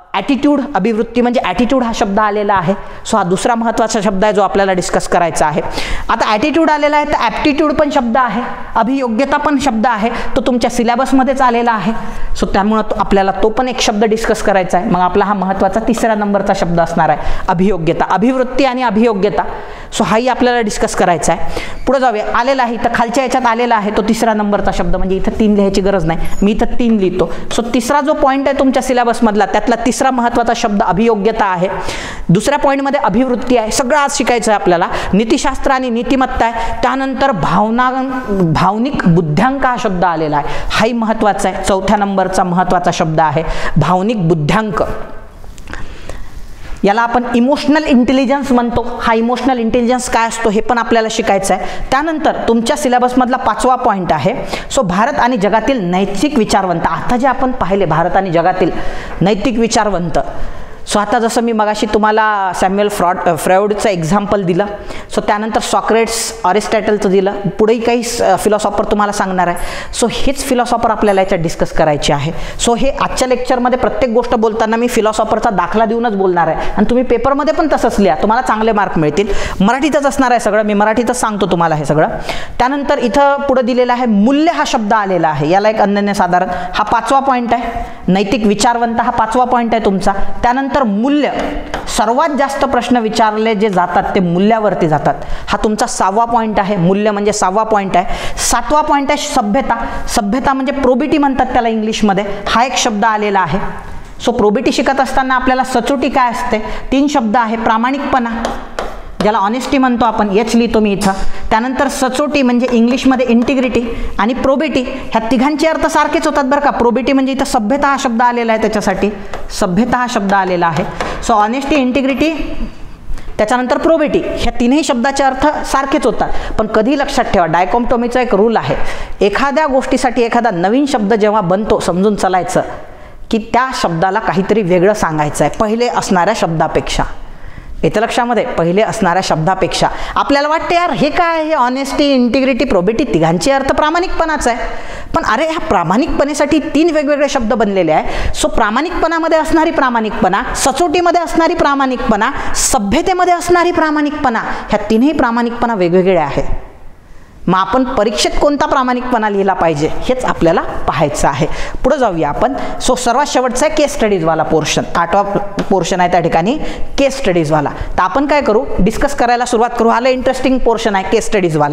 ॲटिट्यूड, अभिवृत्ती म्हणजे ॲटिट्यूड हा शब्द आलेला आहे. सो हा दुसरा महत्त्वाचा शब्द आहे जो आपल्याला डिस्कस करायचा आहे. आता ॲटिट्यूड आलेला आहे तर ॲप्टिट्यूड पण शब्द आहे, अभियोग्यता पण शब्द आहे, तो तुमच्या सिलेबसमध्येच आलेला आहे. सो त्यामुळं तो आपल्याला तो पण एक शब्द डिस्कस करायचा आहे. मग आपला हा महत्त्वाचा तिसऱ्या नंबरचा शब्द असणार आहे अभियोग्यता, अभिवृत्ती आणि अभियोग्यता. सो हाही आपल्याला डिस्कस करायचा आहे. पुढे जाऊया. आलेला आहे तर खालच्या याच्यात आलेला आहे तो तिसरा नंबरचा शब्द, म्हणजे इथं तीन लिहायची गरज नाही, मी इथं तीन लिहितो. सो तिसरा जो पॉईंट आहे तुमच्या सिलेबसमधला त्यातला तिसरा महत्त्वाचा शब्द अभियोग्यता आहे. दुसऱ्या पॉईंटमध्ये अभिवृत्ती आहे. सगळं आज शिकायचं आहे आपल्याला. नीतिशास्त्र आणि नीतिमत्ता आहे. त्यानंतर भावना भावनिक बुद्ध्यांक हा शब्द आलेला आहे, हाही महत्त्वाचा आहे. चौथ्या नंबरचा महत्त्वाचा शब्द आहे भावनिक बुद्ध्यांक. याला आपण इमोशनल इंटेलिजन्स म्हणतो. हा इमोशनल इंटेलिजन्स काय असतो हे पण आपल्याला शिकायचं आहे. त्यानंतर तुमच्या सिलेबसमधला पाचवा पॉईंट आहे सो भारत आणि जगातील नैतिक विचारवंत. आता जे आपण पाहिले भारत आणि जगातील नैतिक विचारवंत, सो आता जसं मी मगाशी तुम्हाला सॅम्युअल फ्रॉड फ्रॉइडचं एक्झाम्पल दिलं, सो त्यानंतर सॉक्रेट्स, अरिस्टॉटलचं दिलं, पुढेही काही फिलॉसॉफर तुम्हाला सांगणार आहे. सो हेच फिलॉसॉफर आपल्याला याच्यात डिस्कस करायचे आहे. सो हे आजच्या लेक्चरमध्ये प्रत्येक गोष्ट बोलताना मी फिलॉसॉफरचा दाखला देऊनच बोलणार आहे आणि तुम्ही पेपरमध्ये पण तसंच लिहा, तुम्हाला चांगले मार्क मिळतील. मराठीतच असणार आहे सगळं, मी मराठीतच सांगतो तुम्हाला हे सगळं. त्यानंतर इथं पुढे दिलेला आहे मूल्य हा शब्द आलेला आहे, याला एक अनन्यसाधारण, हा पाचवा पॉईंट आहे. नैतिक विचारवंत हा पाचवा पॉईंट आहे तुमचा. त्यानंतर मूल्य, सर्वात जास्त प्रश्न विचारले जे जातात ते मूल्यावरती जातात, हा तुमचा सहावा पॉईंट आहे. मूल्य म्हणजे सहावा पॉईंट आहे. सातवा पॉईंट आहे सभ्यता. सभ्यता म्हणजे प्रोबिटी म्हणतात त्याला इंग्लिशमध्ये, हा एक शब्द आलेला आहे. सो प्रोबिटी शिकत असताना आपल्याला सचोटी काय असते, तीन शब्द आहे. प्रामाणिकपणा, ज्याला ऑनेस्टी म्हणतो आपण, हेच लिहितो मी इथं. त्यानंतर सचोटी म्हणजे इंग्लिशमध्ये इंटिग्रिटी, आणि प्रोबिटी, ह्या तिघांचे अर्थ सारखेच होतात बरं का. प्रोबिटी म्हणजे इथं सभ्यता हा शब्द आलेला आहे, त्याच्यासाठी सभ्यता हा शब्द आलेला आहे. सो ऑनेस्टी, इंटिग्रिटी, त्याच्यानंतर प्रोबिटी, ह्या तीनही शब्दाचे अर्थ सारखेच होतात. पण कधी लक्षात ठेवा, डायकॉम्टोमीचा एक रूल आहे, एखाद्या गोष्टीसाठी एखादा नवीन शब्द जेव्हा बनतो समजून चालायचं की त्या शब्दाला काहीतरी वेगळं सांगायचं आहे पहिले असणाऱ्या शब्दापेक्षा. येतं लक्षामध्ये, पहिले असणाऱ्या शब्दापेक्षा. आपल्याला वाटते यार हे काय, हे ऑनेस्टी, इंटिग्रिटी, प्रोबिटी तिघांचे अर्थ प्रामाणिकपणाचा आहे, पण अरे ह्या प्रामाणिकपणेसाठी तीन वेगवेगळे शब्द बनलेले आहे. सो प्रामाणिकपणामध्ये असणारी प्रामाणिकपणा, सचोटीमध्ये असणारी प्रामाणिकपणा, सभ्यतेमध्ये असणारी प्रामाणिकपणा, ह्या तीनही प्रामाणिकपणा वेगवेगळे आहे. मग आपण परीक्षेत कोणता प्रामाणिकपणा लिहिला पाहिजे हेच आपल्याला पाहायचं आहे. पुढे जाऊया आपण. सो सर्वात शेवटचा आहे केस स्टडीजवाला पोर्शन, आठवा पोर्शन आहे त्या ठिकाणी केस स्टडीजवाला. तर आपण काय करू, डिस्कस करायला सुरुवात करू. आलं इंटरेस्टिंग पोर्शन आहे केस स्टडीजवाला.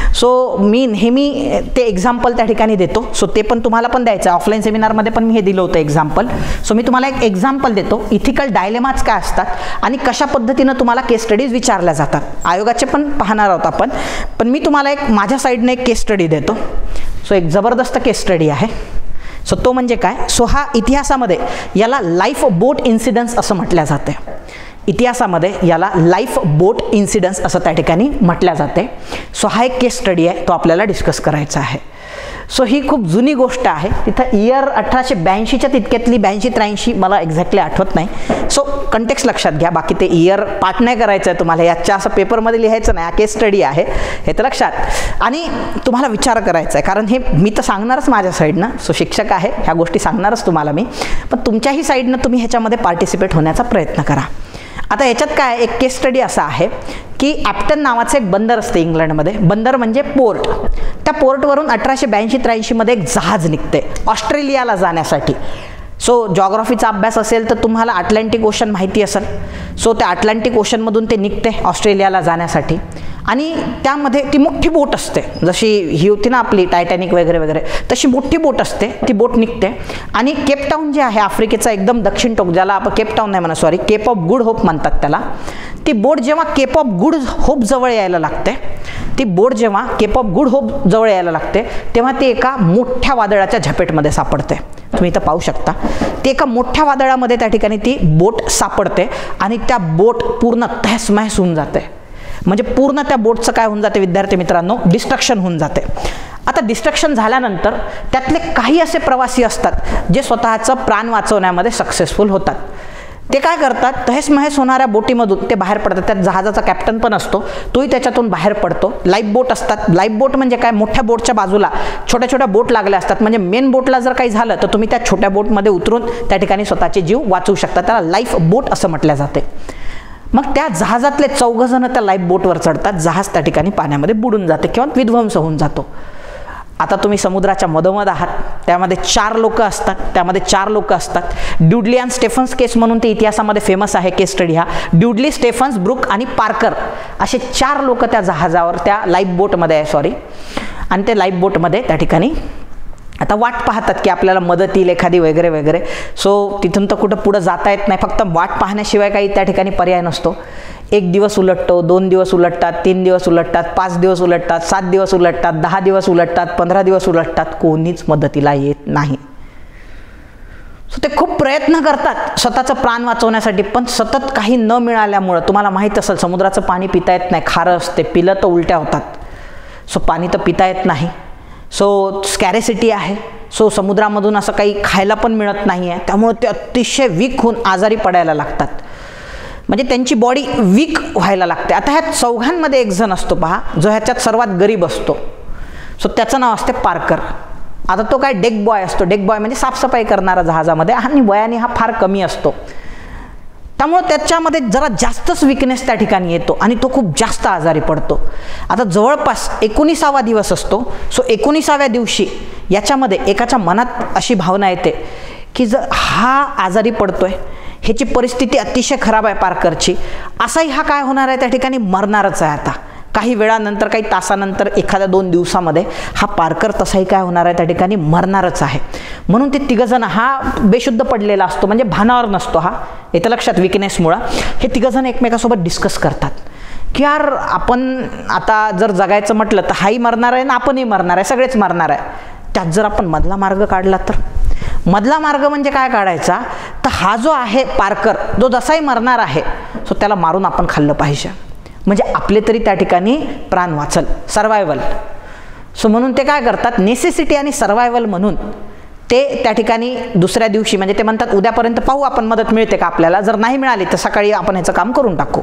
सो मी नेहमी ते एक्झाम्पल त्या ठिकाणी देतो, सो ते पण तुम्हाला पण द्यायचं आहे. ऑफलाईन सेमिनारमध्ये पण मी हे दिलं होतं एक्झाम्पल. सो मी तुम्हाला एक एक्झाम्पल देतो, इथिकल डायलेमाज काय असतात आणि कशा पद्धतीनं तुम्हाला केस स्टडीज विचारल्या जातात. आयोगाचे पण पाहणार आहोत आपण, पण मी तुम्हाला एक माझ्या साईडने एक केस स्टडी देतो. सो एक जबरदस्त केस स्टडी आहे. सो तो म्हणजे काय, सो हा इतिहासामध्ये याला लाईफ बोट इन्सिडन्स असं म्हटलं जाते. इतिहासामध्ये याला लाईफ बोट इन्सिडन्स असं त्या ठिकाणी म्हटलं जाते. सो हा एक केस स्टडी आहे, तो आपल्याला डिस्कस करायचा आहे. सो ही खूप जुनी गोष्ट आहे. तिथं इयर अठराशे ब्याऐंशीच्या तितक्यातली, ब्याऐंशी त्र्याऐंशी मला एक्झॅक्टली आठवत नाही. सो कंटेक्स्ट लक्षात घ्या, बाकी ते इयर पाठ नाही करायचं आहे तुम्हाला, याच्या असं पेपरमध्ये लिहायचं नाही. हा केस स्टडी आहे हे तर लक्षात, आणि तुम्हाला विचार करायचा आहे, कारण हे मी तर सांगणारच माझ्या साईडनं. सो शिक्षक आहे, ह्या गोष्टी सांगणारच तुम्हाला मी, पण तुमच्याही साईडनं तुम्ही ह्याच्यामध्ये पार्टिसिपेट होण्याचा प्रयत्न करा. आता याच्यात काय, एक केस स्टडी असा आहे की ॲप्टन नावाचं एक बंदर असते इंग्लंडमध्ये. बंदर म्हणजे पोर्ट. त्या पोर्टवरून अठराशे ब्याऐंशी त्र्याऐंशीमध्ये एक जहाज निघते ऑस्ट्रेलियाला जाण्यासाठी. सो जॉग्राफीचा अभ्यास असेल तर तुम्हाला अटलांटिक ओशन माहिती असेल. सो त्या अटलांटिक ओशनमधून ते निघते ऑस्ट्रेलियाला जाण्यासाठी, आणि त्यामध्ये ती मोठी बोट असते, जशी ही होती ना आपली टायटॅनिक वगैरे वगैरे, तशी मोठी बोट असते. ती बोट निघते आणि केपटाऊन जे आहे आफ्रिकेचा एकदम दक्षिण टोक, ज्याला आपण केपटाऊन नाही म्हणा, sorry Cape of Good Hope म्हणतात त्याला. ती बोट जेव्हा केप ऑफ गुड होप जवळ यायला लागते, ती बोट जेव्हा केप ऑफ गुड होप जवळ यायला लागते तेव्हा ती एका मोठ्या वादळाच्या झपेटमध्ये सापडते. तुम्ही इथं पाहू शकता, ते एका मोठ्या वादळामध्ये त्या ठिकाणी ती बोट सापडते आणि त्या बोट पूर्ण तहसमहस होऊन जाते. म्हणजे पूर्ण त्या बोटचं काय होऊन जाते विद्यार्थी मित्रांनो, डिस्ट्रक्शन होऊन जाते. आता डिस्ट्रक्शन झाल्यानंतर त्यातले काही असे प्रवासी असतात जे स्वतःचं प्राण वाचवण्यामध्ये सक्सेसफुल होतात. ते काय करतात, तहेस महेस होणाऱ्या बोटीमधून ते बाहेर पडतात. त्यात जहाजाचा कॅप्टन पण असतो, तोही त्याच्यातून बाहेर पडतो. लाईफ बोट असतात. लाईफ बोट म्हणजे काय, मोठ्या बोटच्या बाजूला छोट्या छोट्या बोट लागल्या असतात, म्हणजे मेन बोटला जर काही झालं तर तुम्ही त्या छोट्या बोटमध्ये उतरून त्या ठिकाणी स्वतःचे जीव वाचवू शकता. त्याला लाईफ बोट असं म्हटलं जाते. मग त्या जहाजातले चौघ जण त्या लाईफ बोटवर चढतात. जहाज त्या ठिकाणी पाण्यामध्ये बुडून जाते किंवा विध्वंस होऊन जातो. आता तुम्ही समुद्राच्या मधोमध आहात, त्यामध्ये चार लोक असतात त्यामध्ये चार लोक असतात ड्युडली अँड स्टेफन्स केस म्हणून ते इतिहासामध्ये फेमस आहे केस स्टडी हा. ड्युडली, स्टेफन्स, ब्रूक आणि पार्कर असे चार लोक त्या जहाजावर, त्या लाईफ बोटमध्ये आहे सॉरी आणि ते लाईफ बोटमध्ये त्या ठिकाणी आता वाट पाहतात की आपल्याला मदत येईल एखादी वगैरे वगैरे. सो तिथून तर कुठं पुढं जाता येत नाही, फक्त वाट पाहण्याशिवाय काही त्या ठिकाणी पर्याय नसतो. एक दिवस उलटतो, दोन दिवस उलटतात, तीन दिवस उलटतात, पाच दिवस उलटतात, सात दिवस उलटतात, दहा दिवस उलटतात, पंधरा दिवस उलटतात, कोणीच मदतीला येत नाही. सो ते खूप प्रयत्न करतात स्वतःचं प्राण वाचवण्यासाठी, पण सतत काही न मिळाल्यामुळं, तुम्हाला माहीत असेल समुद्राचं पाणी पिता येत नाही, खारं असते, पिलं तर उलट्या होतात. सो पाणी तर पिता येत नाही. सो स्कॅरेसिटी आहे. सो समुद्रामधून असं काही खायला पण मिळत नाही आहे, त्यामुळे ते अतिशय वीक होऊन आजारी पडायला लागतात. म्हणजे त्यांची बॉडी वीक व्हायला लागते. आता ह्या चौघांमध्ये एक जण असतो पहा, जो ह्याच्यात सर्वात गरीब असतो. सो त्याचं नाव असते पार्कर. आता तो काय डेक बॉय असतो. डेक बॉय म्हणजे साफसफाई करणारा जहाजामध्ये, आणि वयाने हा फार कमी असतो. त्यामुळे त्याच्यामध्ये जरा जास्तच विकनेस त्या ठिकाणी येतो आणि तो खूप जास्त आजारी पडतो. आता जवळपास एकोणीसावा दिवस असतो. सो एकोणीसाव्या दिवशी याच्यामध्ये एकाच्या मनात अशी भावना येते की जर हा आजारी पडतोय, ह्याची परिस्थिती अतिशय खराब आहे पार्करची, असाही हा काय होणार आहे त्या ठिकाणी मरणारच आहे. आता काही वेळानंतर, काही तासानंतर, एखाद्या दोन दिवसामध्ये हा पार्कर तसाही काय होणार आहे त्या ठिकाणी मरणारच आहे. म्हणून ते तिघजण, हा बेशुद्ध पडलेला असतो म्हणजे भानावर नसतो हा, येतं लक्षात विकनेसमुळं. हे तिघजण एकमेकासोबत डिस्कस करतात की यार आपण आता जर जगायचं म्हटलं तर हाही मरणार आहे ना आपणही मरणार आहे, सगळेच मरणार आहे. त्यात जर आपण मधला मार्ग काढला तर, मधला मार्ग म्हणजे काय काढायचा, तर हा जो आहे पार्कर, जो जसाही मरणार आहे, सो त्याला मारून आपण खाल्लं पाहिजे, म्हणजे आपले तरी त्या ठिकाणी प्राण वाचल, सर्वायवल. सो म्हणून ते काय करतात, नेसेसिटी आणि सर्वायवल म्हणून ते त्या ठिकाणी दुसऱ्या दिवशी, म्हणजे ते म्हणतात उद्यापर्यंत पाहू आपण मदत मिळते का आपल्याला, जर नाही मिळाली तर सकाळी आपण ह्याचं काम करून टाकू.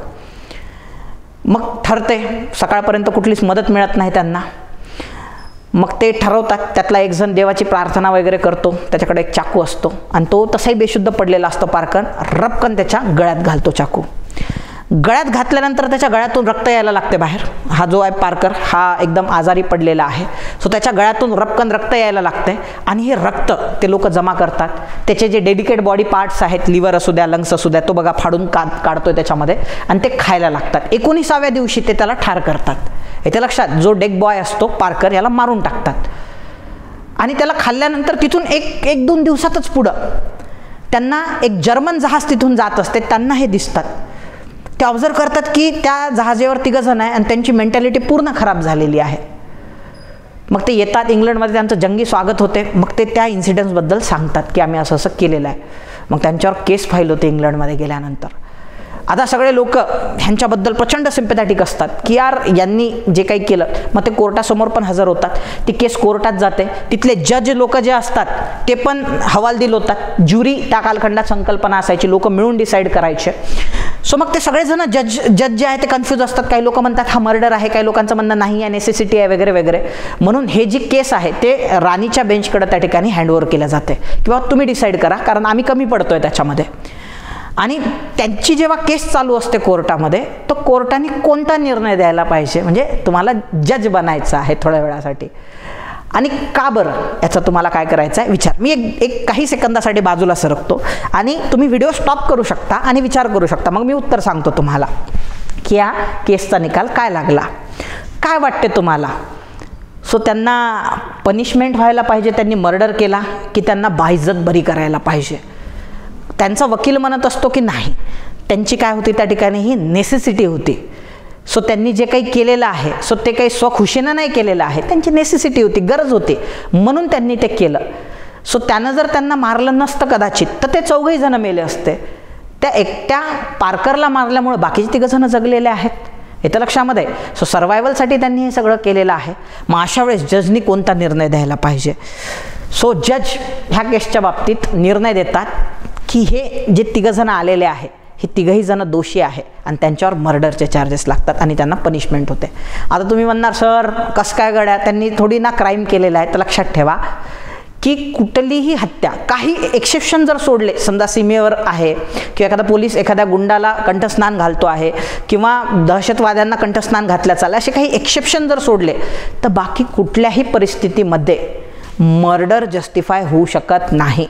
मग ठरते, सकाळपर्यंत कुठलीच मदत मिळत नाही त्यांना. मग ते ठरवतात, त्यातला एक जण देवाची प्रार्थना वगैरे करतो, त्याच्याकडे एक चाकू असतो आणि तो तसाही बेशुद्ध पडलेला असतो पार्कर, रपकन त्याच्या गळ्यात घालतो चाकू. गळ्यात घातल्यानंतर त्याच्या गळ्यातून रक्त यायला लागते बाहेर. हा जो आहे पार्कर, हा एकदम आजारी पडलेला आहे. सो त्याच्या गळ्यातून रपकन रक्त यायला लागते आणि हे रक्त ते लोक जमा करतात. त्याचे जे डेडिकेट बॉडी पार्ट्स आहेत, लिव्हर असू द्या, लंग्स असू द्या, तो बघा फाडून काढ काढतोय त्याच्यामध्ये आणि ते खायला लागतात. एकोणीसाव्या दिवशी ते त्याला ठार करतात. येथे लक्षात, जो डेक बॉय असतो पार्कर, याला मारून टाकतात आणि त्याला खाल्ल्यानंतर तिथून एक एक दोन दिवसातच पुढं त्यांना एक जर्मन जहाज तिथून जात असते. त्यांना हे दिसतात, ते ऑब्झर्व करतात की त्या जहाजावर तिघ जण आहे आणि त्यांची मेंटॅलिटी पूर्ण खराब झालेली आहे. मग ते येतात इंग्लंडमध्ये, त्यांचं जंगी स्वागत होते. मग ते त्या इन्सिडेंट्सबद्दल सांगतात की आम्ही असं असं केलेलं आहे. मग त्यांच्यावर केस फाईल होते इंग्लंडमध्ये गेल्यानंतर. आता सगळे लोक ह्यांच्याबद्दल प्रचंड सिम्पॅथॅटिक असतात की यार यांनी जे काही केलं. मग ते कोर्टासमोर पण हजर होतात. ती केस कोर्टात जाते. तिथले जज लोक जे असतात ते पण हवालदिल होतात. ज्युरी त्या कालखंडात संकल्पना असायची, लोक मिळून डिसाईड करायचे. सो मग ते सगळेजण जज जज जे आहे ते कन्फ्यूज असतात. काही लोक म्हणतात हा मर्डर आहे, काही लोकांचं म्हणणं नाही आहे, नेसेसिटी आहे वगैरे वगैरे. म्हणून हे जी केस आहे ते राणीच्या बेंचकडे त्या ठिकाणी हँडओव्हर केलं जाते किंवा तुम्ही डिसाईड करा, कारण आम्ही कमी पडतोय त्याच्यामध्ये. आणि त्यांची जेव्हा केस चालू असते कोर्टामध्ये, तर कोर्टाने कोणता निर्णय द्यायला पाहिजे, म्हणजे तुम्हाला जज बनायचं आहे थोड्या वेळासाठी. आणि का बरं, याचा तुम्हाला काय करायचं आहे विचार. मी एक एक काही सेकंदासाठी बाजूला सरकतो आणि तुम्ही व्हिडिओ स्टॉप करू शकता आणि विचार करू शकता. मग मी उत्तर सांगतो तुम्हाला की या केसचा निकाल काय लागला. काय वाटते तुम्हाला? सो त्यांना पनिशमेंट व्हायला पाहिजे, त्यांनी मर्डर केला, की त्यांना बाइज्जत बरी करायला पाहिजे? त्यांचा वकील म्हणत असतो की नाही, त्यांची काय होती त्या ठिकाणी ही नेसेसिटी होती. सो त्यांनी जे काही केलेलं आहे, सो ते काही स्वखुशीनं नाही केलेलं आहे, त्यांची नेसेसिटी होती, गरज होती, म्हणून त्यांनी ते केलं. सो त्यानं जर त्यांना मारलं नसतं कदाचित तर ते चौघही जण मेले असते. त्या एकट्या पार्करला मारल्यामुळे बाकीचे तिघ जण जगलेले आहेत, येतं लक्षामध्ये. सो सर्वायवलसाठी त्यांनी हे सगळं केलेलं आहे. मग अशा वेळेस जजनी कोणता निर्णय द्यायला पाहिजे? सो जज ह्या केसच्या बाबतीत निर्णय देतात की हे जे तिघंजणं आलेले आहे हे तिघही जण दोषी आहे आणि त्यांच्यावर मर्डरचे चार्जेस लागतात आणि त्यांना पनिशमेंट होते. आता तुम्ही म्हणणार सर कसं काय गड्या, त्यांनी थोडी ना क्राईम केलेला आहे. तर लक्षात ठेवा की कुठलीही हत्या, काही एक्सेप्शन जर सोडले, समजा सीमेवर आहे किंवा एखादा पोलीस एखाद्या गुंडाला कंठस्नान घालतो आहे किंवा दहशतवाद्यांना कंठस्नान घातलं चाललं, असे काही एक्सेप्शन जर सोडले तर बाकी कुठल्याही परिस्थितीमध्ये मर्डर जस्टिफाय होऊ शकत नाही.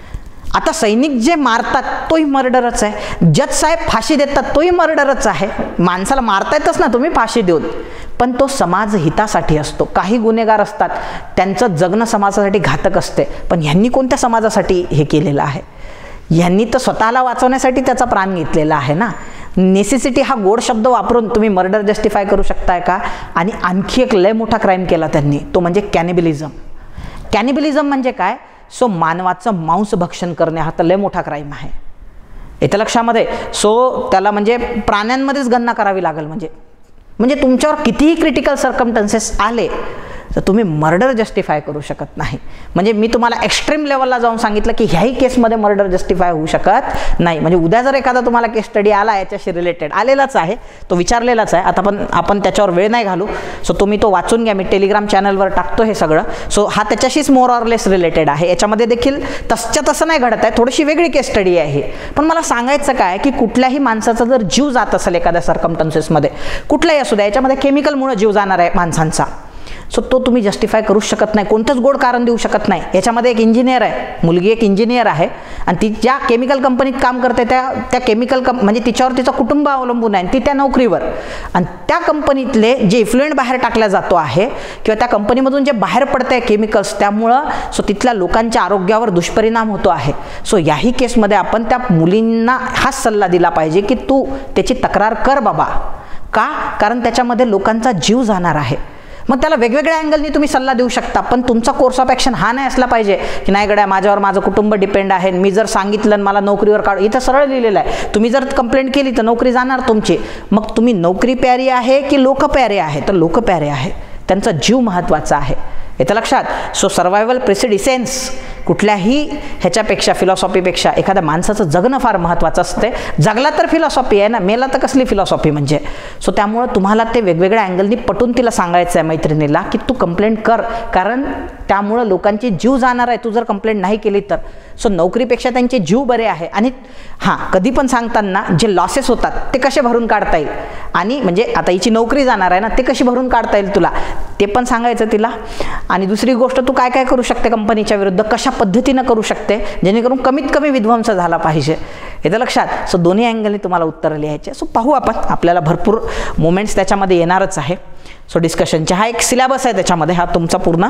आता सैनिक जे मारतात तोही मर्डरच आहे, जज साहेब फाशी देतात तोही मर्डरच आहे. माणसाला मारता येतच ना तुम्ही फाशी देऊन, पण तो समाज हितासाठी असतो. काही गुन्हेगार असतात त्यांचं जगणं समाजासाठी घातक असते, पण ह्यांनी कोणत्या समाजासाठी हे केलेलं आहे? ह्यांनी तर स्वतःला वाचवण्यासाठी त्याचा प्राण घेतलेला आहे ना. नेसेसिटी हा गोड शब्द वापरून तुम्ही मर्डर जस्टिफाय करू शकताय का? आणि आणखी एक लय मोठा क्राईम केला त्यांनी, तो म्हणजे कॅनिबलिझम. कॅनिबलिझम म्हणजे काय? सो मानवाचं मांस भक्षण करणे हा तर लय मोठा क्राईम आहे. येत्या लक्षामध्ये. सो त्याला म्हणजे प्राण्यांमध्येच गणना करावी लागेल. म्हणजे म्हणजे तुमच्यावर कितीही क्रिटिकल सर्कमस्टन्सेस आले तर तुम्ही मर्डर जस्टिफाय करू शकत नाही. म्हणजे मी तुम्हाला एक्स्ट्रीम लेवलला जाऊन सांगितलं की ह्याही केसमध्ये मर्डर जस्टिफाय होऊ शकत नाही. म्हणजे उद्या जर एखादा तुम्हाला केस स्टडी आला याच्याशी रिलेटेड, आलेलाच आहे, तो विचारलेलाच आहे, आता पण आपण त्याच्यावर वेळ नाही घालू. सो तुम्ही तो वाचून घ्या, मी टेलिग्राम चॅनलवर टाकतो हे सगळं. सो हा त्याच्याशीच मोर ऑर लेस रिलेटेड आहे. याच्यामध्ये देखील तसच्या तसं नाही घडत आहे, थोडीशी वेगळी केस स्टडी आहे. पण मला सांगायचं काय की कुठल्याही माणसाचा जर जीव जात असेल एखाद्या सर्कमस्टन्सेसमध्ये, कुठलाही असू द्या, याच्यामध्ये केमिकलमुळे जीव जाणार आहे माणसांचा, सो तो तुम्ही जस्टिफाय करू शकत नाही, कोणतंच गोड कारण देऊ शकत नाही. याच्यामध्ये एक इंजिनियर आहे, मुलगी एक इंजिनियर आहे आणि ती ज्या केमिकल कंपनीत काम करते त्या त्या केमिकल कंप म्हणजे तिच्यावर तिचं कुटुंब अवलंबून आहे, ती त्या नोकरीवर, आणि त्या कंपनीतले जे इफ्लुएंट बाहेर टाकला जातो आहे किंवा त्या कंपनीमधून जे बाहेर पडते केमिकल्स, त्यामुळं सो तिथल्या लोकांच्या आरोग्यावर दुष्परिणाम होतो आहे. सो याही केसमध्ये आपण त्या मुलींना हाच सल्ला दिला पाहिजे की तू त्याची तक्रार कर बाबा. का? कारण त्याच्यामध्ये लोकांचा जीव जाणार आहे. मग त्याला वेगवेगळ्या अँगलनी तुम्ही सल्ला देऊ शकता, पण तुमचा कोर्स ऑफ ॲक्शन हा नाही असला पाहिजे की नाही गड्या माझ्यावर माझं कुटुंब डिपेंड आहे, मी जर सांगितलं मला नोकरीवर काढ. इथं सरळ लिहिलेलं आहे, तुम्ही जर कंप्लेंट केली तर नोकरी जाणार तुमची. मग तुम्ही नोकरी प्यारी आहे की लोक प्यारे आहे? तर लोक प्यारे आहे, त्यांचा जीव महत्त्वाचा आहे. येतं लक्षात. सो सर्वायवल प्रेसिडिसेन्स कुठल्याही ह्याच्यापेक्षा, फिलॉसॉफीपेक्षा एखाद्या माणसाचं जगणं फार महत्त्वाचं असते. जगला तर फिलॉसॉफी आहे ना, मेला तर कसली फिलॉसॉफी म्हणजे. सो त्यामुळं तुम्हाला ते वेगवेगळ्या अँगलनी पटून तिला सांगायचं आहे मैत्रिणीला की तू कंप्लेंट कर, कारण त्यामुळं लोकांची जीव जाणार आहे तू जर कंप्लेंट नाही केली तर. सो नोकरीपेक्षा त्यांचे जीव बरे आहे. आणि हां, कधी पण सांगताना जे लॉसेस होतात ते कसे भरून काढता येईल, आणि म्हणजे आता हिची नोकरी जाणार आहे ना, ते कशी भरून काढता येईल तुला, ते पण सांगायचं तिला. आणि दुसरी गोष्ट, तू काय काय करू शकते कंपनीच्या विरुद्ध, कशा पद्धतीनं करू शकते जेणेकरून कमीत कमी विध्वंस झाला पाहिजे. येतं लक्षात. सो दोन्ही अँगलनी तुम्हाला उत्तरं लिहायचे. सो पाहू आपण, आपल्याला भरपूर मोमेंट्स त्याच्यामध्ये येणारच आहे. सो डिस्कशनचे हा एक सिलेबस आहे, त्याच्यामध्ये हा तुमचा पूर्ण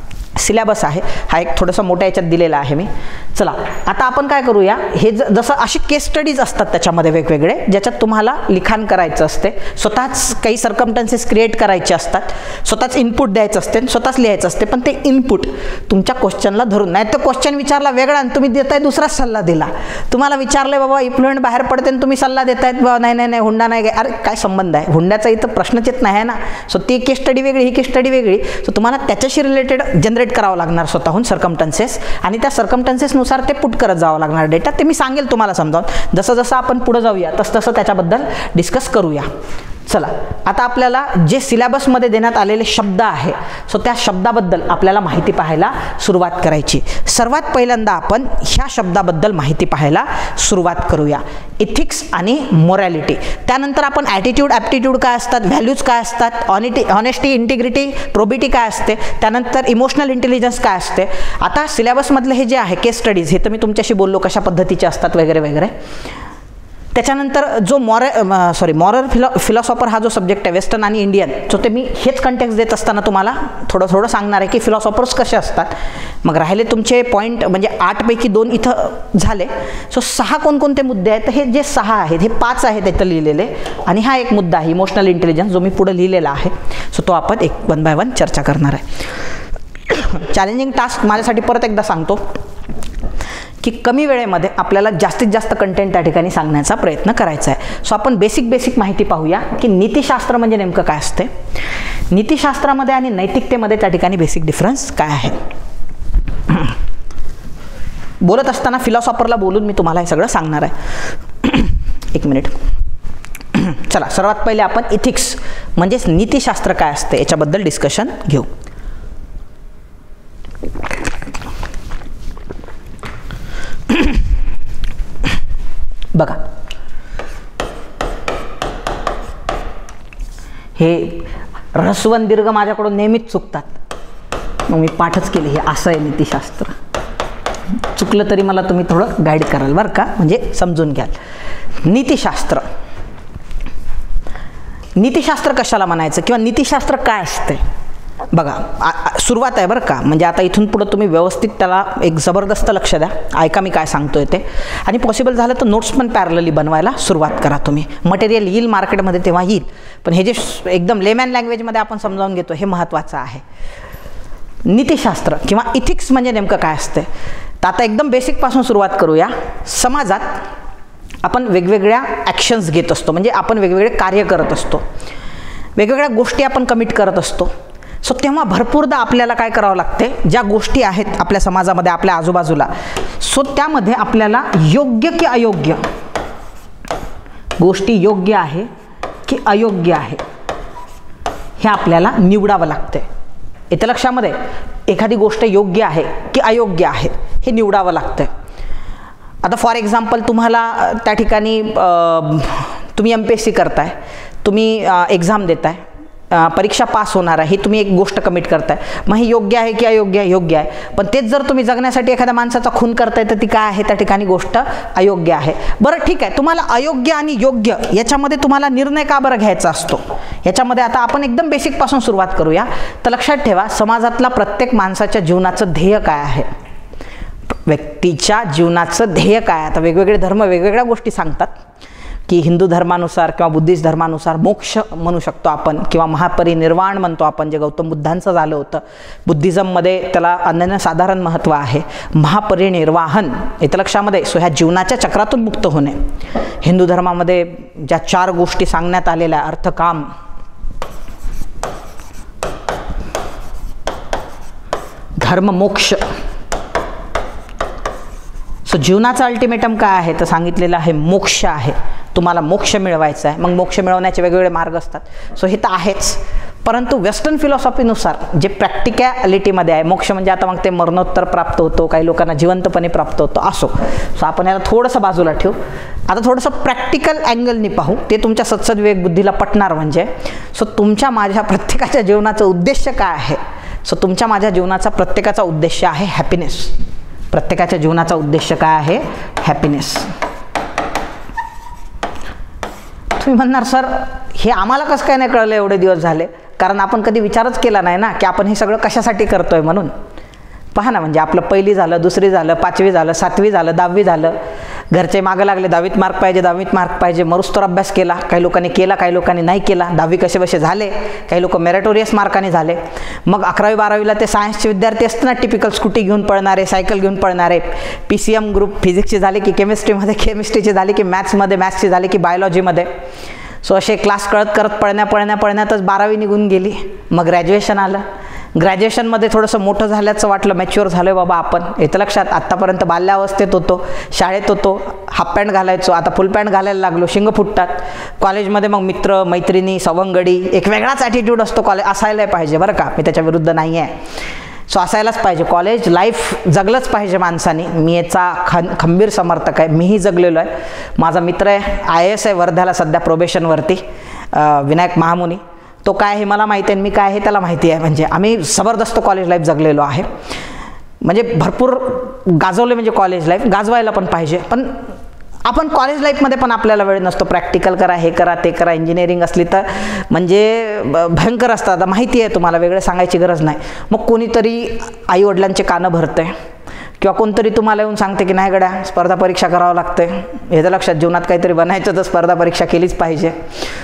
सिलेबस आहे. हा एक थोडंसं मोठ्या याच्यात दिलेला आहे मी. चला आता आपण काय करूया, हे ज जसं अशी केस स्टडीज असतात त्याच्यामध्ये वेगवेगळे, ज्याच्यात तुम्हाला लिखाण करायचं असते, स्वतःच काही सर्कमस्टन्सेस क्रिएट करायचे असतात, स्वतःच इनपुट द्यायचं असते, स्वतःच लिहायचं असते. पण ते इनपुट तुमच्या क्वेश्चनला धरून, नाही तर क्वेश्चन विचारला वेगळा आणि तुम्ही देताय दुसराच सल्ला दिला. तुम्हाला विचारलंय बाबा इफ्लुएंट बाहेर पडते आणि तुम्ही सल्ला देतायत बाबा नाही नाही नाही हुंडा नाही. अरे काय संबंध आहे, हुंड्याचा इथं प्रश्नच येत नाही आहे ना. सो ती केस स्टडी वेगळी, ही केस स्टडी वेगळी. सो तुम्हाला त्याच्याशी रिलेटेड जनरेट करावं लागणार स्वतःहून सर्कमस्टन्सेस, आणि त्या सर्कमस्टन्सेसनुसार ते पुट करत जावं लागणार डेटा. ते मी सांगेल तुम्हाला समजावून. जसं जसं आपण पुढे जाऊया तसं तसं त्याच्याबद्दल डिस्कस करूया. चला आता आपल्याला जे सिलेबसमध्ये देण्यात आलेले शब्द आहे, सो त्या शब्दाबद्दल आपल्याला माहिती पाहायला सुरुवात करायची. सर्वात पहिल्यांदा आपण ह्या शब्दाबद्दल माहिती पाहायला सुरुवात करूया, इथिक्स आणि मोरॅलिटी. त्यानंतर आपण ॲटिट्यूड, ॲप्टिट्यूड काय असतात, व्हॅल्यूज काय असतात, ऑनिटी ऑनेस्टी, इंटिग्रिटी, प्रोबिटी काय असते, त्यानंतर इमोशनल इंटेलिजन्स काय असते. आता सिलेबसमधले हे जे आहे केस स्टडीज, हे तर मी तुमच्याशी बोललो कशा पद्धतीचे असतात वगैरे वगैरे. त्याच्यानंतर जो मॉर सॉरी मॉरल फिलॉ फिलॉसॉफर हा जो सब्जेक्ट आहे वेस्टर्न आणि इंडियन, सो ते मी हेच कंटेक्स्ट देत असताना तुम्हाला थोडं थोडं सांगणार आहे की फिलॉसॉफर्स कसे असतात. मग राहिले तुमचे पॉईंट, म्हणजे आठपैकी दोन इथं झाले. सो सहा कोणकोणते मुद्दे आहेत, हे जे सहा आहेत हे पाच आहेत इथं लिहिलेले, आणि हा एक मुद्दा आहे इमोशनल इंटेलिजन्स जो मी पुढे लिहिलेला आहे. सो तो आपण एक वन बाय वन चर्चा करणार आहे. चॅलेंजिंग टास्क माझ्यासाठी परत एकदा सांगतो की कमी वेळेमध्ये आपल्याला जास्तीत जास्त कंटेंट त्या ठिकाणी सांगण्याचा प्रयत्न करायचा आहे. सो आपण बेसिक बेसिक माहिती पाहूया की नीतिशास्त्र म्हणजे नेमकं काय असते, नीतिशास्त्रामध्ये आणि नैतिकतेमध्ये त्या ठिकाणी बेसिक डिफरन्स काय आहे. बोलत असताना फिलॉसॉफरला बोलून मी तुम्हाला हे सगळं सांगणार आहे. एक मिनिट. चला, सर्वात पहिले आपण इथिक्स म्हणजेच नीतिशास्त्र काय असते याच्याबद्दल डिस्कशन घेऊ. बघा, हे ऱ्हस्वन दीर्घ माझ्याकडून नेहमीच चुकतात, मग मी पाठच केले. हे असं आहे नीतिशास्त्र. चुकलं तरी मला तुम्ही थोडं गाईड कराल बरं का, म्हणजे समजून घ्याल. नीतिशास्त्र, नीतिशास्त्र कशाला म्हणायचं किंवा नीतिशास्त्र काय असते बघा. सुरुवात आहे बरं का, म्हणजे आता इथून पुढं तुम्ही व्यवस्थित त्याला एक जबरदस्त लक्ष द्या, ऐका मी काय सांगतोय ते, आणि पॉसिबल झालं तर नोट्स पण पॅरलली बनवायला सुरुवात करा तुम्ही. मटेरियल येईल मार्केटमध्ये तेव्हा येईल, पण हे जे एकदम लेमॅन लँग्वेजमध्ये आपण समजावून घेतो हे महत्त्वाचं आहे. नीतिशास्त्र किंवा इथिक्स म्हणजे नेमकं काय असते, तर आता एकदम बेसिकपासून सुरुवात करूया. समाजात आपण वेगवेगळ्या ॲक्शन्स घेत असतो, म्हणजे आपण वेगवेगळे कार्य करत असतो, वेगवेगळ्या गोष्टी आपण कमिट करत असतो. सो तेव्हा भरपूरदा आपल्याला काय करावं लागते, ज्या गोष्टी आहेत आपल्या समाजामध्ये आपल्या आजूबाजूला, सो त्यामध्ये आपल्याला योग्य की अयोग्य गोष्टी, योग्य आहे की अयोग्य आहे हे आपल्याला निवडावं लागते. येत्या लक्षामध्ये एखादी गोष्ट योग्य आहे की अयोग्य आहे हे निवडावं लागतं. आता फॉर एक्झाम्पल तुम्हाला त्या ठिकाणी तुम्ही एम पी एस सी करताय, तुम्ही एक्झाम देताय, परीक्षा पास होणार आहे, ही तुम्ही एक गोष्ट कमिट करताय, मग ही योग्य आहे की अयोग्य आहे? योग्य आहे. पण तेच जर तुम्ही जगण्यासाठी एखाद्या माणसाचा खून करताय तर ती काय आहे, त्या ठिकाणी गोष्ट अयोग्य आहे. बरं ठीक आहे, तुम्हाला अयोग्य आणि योग्य याच्यामध्ये तुम्हाला निर्णय का बरं घ्यायचा असतो याच्यामध्ये आता आपण एकदम बेसिकपासून सुरुवात करूया. तर लक्षात ठेवा, समाजातला प्रत्येक माणसाच्या जीवनाचं ध्येय काय आहे, व्यक्तीच्या जीवनाचं ध्येय काय. आता वेगवेगळे धर्म वेगवेगळ्या गोष्टी सांगतात की हिंदू धर्मानुसार किंवा बुद्धिस्ट धर्मानुसार मोक्ष म्हणू शकतो आपण, किंवा महापरिनिर्वाण म्हणतो आपण, जे गौतम बुद्धांचं झालं होतं. बुद्धिझममध्ये त्याला अनन्यसाधारण महत्त्व आहे. महापरिनिर्वाहन येतं लक्षामध्ये, सो ह्या जीवनाच्या चक्रातून मुक्त होणे. हिंदू धर्मामध्ये ज्या चार गोष्टी सांगण्यात आलेल्या, अर्थ, काम, धर्म, मोक्ष. सो जीवनाचा अल्टिमेटम काय आहे तर सांगितलेलं आहे मोक्ष आहे. तुम्हाला मोक्ष मिळवायचा आहे, मग मोक्ष मिळवण्याचे वेगवेगळे मार्ग असतात. सो हे तर आहेच, परंतु वेस्टर्न फिलॉसॉफीनुसार जे प्रॅक्टिकॅलिटीमध्ये आहे, मोक्ष म्हणजे आता मग ते मरणोत्तर प्राप्त होतो, काही लोकांना जिवंतपणे प्राप्त होतो, असो. सो आपण याला थोडंसं बाजूला ठेवू. आता थोडंसं प्रॅक्टिकल अँगलनी पाहू, ते तुमच्या सत्सद विवेक बुद्धीला पटणार. म्हणजे सो तुमच्या माझ्या प्रत्येकाच्या जीवनाचा उद्देश काय आहे. सो तुमच्या माझ्या जीवनाचा प्रत्येकाचा उद्देश आहे हॅपीनेस. प्रत्येकाच्या जीवनाचा उद्देश काय आहे, हॅपीनेस. तुम्ही म्हणणार सर हे आम्हाला कसं काय नाही कळलं एवढे दिवस झाले, कारण आपण कधी विचारच केला नाही ना की आपण हे सगळं कशासाठी करतोय म्हणून. पहा ना, म्हणजे आपलं पहिली झालं, दुसरी झालं, पाचवी झालं, सातवी झालं, दहावी झालं, घरचे मागं लागले दहावीत मार्क पाहिजे, दहावीत मार्क पाहिजे, मरुस्तर अभ्यास केला, काही लोकांनी केला, काही लोकांनी नाही केला, दहावी कसे बसे झाले, काही लोक मेरिटोरियस मार्काने झाले. मग अकरावी बारावीला ते सायन्सचे विद्यार्थी असतात ना, टिपिकल स्कूटी घेऊन पळणारे, सायकल घेऊन पळणारे, पी सी एम ग्रुप, फिजिक्सचे झाले की केमिस्ट्रीमध्ये, केमिस्ट्रीचे झाले की मॅथ्समध्ये, मॅथ्सचे झाले की बायोलॉजीमध्ये. सो असे क्लास कळत करत पळण्या पळण्या पळण्यातच बारावी निघून गेली. मग ग्रॅज्युएशन आलं. ग्रॅज्युएशनमध्ये थोडंसं मोठं झाल्याचं वाटलं, मॅच्युअर झालो आहे बाबा आपण. येतं लक्षात, आत्तापर्यंत बाल्यावस्थेत होतो, शाळेत होतो, हाफ पॅन्ट घालायचो, आता फुल पॅन्ट घालायला लागलो, शिंग फुटतात. कॉलेजमध्ये मग मित्र मैत्रिणी, सवंगडी, एक वेगळाच ॲटिट्यूड असतो कॉलेज. असायला पाहिजे बरं का, मी त्याच्या विरुद्ध नाही आहे. सो असायलाच पाहिजे, कॉलेज लाईफ जगलंच पाहिजे माणसाने. मी याचा खं खंबीर समर्थक आहे, मीही जगलेलो आहे. माझा मित्र आहे, आय ए एस आहे वर्ध्याला सध्या प्रोबेशनवरती, विनायक महामुनी. तो काय हे मला माहिती आहे, मी काय हे त्याला माहिती आहे. म्हणजे आम्ही जबरदस्त कॉलेज लाईफ जगलेलो आहे, म्हणजे भरपूर गाजवले. म्हणजे कॉलेज लाईफ गाजवायला पण पाहिजे, पण आपण कॉलेज लाईफमध्ये पण आपल्याला वेळ नसतो. प्रॅक्टिकल करा, हे करा, ते करा. इंजिनिअरिंग असली तर म्हणजे भयंकर असतं. आता माहिती आहे तुम्हाला, वेगळं सांगायची गरज नाही. मग कोणीतरी आईवडिलांचे कानं भरते, किंवा कोणतरी तुम्हाला येऊन सांगते की नाही गड्या स्पर्धा परीक्षा करावं लागते. हे तर लक्षात, जीवनात काहीतरी बनायचं तर स्पर्धा परीक्षा केलीच पाहिजे.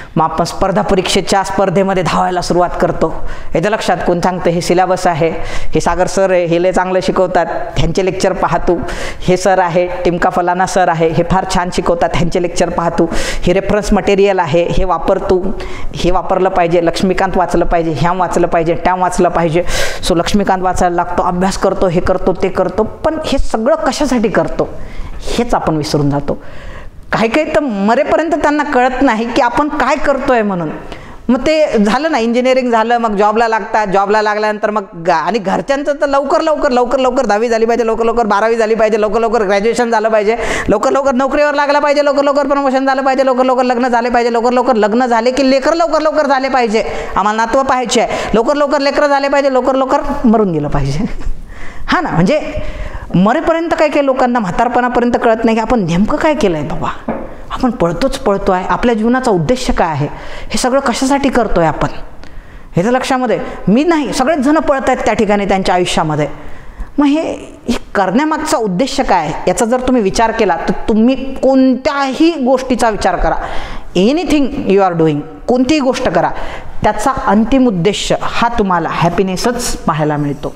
मग आपण स्पर्धा परीक्षेच्या स्पर्धेमध्ये धावायला सुरुवात करतो. याच्या लक्षात कोण सांगतं हे सिलेबस आहे, हे सागर सर आहे, हे लय चांगलं शिकवतात, ह्यांचे लेक्चर पाहतो. हे सर आहे टिमका फलाना सर आहे, हे फार छान शिकवतात, ह्यांचे लेक्चर पाहतो. हे रेफरन्स मटेरियल आहे, हे वापरतो, हे वापरलं पाहिजे. लक्ष्मीकांत वाचलं पाहिजे, ह्या वाचलं पाहिजे, त्या वाचलं पाहिजे. सो लक्ष्मीकांत वाचायला लागतो, अभ्यास करतो, हे करतो ते करतो. पण हे सगळं कशासाठी करतो हेच आपण विसरून जातो. काही काही तर मरेपर्यंत त्यांना कळत नाही की आपण काय करतोय म्हणून. मग ते झालं ना, इंजिनिअरिंग झालं, मग जॉबला लागतात, जॉबला लागल्यानंतर मग आणि घरच्यांचं तर लवकर लवकर लवकर लवकर दहावी झाली पाहिजे, लवकर लवकर बारावी झाली पाहिजे, लवकर लवकर ग्रॅज्युएशन झालं पाहिजे, लवकर लवकर नोकरीवर लागलं पाहिजे, लवकर लवकर प्रमोशन झालं पाहिजे, लवकर लवकर लग्न झाले पाहिजे, लवकर लवकर लग्न झाले की लेकर लवकर लवकर झाले पाहिजे, आम्हाला नातवं पाहायचे आहे, लवकर लवकर लेकरं झाले पाहिजे, लवकर लवकर मरून गेलं पाहिजे. हा ना, म्हणजे मरेपर्यंत काय काही लोकांना म्हातारपणापर्यंत कळत नाही की आपण नेमकं काय केलं आहे बाबा. आपण पळतोच पळतो आहे, आपल्या जीवनाचा उद्देश काय आहे, हे सगळं कशासाठी करतो आहे आपण, हे तर लक्षामध्ये मी नाही, सगळेच जण पळत आहेत त्या ठिकाणी त्यांच्या आयुष्यामध्ये. मग हे हे करण्यामागचा उद्देश काय आहे याचा जर तुम्ही विचार केला तर तुम्ही कोणत्याही गोष्टीचा विचार करा, एनिथिंग यू आर डुईंग, कोणतीही गोष्ट करा, त्याचा अंतिम उद्देश हा तुम्हाला हॅपीनेसच पाहायला मिळतो.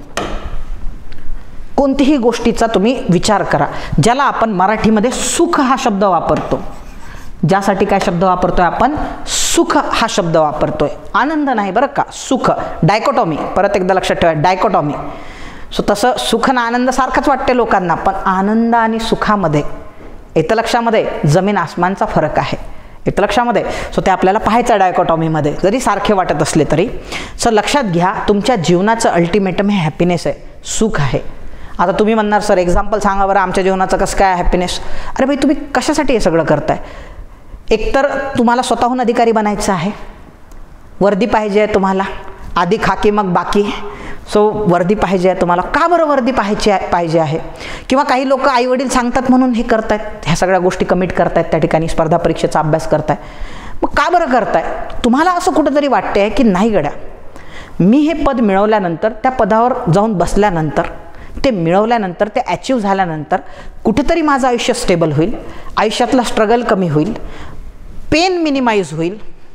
कोणतीही गोष्टीचा तुम्ही विचार करा, ज्याला आपण मराठीमध्ये सुख हा शब्द वापरतो. ज्यासाठी काय शब्द वापरतोय आपण, सुख हा शब्द वापरतोय, आनंद नाही बरं का, सुख. डायकोटॉमी, परत एकदा लक्षात ठेवा, डायकोटॉमी. सो तसं सुख ना आनंद सारखंच वाटते लोकांना, पण आनंद आणि सुखामध्ये येतं लक्षामध्ये जमीन आसमानचा फरक आहे, येतं लक्षामध्ये. सो ते आपल्याला पाहायचं डायकोटॉमीमध्ये, जरी सारखे वाटत असले तरी. सो लक्षात घ्या, तुमच्या जीवनाचं अल्टिमेटम हे हॅपीनेस आहे, सुख आहे. आता तुम्ही म्हणणार सर एक्झाम्पल सांगा बरं आमच्या जीवनाचं कसं काय हॅपीनेस. अरे भाई, तुम्ही कशासाठी हे सगळं करताय. एकतर तुम्हाला स्वतःहून अधिकारी बनायचं आहे, वर्दी पाहिजे आहे तुम्हाला, आधी खाकी मग बाकी. सो वर्दी पाहिजे आहे तुम्हाला. का बरं वर्दी पाहायची आहे पाहिजे आहे किंवा काही लोक आईवडील सांगतात म्हणून हे करतायत, ह्या सगळ्या गोष्टी कमिट करतायत, त्या ठिकाणी स्पर्धा परीक्षेचा अभ्यास करताय. मग का बरं करताय. तुम्हाला असं कुठंतरी वाटते आहे की नाही गड्या, मी हे पद मिळवल्यानंतर, त्या पदावर जाऊन बसल्यानंतर, ते मिळवल्यानंतर, ते अचीव झाल्यानंतर कुठेतरी माझं आयुष्य स्टेबल होईल, आयुष्यातला स्ट्रगल कमी होईल, पेन मिनिमाइज होईल,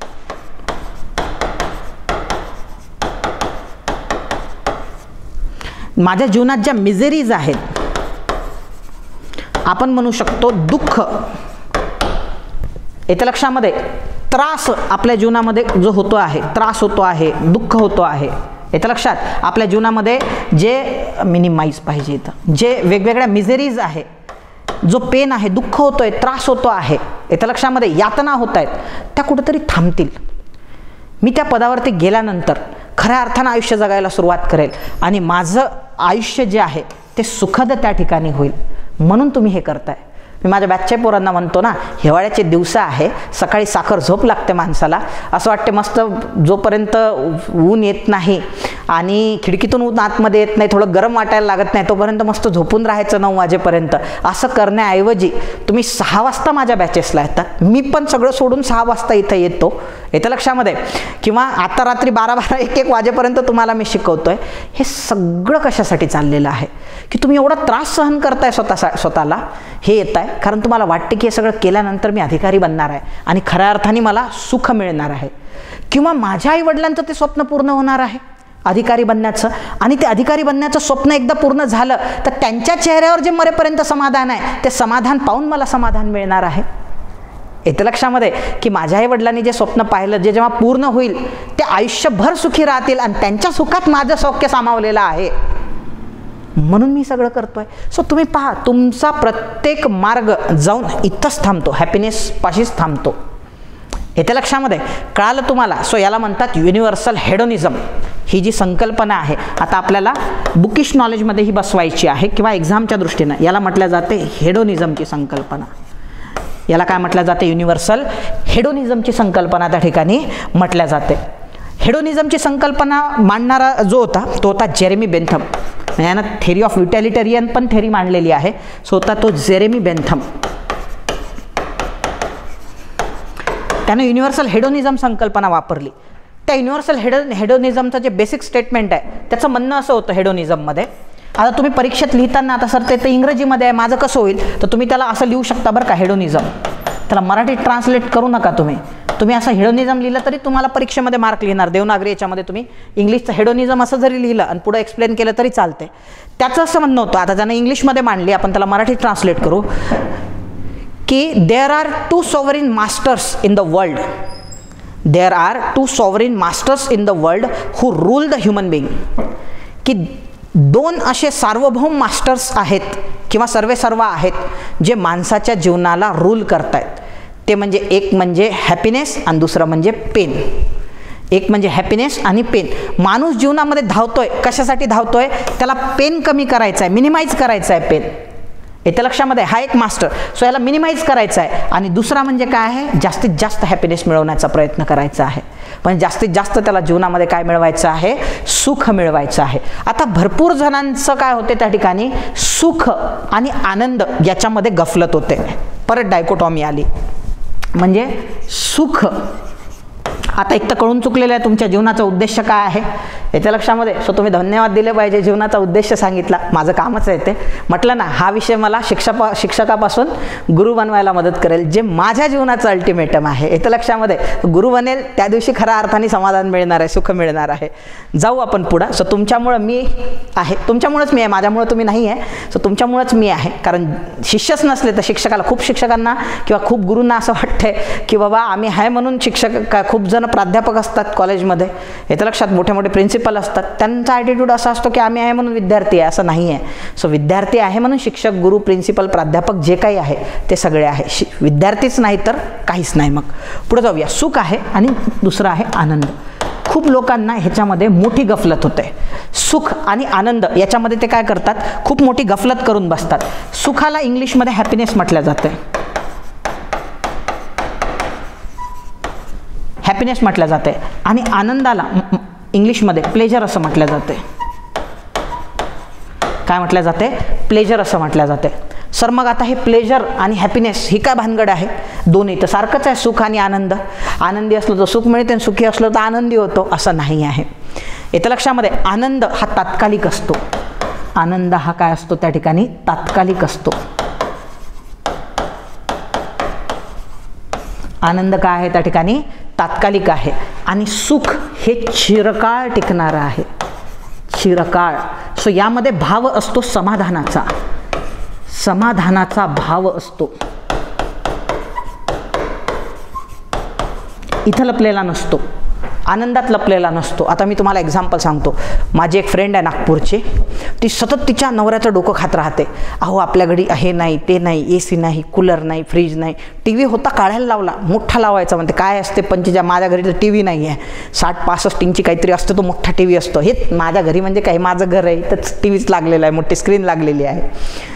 माझ्या जीवनात ज्या मिझेरीज आहेत, आपण म्हणू शकतो दुःख, येत्या लक्षामध्ये त्रास आपल्या जीवनामध्ये जो होतो आहे, त्रास होतो आहे, दुःख होतो आहे, येतं लक्षात. आपल्या जीवनामध्ये जे मिनिमाइज पाहिजे, इथं जे वेगवेगळ्या मिझेरीज आहे, जो पेन आहे, दुःख होतोय, त्रास होतो आहे, येतं लक्षामध्ये यातना होत आहेत, त्या कुठेतरी थांबतील. मी त्या पदावरती गेल्यानंतर खऱ्या अर्थानं आयुष्य जगायला सुरुवात करेल आणि माझं आयुष्य जे आहे ते सुखद त्या ठिकाणी होईल. म्हणून तुम्ही हे करताय. मी माझ्या बॅचच्या पोरांना म्हणतो ना, हिवाळ्याचे दिवस आहे, सकाळी साखर झोप लागते माणसाला, असं वाटते मस्त जोपर्यंत ऊन येत नाही आणि खिडकीतून ऊन आतमध्ये येत नाही, थोडं गरम वाटायला लागत नाही, तोपर्यंत मस्त झोपून राहायचं नऊ वाजेपर्यंत. असं करण्याऐवजी तुम्ही सहा वाजता माझ्या बॅचेसला येतात, मी पण सगळं सोडून सहा वाजता इथं येतो, येतं लक्षामध्ये. किंवा आता रात्री बारा बारा एक एक वाजेपर्यंत तुम्हाला मी शिकवतोय. हे सगळं कशासाठी चाललेलं आहे की तुम्ही एवढा त्रास सहन करताय स्वतः स्वतःला, हे येत आहे कारण तुम्हाला वाटते की हे सगळं केल्यानंतर मी अधिकारी बनणार आहे आणि खऱ्या अर्थाने मला सुख मिळणार आहे, किंवा माझ्या आईवडिलांचं ते स्वप्न पूर्ण होणार आहे अधिकारी बनण्याचं, आणि ते अधिकारी बनण्याचं स्वप्न एकदा पूर्ण झालं तर त्यांच्या चेहऱ्यावर जे मरेपर्यंत समाधान आहे, ते समाधान पाहून मला समाधान मिळणार आहे. येतं लक्षामध्ये की माझ्या आई वडिलांनी जे स्वप्न पाहिलं, जे जेव्हा पूर्ण होईल, ते आयुष्यभर सुखी राहतील आणि त्यांच्या सुखात माझं सौख्य सामावलेलं आहे, म्हणून मी सगळं करतोय. सो तुम्ही पहा, तुमचा प्रत्येक मार्ग जाऊन इथंच थांबतो, हॅपीनेस पाशीच थांबतो. येत्या लक्षामध्ये कळालं तुम्हाला. सो याला म्हणतात युनिव्हर्सल हेडोनिझम. ही जी संकल्पना आहे आता आपल्याला बुकिश नॉलेजमध्ये ही बसवायची आहे किंवा एक्झामच्या दृष्टीनं. याला म्हटलं जाते हेडोनिझमची संकल्पना. याला काय म्हटलं जाते, युनिव्हर्सल हेडोनिझमची संकल्पना त्या ठिकाणी म्हटल्या जाते. हेडोनिझमची संकल्पना मांडणारा जो होता तो होता जेरेमी बेंथम. यानं थेरी ऑफ युटॅलिटेरियन पण थेरी मांडलेली आहे. सो होता तो जेरेमी बेंथम. त्यानं युनिव्हर्सल हेडोनिझम संकल्पना वापरली. त्या युनिव्हर्सल हेडो हेडोनिझमचं जे बेसिक स्टेटमेंट आहे त्याचं म्हणणं असं होतं हेडोनिझममध्ये. आता तुम्ही परीक्षेत लिहिताना, आता सर ते तर इंग्रजीमध्ये आहे, माझं कसं होईल, तर तुम्ही त्याला असं लिहू शकता बरं का, हेडोनिझम. त्याला मराठीत ट्रान्सलेट करू नका तुम्ही, तुम्ही असं हेडोनिझम लिहिलं तरी तुम्हाला परीक्षेमध्ये मार्क लिहिणार. देवनागरी याच्यामध्ये तुम्ही इंग्लिशचं हेडोनिझम असं जरी लिहिलं आणि पुढे एक्सप्लेन केलं तरी चालते. त्याचं असं म्हणणं होतं, आता त्यानं इंग्लिशमध्ये मांडली, आपण त्याला मराठीत ट्रान्सलेट करू, की there are two sovereign masters in the world, there are two sovereign masters in the world who rule the human being. की दोन असे सार्वभौम मास्टर्स आहेत किंवा सर्वे सर्व आहेत जे माणसाच्या जीवनाला रूल करतायत. ते म्हणजे एक म्हणजे हॅपीनेस आणि दुसरं म्हणजे पेन. एक म्हणजे हॅपीनेस आणि पेन. माणूस जीवनामध्ये धावतोय, कशासाठी धावतोय? त्याला पेन कमी करायचं आहे, मिनिमाइज करायचं आहे पेन. येत्या लक्षामध्ये हा एक मास्टर. सो याला मिनिमाइज करायचं आहे. आणि दुसरा म्हणजे काय आहे? जास्तीत जास्त हॅपीनेस मिळवण्याचा प्रयत्न करायचा आहे. पण जास्तीत जास्त त्याला जीवनामध्ये काय मिळवायचं आहे? सुख मिळवायचं आहे. आता भरपूर जणांचं काय होते त्या ठिकाणी, सुख आणि आनंद याच्यामध्ये गफलत होते. परत डायकोटॉमी आली. म्हणजे सुख, आता एक तर कळून चुकलेलं आहे तुमच्या जीवनाचा उद्देश काय आहे याच्या लक्षामध्ये. सो तुम्ही धन्यवाद दिले पाहिजे, जीवनाचा उद्देश सांगितला. माझं कामच आहे ते. म्हटलं ना, हा विषय मला शिक्षका शिक्षकापासून गुरु बनवायला मदत करेल, जे माझ्या जीवनाचं अल्टिमेटम आहे. याच्या लक्षामध्ये गुरु बनेल त्या दिवशी खऱ्या अर्थाने समाधान मिळणार आहे, सुख मिळणार आहे. जाऊ आपण पुढं. सो तुमच्यामुळं मी आहे, तुमच्यामुळंच मी आहे, माझ्यामुळं तुम्ही नाही आहे. सो तुमच्यामुळंच मी आहे. कारण शिष्यच नसले तर शिक्षकाला, खूप शिक्षकांना किंवा खूप गुरूंना असं वाटतंय की बाबा आम्ही आहे म्हणून शिक्षक, का खूप जण प्राध्यापक असतात कॉलेजमध्ये, येतं लक्षात, मोठे मोठे प्रिन्सिपल असतात, त्यांचा ॲटिट्यूड असा असतो की आम्ही आहे म्हणून विद्यार्थी आहे. असं नाही आहे. सो विद्यार्थी आहे म्हणून शिक्षक, गुरु, प्रिन्सिपल, प्राध्यापक जे काही आहे ते सगळे आहे. शि विद्यार्थीच नाही तर काहीच नाही. मग पुढे जाऊया. सुख आहे आणि दुसरं आहे आनंद. खूप लोकांना ह्याच्यामध्ये मोठी गफलत होते. सुख आणि आनंद याच्यामध्ये ते काय करतात? खूप मोठी गफलत करून बसतात. सुखाला इंग्लिशमध्ये हॅपीनेस म्हटलं जाते, हॅपीनेस म्हटलं जाते. आणि आनंदाला इंग्लिशमध्ये प्लेजर असं म्हटलं जाते. काय म्हटलं जाते? प्लेजर असं म्हटलं जाते. सर मग आता हे प्लेजर आणि हॅपीनेस ही काय भानगड आहे? दोन्ही तर सारखंच आहे, सुख आणि आनंद. आनंदी असलो तर सुख मिळते आणि सुखी असलो तर आनंदी होतो, असं नाही आहे. येतं लक्षामध्ये, आनंद हा तात्कालिक असतो. आनंद हा काय असतो त्या ठिकाणी? तात्कालिक असतो. आनंद काय आहे त्या ठिकाणी? तात्कालिक आहे. आणि सुख हे चिरकाळ टिकणारं आहे, चिरकाळ. सो यामध्ये भाव असतो समाधानाचा, समाधानाचा भाव असतो, इथं लपलेला नसतो, आनंदात लपलेला नसतो. आता मी तुम्हाला एक्झाम्पल सांगतो. माझी एक फ्रेंड आहे नागपूरची, ती सतत तिच्या नवऱ्याचं डोकं खात राहते. अहो आपल्या घरी हे नाही, ते नाही, ए सी नाही, कूलर नाही, फ्रीज नाही. टी व्ही होता काढायला लावला, मोठा लावायचा. म्हणते काय असते पंचेच्या, माझ्या घरी तर टी व्ही नाही आहे, साठ पासष्ट इंची काहीतरी असतो, तो मोठा टी व्ही असतो. हे माझ्या घरी म्हणजे काय, माझं घर आहे तर टी व्हीच लागलेला आहे, मोठी स्क्रीन लागलेली आहे.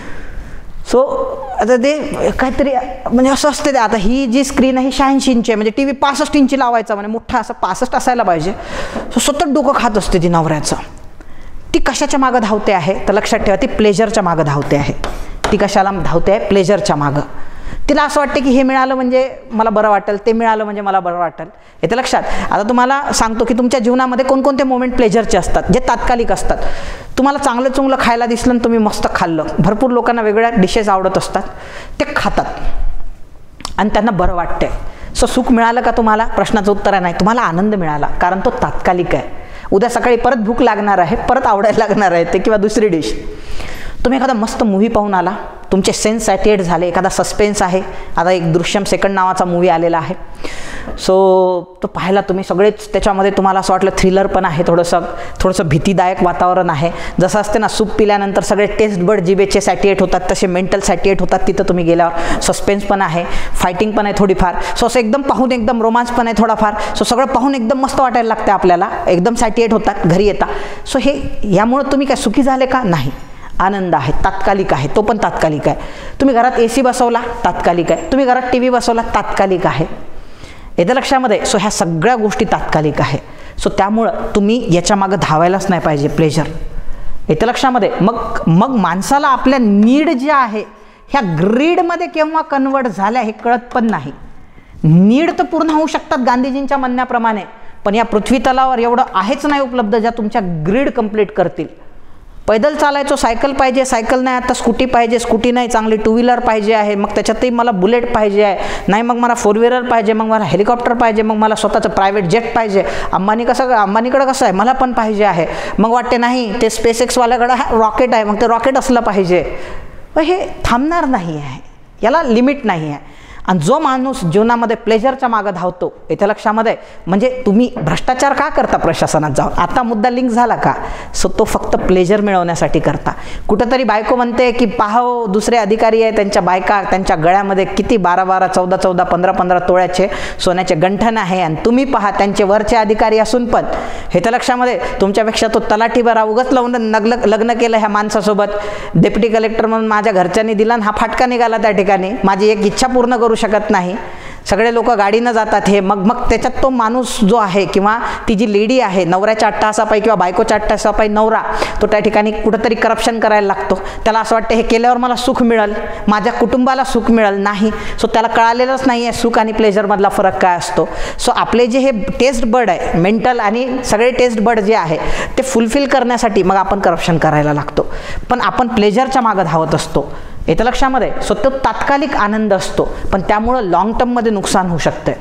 सो आता ते काहीतरी म्हणजे असं असते ते. आता ही जी स्क्रीन आहे ही शहाऐंशी इंची आहे, म्हणजे टी व्ही पासष्ट इंची लावायचा, म्हणजे मोठा असं पासष्ट असायला पाहिजे. सो सतत डोकं खात असते ती नवऱ्याचं. ती कशाच्या मागं धावते आहे तर लक्षात ठेवा, ती प्लेजरच्या मागं धावते आहे. ती कशाला धावते आहे? प्लेजरच्या मागं. तिला असं वाटते की हे मिळालं म्हणजे मला बरं वाटेल, ते मिळालं म्हणजे मला बरं वाटेल. येतं लक्षात. आता तुम्हाला सांगतो की तुमच्या जीवनामध्ये कोणकोणते मोमेंट प्लेजरचे असतात, जे तात्कालिक असतात. तुम्हाला चांगलं चांगलं खायला दिसलं आणि तुम्ही मस्त खाल्लं. भरपूर लोकांना वेगवेगळ्या डिशेस आवडत असतात, ते खातात आणि त्यांना बरं वाटतंय. सो सुख मिळालं का तुम्हाला? प्रश्नाचं उत्तर आहे नाही. तुम्हाला आनंद मिळाला, कारण तो तात्कालिक आहे. उद्या सकाळी परत भूक लागणार आहे, परत आवडायला लागणार आहे ते, किंवा दुसरी डिश. तुम्ही एखादा मस्त मूव्ही पाहून आला, तुमचे सेन्स सॅटिएट झाले, एखादा सस्पेन्स आहे. आता एक दृश्यम सेकंड नावाचा मूव्ही आलेला आहे. सो तो पाहायला तुम्ही सगळेच, त्याच्यामध्ये तुम्हाला असं वाटलं थ्रिलर पण आहे, थोडंसं थोडंसं भीतीदायक वातावरण आहे. जसं असते ना, सूप पिल्यानंतर सगळे टेस्ट बड जिबेचे सॅटिएट होतात, तसे मेंटल सॅटिएट होतात तिथं तुम्ही गेल्यावर. सस्पेन्स पण आहे, फायटिंग पण आहे थोडीफार. सो असं एकदम पाहून एकदम रोमांस पण आहे थोडाफार. सो सगळं पाहून एकदम मस्त वाटायला लागते आपल्याला, एकदम सॅटिएट होतात, घरी येता. सो हे यामुळं तुम्ही काय सुखी झाले का? नाही. आनंद आहे, तात्कालिक आहे, तो पण तात्कालिक आहे. तुम्ही घरात ए सी बसवला, तात्कालिक आहे. तुम्ही घरात टी व्ही बसवला, तात्कालिक आहे. येतं लक्षामध्ये. सो ह्या सगळ्या गोष्टी तात्कालिक आहे. सो त्यामुळं तुम्ही याच्या मागं धावायलाच नाही पाहिजे, प्लेजर. येतं लक्षामध्ये. मग मग माणसाला आपल्या नीड ज्या आहे ह्या ग्रीडमध्ये केव्हा कन्वर्ट झाल्या हे कळत पण नाही. नीड तर पूर्ण होऊ शकतात गांधीजींच्या म्हणण्याप्रमाणे, पण या पृथ्वी तलावर एवढं आहेच नाही उपलब्ध ज्या तुमच्या ग्रीड कंप्लीट करतील. पैदल चालायचो, सायकल पाहिजे, सायकल नाही आता स्कूटी पाहिजे, स्कूटी नाही चांगली टू व्हीलर पाहिजे आहे, मग त्याच्यातही मला बुलेट पाहिजे आहे, नाही मग मला फोर व्हीलर पाहिजे, मग मला हेलिकॉप्टर पाहिजे, मग मला स्वतःचं प्रायव्हेट जेट पाहिजे. अंबानी कसं अंबानीकडे कसं आहे, मला पण पाहिजे आहे. मग वाटते नाही ते स्पेस एक्सवाल्याकडे रॉकेट आहे, मग ते रॉकेट असलं पाहिजे. पण हे थांबणार नाही आहे, याला लिमिट नाही आहे. आणि जो माणूस जीवनामध्ये प्लेजरच्या मागं धावतो, इथे लक्षामध्ये म्हणजे तुम्ही भ्रष्टाचार का करता प्रशासनात जाऊन, आता मुद्दा लिंक झाला का, सो तो फक्त प्लेजर मिळवण्यासाठी करता. कुठंतरी बायको म्हणते की पाहो दुसरे अधिकारी आहे, त्यांच्या बायका त्यांच्या गळ्यामध्ये किती बारा बारा चौदा चौदा पंधरा पंधरा तोळ्याचे सोन्याचे गंठण आहे, आणि तुम्ही पहा त्यांचे वरचे अधिकारी असून पण हे तर लक्षामध्ये तुमच्यापेक्षा तो तलाठी बरा उगच लावून नग्न लग्न केलं ह्या माणसासोबत, डेप्युटी कलेक्टर म्हणून माझ्या घरच्यांनी दिला आणि हा फाटका निघाला त्या ठिकाणी, माझी एक इच्छा पूर्ण करू शकत नाही. सगळे लोक गाडीनं जातात हे, मग मग त्याच्यात तो माणूस जो आहे किंवा ती जी लेडी आहे, नवऱ्याच्या अट्टहासापायी किंवा बायकोच्या अट्टहासापायी नवरा, तो त्या ठिकाणी कुठंतरी करप्शन करायला लागतो. त्याला असं वाटतं हे केल्यावर मला सुख मिळेल, माझ्या कुटुंबाला सुख मिळेल, नाही. सो त्याला कळालेलंच नाही आहे सुख आणि प्लेजरमधला फरक काय असतो. सो आपले जे हे टेस्ट बर्ड आहे, मेंटल आणि सगळे टेस्ट बर्ड जे आहे ते फुलफिल करण्यासाठी मग आपण करप्शन करायला लागतो. पण आपण प्लेजरच्या मागं धावत असतो, येतं लक्षामध्ये. सो तो तात्कालिक आनंद असतो, पण त्यामुळं लॉंग टर्ममध्ये नुकसान होऊ शकते.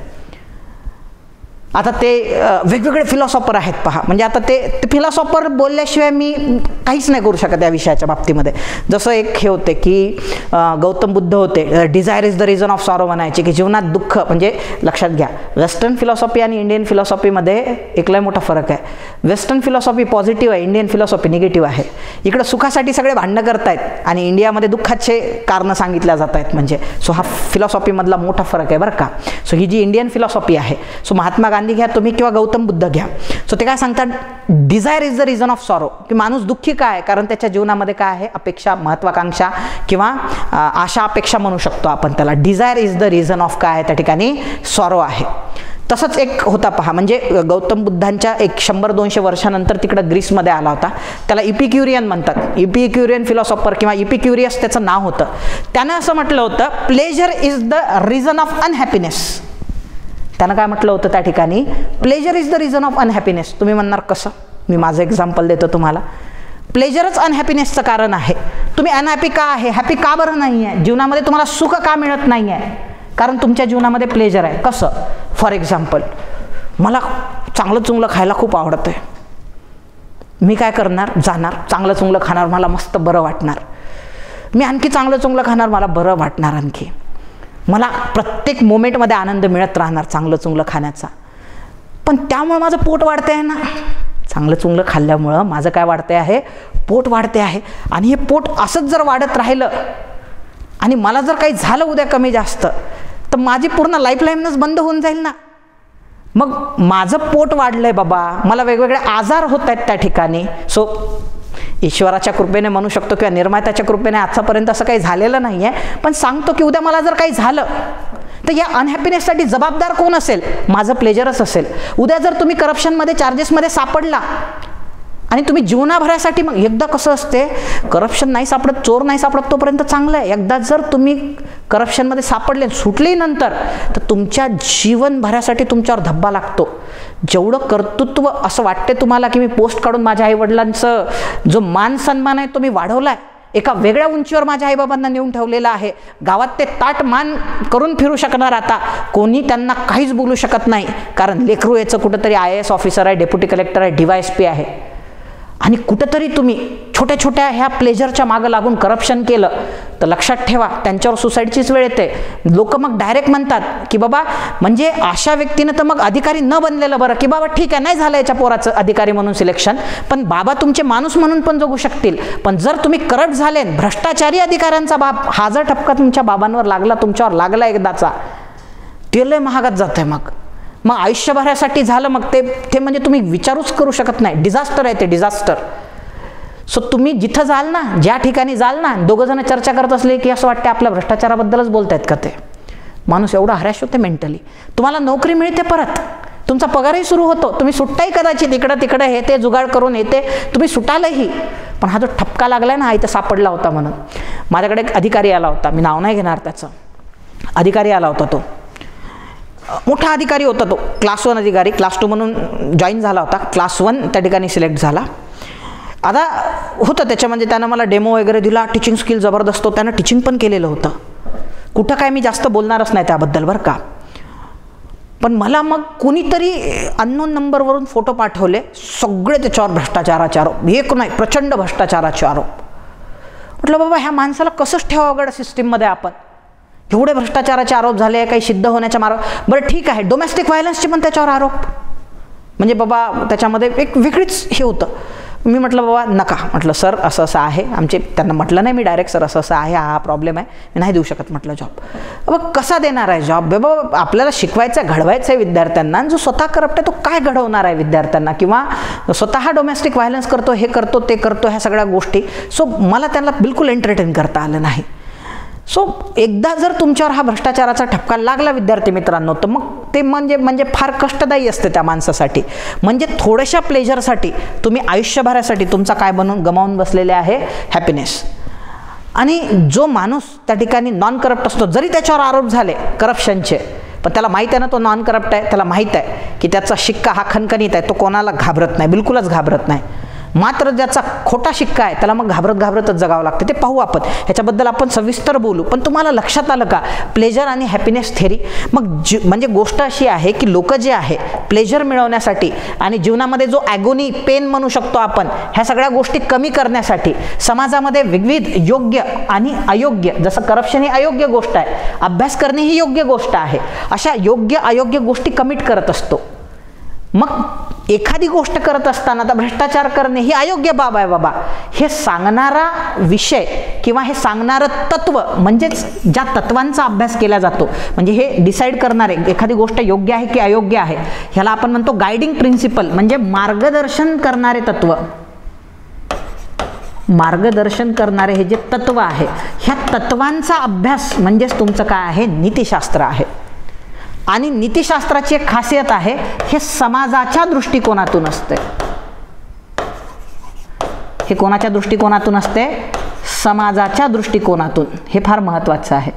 आता ते वेगवेगळे फिलॉसॉफर आहेत पहा, म्हणजे आता ते फिलॉसॉफर बोलल्याशिवाय मी काहीच नाही करू शकत या विषयाच्या बाबतीमध्ये. जसं एक हे होते की गौतम बुद्ध होते, desire is the reason of sorrow म्हणायचे, की जीवनात दुःख म्हणजे लक्षात घ्या वेस्टर्न फिलॉसॉफी आणि इंडियन फिलॉसॉफीमध्ये एक लय मोठा फरक आहे. वेस्टर्न फिलॉसॉफी पॉझिटिव्ह आहे, इंडियन फिलॉसॉफी निगेटिव्ह आहे. इकडं सुखासाठी सगळे भांडणं करतायत आणि इंडियामध्ये दुःखाचे कारणं सांगितल्या जात आहेत. म्हणजे सो हा फिलॉसॉफीमधला मोठा फरक आहे बरं का. सो ही जी इंडियन फिलॉसॉफी आहे, सो महात्मा गांधी घ्या तुम्ही किंवा गौतम बुद्ध घ्या, सो ते काय सांगतात, desire is the reason of sorrow, की माणूस दुःखी काय आहे, कारण त्याच्या जीवनामध्ये काय आहे, अपेक्षा, महत्वाकांक्षा किंवा आशा अपेक्षा म्हणू शकतो आपण त्याला. Desire is the reason of काय आहे त्या ठिकाणी सॉरो आहे. तसंच एक होता पहा, म्हणजे गौतम बुद्धांच्या एक शंभर दोनशे वर्षानंतर तिकडं ग्रीसमध्ये आला होता, त्याला इपिक्युरियन म्हणतात. इपिक्युरियन फिलॉसॉफर किंवा इपिक्युरियस त्याचं नाव होतं. त्यानं असं म्हटलं होतं, pleasure is the reason of unhappiness. त्यानं काय म्हटलं होतं त्या ठिकाणी, pleasure is the reason of unhappiness. तुम्ही म्हणणार कसं, मी माझं एक्झाम्पल देतो तुम्हाला. प्लेजरच अनहॅपीनेसचं कारण आहे. तुम्ही अनहॅपी का आहे, हॅपी का बरं नाही आहे, जीवनामध्ये तुम्हाला सुख का मिळत नाही आहे, कारण तुमच्या जीवनामध्ये प्लेजर आहे. कसं, फॉर एक्झाम्पल मला चांगलं चुंगलं खायला खूप आवडतं आहे, मी काय करणार, जाणार चांगलं चुंगलं खाणार, मला मस्त बरं वाटणार, मी आणखी चांगलं चुंगलं खाणार, मला बरं वाटणार, आणखी मला प्रत्येक मोमेंटमध्ये आनंद मिळत राहणार चांगलं चुंगलं खाण्याचा. पण त्यामुळे माझं पोट वाढते आहे ना, चांगलं चुंगलं खाल्ल्यामुळं माझं काय वाढते आहे, पोट वाढते आहे. आणि हे पोट असंच जर वाढत राहिलं आणि मला जर काही झालं उद्या कमी जास्त, तर माझी पूर्ण लाईफलाईनच बंद होऊन जाईल ना. मग माझं पोट वाढलंय बाबा, मला वेगवेगळे आजार होत आहेत त्या ठिकाणी. सो ईश्वराच्या कृपेने म्हणू शकतो किंवा निर्मात्याच्या कृपेने आजपर्यंत असं काही झालेलं नाही आहे, पण सांगतो की उद्या मला जर काही झालं तर या अनहॅपीनेससाठी जबाबदार कोण असेल, माझं प्लेजरच असेल. उद्या जर तुम्ही करप्शनमध्ये चार्जेसमध्ये सापडला आणि तुम्ही जीवनाभरासाठी, मग एकदा कसं असते, करप्शन नाही सापडत, चोर नाही सापडत तोपर्यंत चांगलं आहे. एकदा जर तुम्ही करप्शनमध्ये सापडले, सुटले नंतर, तर तुमच्या जीवनभरासाठी तुमच्यावर धब्बा लागतो. जेवढं कर्तृत्व असं वाटते तुम्हाला की मी पोस्ट काढून माझ्या आईवडिलांचं जो मान सन्मान आहे तो मी वाढवला आहे, एका वेगळ्या उंचीवर माझ्या आईबाबांना नेऊन ठेवलेलं आहे, गावात ते ताट मान करून फिरू शकणार, आता कोणी त्यांना काहीच बोलू शकत नाही, कारण लेकरू याचं कुठंतरी आय ए एस ऑफिसर आहे, डेप्युटी कलेक्टर आहे, डी वाय एस पी आहे. आणि कुठंतरी तुम्ही छोट्या छोट्या ह्या प्लेजरच्या मागं लागून करप्शन केलं तर लक्षात ठेवा, त्यांच्यावर सुसाईडचीच वेळ येते. लोक मग डायरेक्ट म्हणतात की बाबा, म्हणजे अशा व्यक्तीनं तर मग अधिकारी न बनलेलं बरं, की बाबा ठीक आहे नाही झालं याच्या पोराचं अधिकारी म्हणून सिलेक्शन, पण बाबा तुमचे माणूस म्हणून पण जगू शकतील. पण जर तुम्ही करप्ट झाले, भ्रष्टाचारी अधिकाऱ्यांचा बाप, हा जर ठपका तुमच्या बाबांवर लागला, तुमच्यावर लागला एकदाचा, ते लय महागात जात आहे. मग मग आयुष्यभरासाठी झालं, मग ते ते म्हणजे तुम्ही विचारूच करू शकत नाही. डिझास्टर आहे ते, डिझास्टर. सो तुम्ही जिथं जाल ना, ज्या ठिकाणी जाल ना, दोघं जण चर्चा करत असले की असं वाटतं आपल्या भ्रष्टाचाराबद्दलच बोलतायत का ते. माणूस एवढा हरॅश होते मेंटली. तुम्हाला नोकरी मिळते, परत तुमचा पगारही सुरू होतो, तुम्ही सुट्टाही कदाचित इकडं तिकडं हे ते जुगाड करून येते, तुम्ही सुटालही. पण हा जो ठपका लागलाय ना, हा इथं सापडला होता. म्हणून माझ्याकडे एक अधिकारी आला होता, मी नाव नाही घेणार त्याचं. अधिकारी आला होता, तो मोठा अधिकारी होता, तो क्लास वन अधिकारी, क्लास टू म्हणून जॉईन झाला होता, क्लास वन त्या ठिकाणी सिलेक्ट झाला. आता होतं त्याच्यामध्ये त्यानं मला डेमो वगैरे दिला, टीचिंग स्किल जबरदस्त होतं, त्यानं टीचिंग पण केलेलं होतं. कुठं काय मी जास्त बोलणारच नाही त्याबद्दल बरं का. पण मला मग कुणीतरी अननोन नंबरवरून फोटो पाठवले, सगळे त्याच्यावर भ्रष्टाचाराचे आरोप, एक नाही प्रचंड भ्रष्टाचाराचे आरोप. म्हटलं बाबा ह्या माणसाला कसंच ठेवावं गड सिस्टीममध्ये आपण, एवढे भ्रष्टाचाराचे आरोप झाले, काही सिद्ध होण्याच्या मार्ग. बरं ठीक आहे, डोमेस्टिक व्हायलन्सचे पण त्याच्यावर आरोप, म्हणजे बाबा त्याच्यामध्ये एक वेगळीच हे होतं. मी म्हटलं बाबा नका, म्हटलं सर असं असं आहे, आमचे त्यांना म्हटलं नाही मी डायरेक्ट, सर असं असं आहे, हा प्रॉब्लेम आहे, मी नाही देऊ शकत म्हटलं जॉब. बाबा कसा देणार आहे जॉब, बाबा आपल्याला शिकवायचं आहे, घडवायचं आहे विद्यार्थ्यांना, आणि जो स्वतः करप्ट आहे तो काय घडवणार आहे विद्यार्थ्यांना, किंवा स्वतः डोमेस्टिक व्हायलन्स करतो, हे करतो ते करतो, ह्या सगळ्या गोष्टी. सो मला त्यांना बिलकुल एंटरटेन करता आलं नाही. सो एकदा जर तुमच्यावर हा भ्रष्टाचाराचा ठपका लागला विद्यार्थी मित्रांनो, तर मग ते म्हणजे म्हणजे फार कष्टदायी असते त्या माणसासाठी. म्हणजे थोड्याशा प्लेजरसाठी तुम्ही आयुष्यभरासाठी तुमचा काय बनवून गमावून बसलेले आहे, हॅपीनेस. आणि जो माणूस त्या ठिकाणी नॉन करप्ट असतो, जरी त्याच्यावर आरोप झाले करप्शनचे, पण त्याला माहीत आहे ना तो नॉन करप्ट आहे, त्याला माहीत आहे की त्याचा शिक्का हा खणखणीत आहे, तो कोणाला घाबरत नाही, बिलकुलच घाबरत नाही. मात्र ज्याचा खोटा शिक्का आहे त्याला मग घाबरत घाबरतच जगावं लागते. ते पाहू आपण, ह्याच्याबद्दल आपण सविस्तर बोलू. पण तुम्हाला लक्षात आलं का प्लेजर आणि हॅपीनेस थेरी? मग जी म्हणजे गोष्ट अशी आहे की लोक जे आहे प्लेजर मिळवण्यासाठी आणि जीवनामध्ये जो ॲगोनी पेन म्हणू शकतो आपण, ह्या सगळ्या गोष्टी कमी करण्यासाठी समाजामध्ये विविध योग्य आणि अयोग्य, जसं करप्शन ही अयोग्य गोष्ट आहे, अभ्यास करणे ही योग्य गोष्ट आहे, अशा योग्य अयोग्य गोष्टी कमिट करत असतो. मग एखादी गोष्ट करत असताना आता भ्रष्टाचार करणे ही अयोग्य बाब आहे बाबा, हे सांगणारा विषय किंवा हे सांगणारं तत्व, म्हणजेच ज्या तत्वांचा अभ्यास केला जातो, म्हणजे हे डिसाईड करणारे एखादी गोष्ट योग्य आहे की अयोग्य आहे, ह्याला आपण म्हणतो गायडिंग प्रिन्सिपल, म्हणजे मार्गदर्शन करणारे तत्व. मार्गदर्शन करणारे हे जे तत्व आहे, ह्या तत्वांचा अभ्यास म्हणजेच तुमचं काय आहे, नीतिशास्त्र आहे. आणि नीतिशास्त्राची एक खासियत आहे, हे समाजाच्या दृष्टिकोनातून असते. हे कोणाच्या दृष्टिकोनातून असते? समाजाच्या दृष्टिकोनातून. हे फार महत्त्वाचं आहे.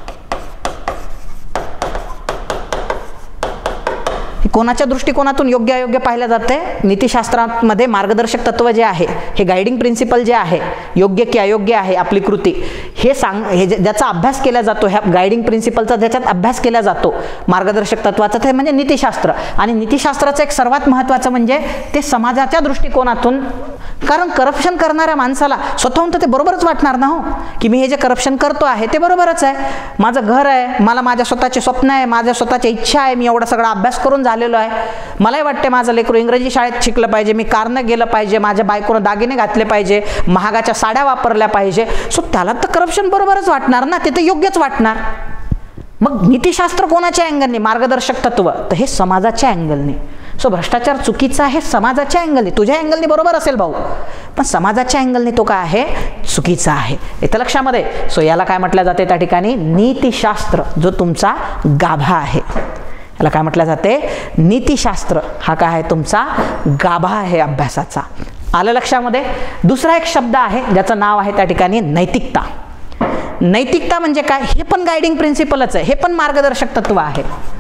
कोणाच्या दृष्टिकोनातून योग्य अयोग्य पाहिलं जाते? नीतिशास्त्रामध्ये मार्गदर्शक तत्व जे आहे, हे गायडिंग प्रिन्सिपल जे आहे, योग्य की अयोग्य आहे आपली कृती, हे सांग हे ज्याचा अभ्यास केला जातो, ह्या गायडिंग प्रिन्सिपलचा ज्याच्यात अभ्यास केला जातो मार्गदर्शक तत्वाचा, ते म्हणजे नीतिशास्त्र. आणि नीतिशास्त्राचं एक सर्वात महत्त्वाचं म्हणजे ते समाजाच्या दृष्टिकोनातून. कारण करप्शन करणाऱ्या माणसाला स्वतःहून तर ते बरोबरच वाटणार ना हो, की मी हे जे करप्शन करतो आहे ते बरोबरच आहे, माझं घर आहे, मला माझ्या स्वतःचे स्वप्न आहे, माझ्या स्वतःची इच्छा आहे, मी एवढा सगळा अभ्यास करून झालेलो आहे, मलाही वाटते माझं लेकरू इंग्रजी शाळेत शिकलं पाहिजे, मी कारनं गेलं पाहिजे, माझ्या बायकोनं दागिने घातले पाहिजे, महागाच्या साड्या वापरल्या पाहिजे. सो त्याला तर करप्शन बरोबरच वाटणार ना, ते तर योग्यच वाटणार. मग नीतिशास्त्र कोणाच्या अँगलने? मार्गदर्शक तत्व, तर हे समाजाच्या अँगलने. सो भ्रष्टाचार चुकीचा आहे समाजाच्या अँगलने. तुझ्या अँगलने बरोबर असेल भाऊ, पण समाजाच्या अँगलने तो काय आहे, चुकीचा आहे. येतं लक्षामध्ये? सो याला काय म्हटलं जाते त्या ठिकाणी? नीतिशास्त्र, जो तुमचा गाभा आहे. याला काय म्हटलं जाते? नीतिशास्त्र. हा काय आहे? तुमचा गाभा आहे अभ्यासाचा. आलं लक्षामध्ये? दुसरा एक शब्द आहे ज्याचं नाव आहे त्या ठिकाणी नैतिकता. नैतिकता म्हणजे काय? हे पण गायडिंग प्रिन्सिपलच आहे, हे पण मार्गदर्शक तत्व आहे.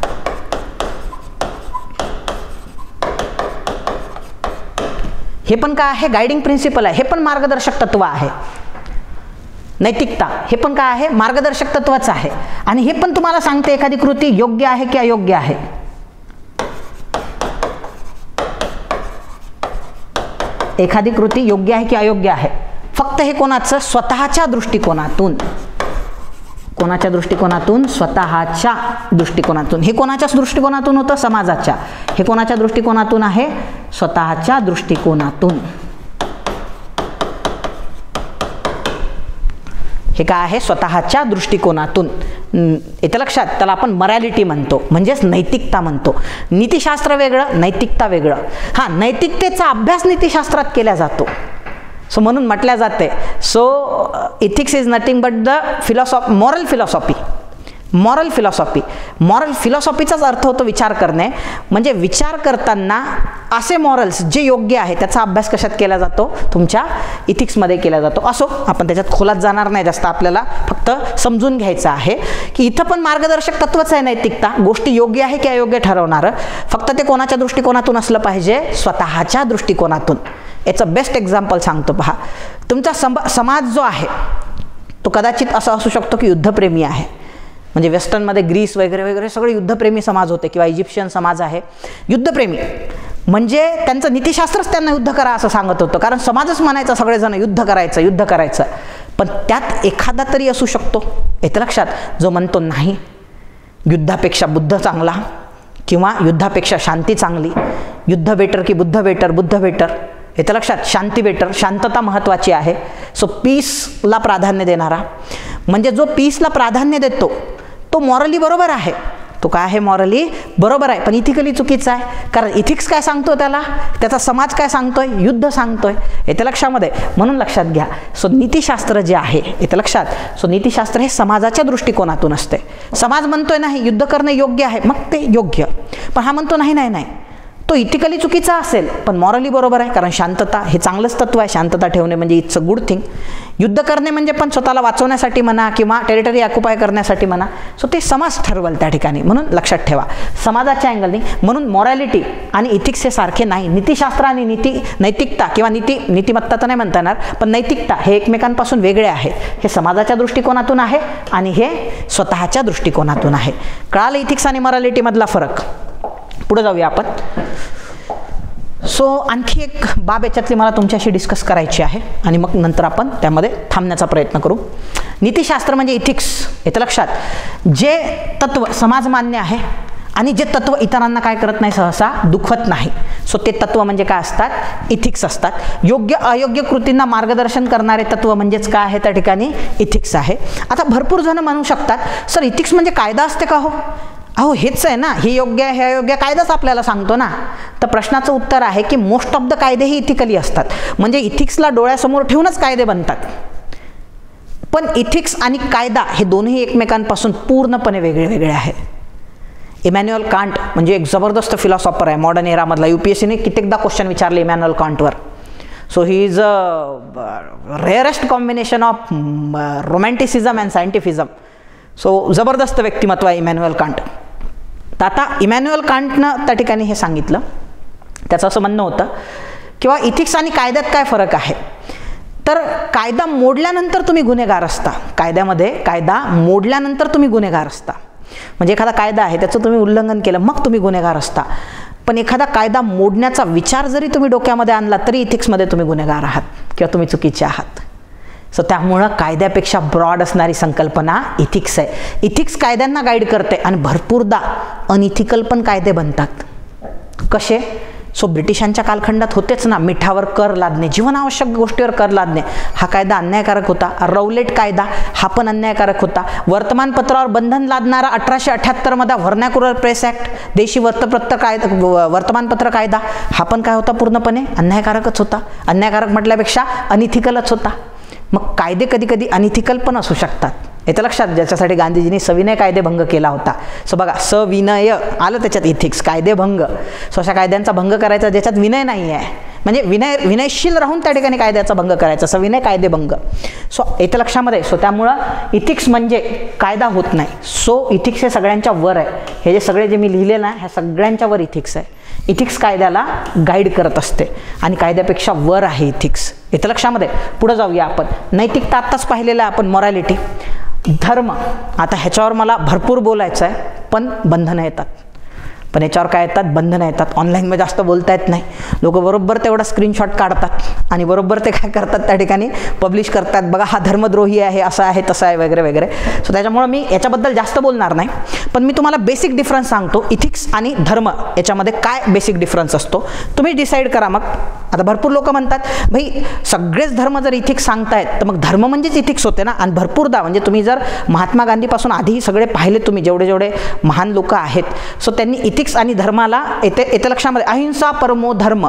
हे पण काय आहे? गायडिंग प्रिन्सिपल आहे, हे पण मार्गदर्शक तत्व आहे. नैतिकता हे पण काय आहे? मार्गदर्शक तत्वच आहे. आणि हे पण तुम्हाला सांगते एखादी कृती योग्य आहे की अयोग्य आहे. एखादी कृती योग्य आहे की अयोग्य आहे. फक्त हे कोणाचं? स्वतःच्या दृष्टिकोनातून. कोणाच्या दृष्टिकोनातून? स्वतःच्या दृष्टिकोनातून. हे कोणाच्या दृष्टिकोनातून होतं? समाजाच्या. हे कोणाच्या दृष्टिकोनातून आहे? स्वतःच्या दृष्टिकोनातून. हे काय आहे? स्वतःच्या दृष्टिकोनातून. येतं लक्षात? त्याला आपण मॉरॅलिटी म्हणतो, म्हणजेच नैतिकता म्हणतो. नीतिशास्त्र वेगळं, नैतिकता वेगळं. हा, नैतिकतेचा अभ्यास नीतिशास्त्रात केला जातो. सो म्हणून म्हटल्या जाते, so ethics is nothing but the philosophy, moral philosophy. Moral philosophy, moral फिलॉसॉफीचाच अर्थ होतो विचार करणे. म्हणजे विचार करताना असे मॉरल्स जे योग्य आहे त्याचा अभ्यास कशात केला जातो? तुमच्या इथिक्समध्ये केला जातो. असो, आपण त्याच्यात खोलात जाणार नाही जास्त, आपल्याला फक्त समजून घ्यायचं आहे की इथं पण मार्गदर्शक तत्वच आहे नैतिकता. गोष्टी योग्य आहे की अयोग्य ठरवणारं. फक्त ते कोणाच्या दृष्टिकोनातून असलं पाहिजे? स्वतःच्या दृष्टिकोनातून. याचं बेस्ट एक्झाम्पल सांगतो पहा. तुमचा सम समाज जो आहे तो कदाचित असा असू शकतो की युद्धप्रेमी आहे. म्हणजे वेस्टर्नमध्ये ग्रीस वगैरे वगैरे सगळे युद्धप्रेमी समाज होते किंवा इजिप्शियन समाज आहे युद्धप्रेमी. म्हणजे त्यांचं नीतिशास्त्रच त्यांना युद्ध करा असं सांगत होतं, कारण समाजच म्हणायचा सगळेजण युद्ध करायचं युद्ध करायचं. पण त्यात एखादा तरी असू शकतो येतं लक्षात, जो म्हणतो नाही युद्धापेक्षा बुद्ध चांगला किंवा युद्धापेक्षा शांती चांगली, युद्ध बेटर की बुद्ध बेटर, बुद्ध बेटर येतं लक्षात, शांती बेटर, शांतता महत्त्वाची आहे. सो पीसला प्राधान्य देणारा, म्हणजे जो पीसला प्राधान्य देतो तो मॉरली बरोबर आहे. तो काय आहे मॉरली बरोबर आहे, पण इथिकली चुकीचा आहे. कारण इथिक्स काय सांगतो त्याला, त्याचा समाज काय सांगतोय, युद्ध सांगतोय. येतं लक्षामध्ये, म्हणून लक्षात घ्या. सो नीतिशास्त्र जे आहे येतं लक्षात, सो नीतिशास्त्र हे समाजाच्या दृष्टिकोनातून असते. समाज म्हणतोय नाही युद्ध करणे योग्य आहे, मग ते योग्य. पण हा म्हणतो नाही नाही नाही तो इथिकली चुकीचा असेल पण मॉरली बरोबर आहे, कारण शांतता हे चांगलंच तत्व आहे. शांतता ठेवणे म्हणजे इट्स अ गुड थिंग. युद्ध करणे म्हणजे पण स्वतःला वाचवण्यासाठी म्हणा किंवा टेरिटरी ऑक्युपाय करण्यासाठी म्हणा. सो ते समाज ठरवल त्या ठिकाणी, म्हणून लक्षात ठेवा समाजाच्या अँगलनी. म्हणून मॉरॅलिटी आणि इथिक्स हे सारखे नाही. नीतिशास्त्र आणि नीती नैतिकता किंवा नीती नीतिमत्ता तर नाही म्हणता येणार, पण नैतिकता हे एकमेकांपासून वेगळे आहे. हे समाजाच्या दृष्टिकोनातून आहे आणि हे स्वतःच्या दृष्टिकोनातून आहे. कळालं इथिक्स आणि मॉरॅलिटीमधला फरक. पुढे जाऊया आपण. सो आणखी एक बाब याच्यातली मला तुमच्याशी डिस्कस करायची आहे आणि मग नंतर आपण त्यामध्ये थांबण्याचा प्रयत्न करू. नीतिशास्त्र म्हणजे इथिक्स येतं लक्षात, जे तत्व समाज मान्य आहे आणि जे तत्व इतरांना काय करत नाही, सहसा दुखवत नाही. सो ते तत्व म्हणजे काय असतात, इथिक्स असतात. योग्य अयोग्य कृतींना मार्गदर्शन करणारे तत्व म्हणजेच काय आहे त्या ठिकाणी इथिक्स आहे. आता भरपूर जण म्हणू शकतात सर इथिक्स म्हणजे कायदा असते का हो. अहो हेच आहे ना, हे योग्य आहे हे अयोग्य कायदाच आपल्याला सांगतो ना. तर प्रश्नाचं उत्तर आहे की मोस्ट ऑफ द कायदे ही इथिकली असतात. म्हणजे इथिक्सला डोळ्यासमोर ठेवूनच कायदे बनतात. पण इथिक्स आणि कायदा हे दोन्ही एकमेकांपासून पूर्णपणे वेगळे वेगळे आहे. इमॅन्युअल कांट म्हणजे एक जबरदस्त फिलॉसॉफर आहे मॉडर्न एरामधला. यूपीएससीने कित्येकदा क्वेश्चन विचारले इमॅन्युअल कांटवर. So he is a rarest combination of romanticism and scientifism. So जबरदस्त व्यक्तिमत्व आहे इमॅन्युअल कांट. तर आता इमॅन्युअल कांटनं त्या ठिकाणी हे सांगितलं, त्याचं असं म्हणणं होतं किंवा इथिक्स आणि कायद्यात काय फरक आहे. तर कायदा मोडल्यानंतर तुम्ही गुन्हेगार असता. कायद्यामध्ये कायदा मोडल्यानंतर तुम्ही गुन्हेगार असता. म्हणजे एखादा कायदा आहे त्याचं तुम्ही उल्लंघन केलं मग तुम्ही गुन्हेगार असता. पण एखादा कायदा मोडण्याचा विचार जरी तुम्ही डोक्यामध्ये आणला तरी इथिक्समध्ये तुम्ही गुन्हेगार आहात किंवा तुम्ही चुकीचे आहात. सो त्यामुळं कायद्यापेक्षा ब्रॉड असणारी संकल्पना इथिक्स आहे. इथिक्स कायद्यांना गाईड करते आणि भरपूरदा अनइथिकल पण कायदे बनतात. कसे. सो ब्रिटिशांच्या कालखंडात होतेच ना, मिठावर कर लादणे, जीवनावश्यक गोष्टीवर कर लादणे, हा कायदा अन्यायकारक होता. रौलेट कायदा हा पण अन्यायकारक होता. वर्तमानपत्रावर बंधन लादणारा अठराशे अठ्याहत्तर मध्ये व्हर्नॅक्युलर प्रेस ॲक्ट, देशी वर्तपत्र कायदा वर्तमानपत्र कायदा हा पण काय होता, पूर्णपणे अन्यायकारकच होता. अन्यायकारक म्हटल्यापेक्षा अनइथिकलच होता. मग कायदे कधी कधी अनइथिकल पण असू शकतात. येतं लक्षात, ज्याच्यासाठी गांधीजींनी सविनय कायदेभंग केला होता. सो बघा सविनय आलं त्याच्यात, इथिक्स कायदेभंग. सो अशा कायद्यांचा भंग करायचा ज्याच्यात विनय नाही आहे, म्हणजे विनय विनयशील राहून त्या ठिकाणी कायद्याचा भंग करायचा, सविनय कायदेभंग. सो येतं लक्षामध्ये. सो त्यामुळं इथिक्स म्हणजे कायदा होत नाही. सो इथिक्स हे सगळ्यांच्या वर आहे. हे जे सगळे जे मी लिहिले ना ह्या सगळ्यांच्या वर इथिक्स आहे. इथिक्स कायद्याला गाईड करत असते आणि कायद्यापेक्षा वर आहे इथिक्स. येतं लक्षामध्ये. पुढे जाऊया आपण. नैतिकता आत्ताच पाहिलेलं आहे आपण, मॉरॅलिटी. धर्म, आता ह्याच्यावर मला भरपूर बोलायचं आहे पण बंधनं येतात. पण याच्यावर काय येतात, बंधनं येतात. ऑनलाईनमध्ये जास्त बोलता येत नाही. लोक बरोबर तेवढा स्क्रीनशॉट काढतात आणि बरोबर ते काय करतात त्या ठिकाणी पब्लिश करतात, बघा हा धर्मद्रोही आहे, असं आहे तसं आहे वगैरे वगैरे. सो त्याच्यामुळे मी याच्याबद्दल जास्त बोलणार नाही. पण मी तुम्हाला बेसिक डिफरन्स सांगतो, इथिक्स आणि धर्म याच्यामध्ये काय बेसिक डिफरन्स असतो तुम्ही डिसाईड करा. मग आता भरपूर लोक म्हणतात भाई सगळेच धर्म जर इथिक्स सांगतायत तर मग धर्म म्हणजेच इथिक्स होते ना. आणि भरपूरदा म्हणजे तुम्ही जर महात्मा गांधीपासून आधी सगळे पाहिले तुम्ही जेवढे जेवढे महान लोक आहेत, सो त्यांनी इथिक्स आणि धर्माला येते येते लक्षामध्ये. अहिंसा परमो धर्म,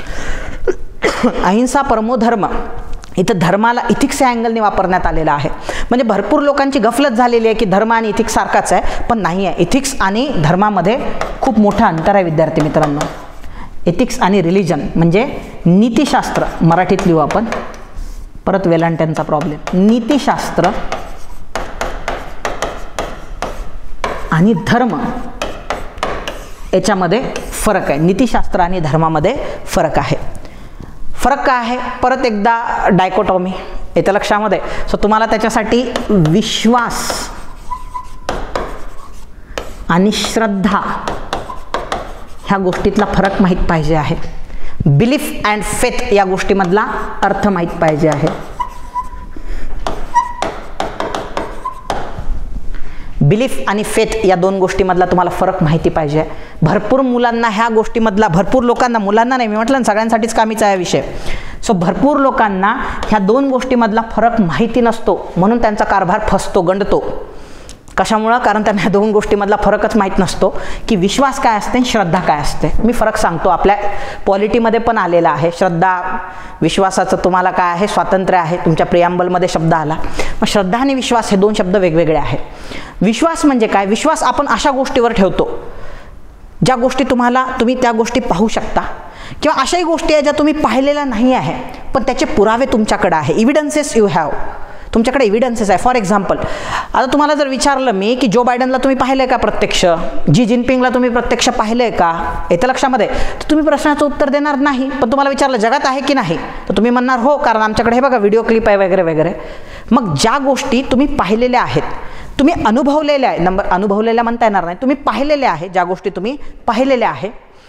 अहिंसा परमो धर्म. इथं धर्माला इथिक्स या अँगलने वापरण्यात आलेला आहे. म्हणजे भरपूर लोकांची गफलत झालेली आहे की धर्म आणि इथिक्स सारखाच आहे, पण नाही आहे. इथिक्स आणि धर्मामध्ये खूप मोठं अंतर आहे विद्यार्थी मित्रांनो. इथिक्स आणि रिलिजन म्हणजे नीतिशास्त्र, मराठीत लिहू आपण, परत वेलांट्यांचा प्रॉब्लेम. नीतिशास्त्र आणि धर्म याच्यामध्ये फरक आहे. नीतिशास्त्र आणि धर्मामध्ये फरक आहे. फरक काय आहे, परत एकदा डायकोटॉमी येतं लक्षामध्ये. सो तुम्हाला त्याच्यासाठी विश्वास आणि श्रद्धा ह्या गोष्टीतला फरक माहीत पाहिजे आहे. बिलीफ अँड फेथ या गोष्टीमधला अर्थ माहीत पाहिजे आहे. बिलीफ आणि फेथ या दोन गोष्टीमधला तुम्हाला फरक माहिती पाहिजे. भरपूर मुलांना ह्या गोष्टीमधला, भरपूर लोकांना, मुलांना नाही मी म्हटलं ना सगळ्यांसाठीच कामीचा आहे विषय. सो भरपूर लोकांना ह्या दोन गोष्टीमधला फरक माहिती नसतो, म्हणून त्यांचा कारभार फसतो, गंडतो. कशामुळं? कारण त्यांना दोन गोष्टीमधला फरकच माहीत नसतो की विश्वास काय असते, श्रद्धा काय असते. मी फरक सांगतो, आपल्या पॉलिटीमध्ये पण आलेला आहे. श्रद्धा विश्वासाचं तुम्हाला काय आहे, स्वातंत्र्य आहे. तुमच्या प्रियांबलमध्ये शब्द आला. मग श्रद्धा आणि विश्वास हे दोन शब्द वेगवेगळे आहेत. विश्वास म्हणजे काय? विश्वास आपण अशा गोष्टीवर ठेवतो ज्या गोष्टी तुम्हाला, तुम्ही त्या गोष्टी पाहू शकता, किंवा अशाही गोष्टी आहेत ज्या तुम्ही पाहिलेल्या नाही आहे पण त्याचे पुरावे तुमच्याकडे आहे. इव्हिडन्सेस यू हॅव, तुमच्याकडे एव्हिडन्सेस आहे. फॉर एक्झाम्पल, आता तुम्हाला जर विचारलं मी की जो बायडनला तुम्ही पाहिलं आहे का प्रत्यक्ष, जी जिनपिंगला तुम्ही प्रत्यक्ष पाहिलं आहे का, येतं लक्षामध्ये, तर तुम्ही प्रश्नाचं उत्तर देणार नाही. पण तुम्हाला विचारलं जगात आहे की नाही, तर तुम्ही म्हणणार हो, कारण आमच्याकडे हे बघा व्हिडिओ क्लिप आहे वगैरे वगैरे. मग ज्या गोष्टी तुम्ही पाहिलेल्या आहेत, तुम्ही अनुभवलेल्या आहे, नंबर अनुभवलेल्या म्हणता येणार नाही, तुम्ही पाहिलेल्या आहे, ज्या गोष्टी तुम्ही पाहिलेल्या आहे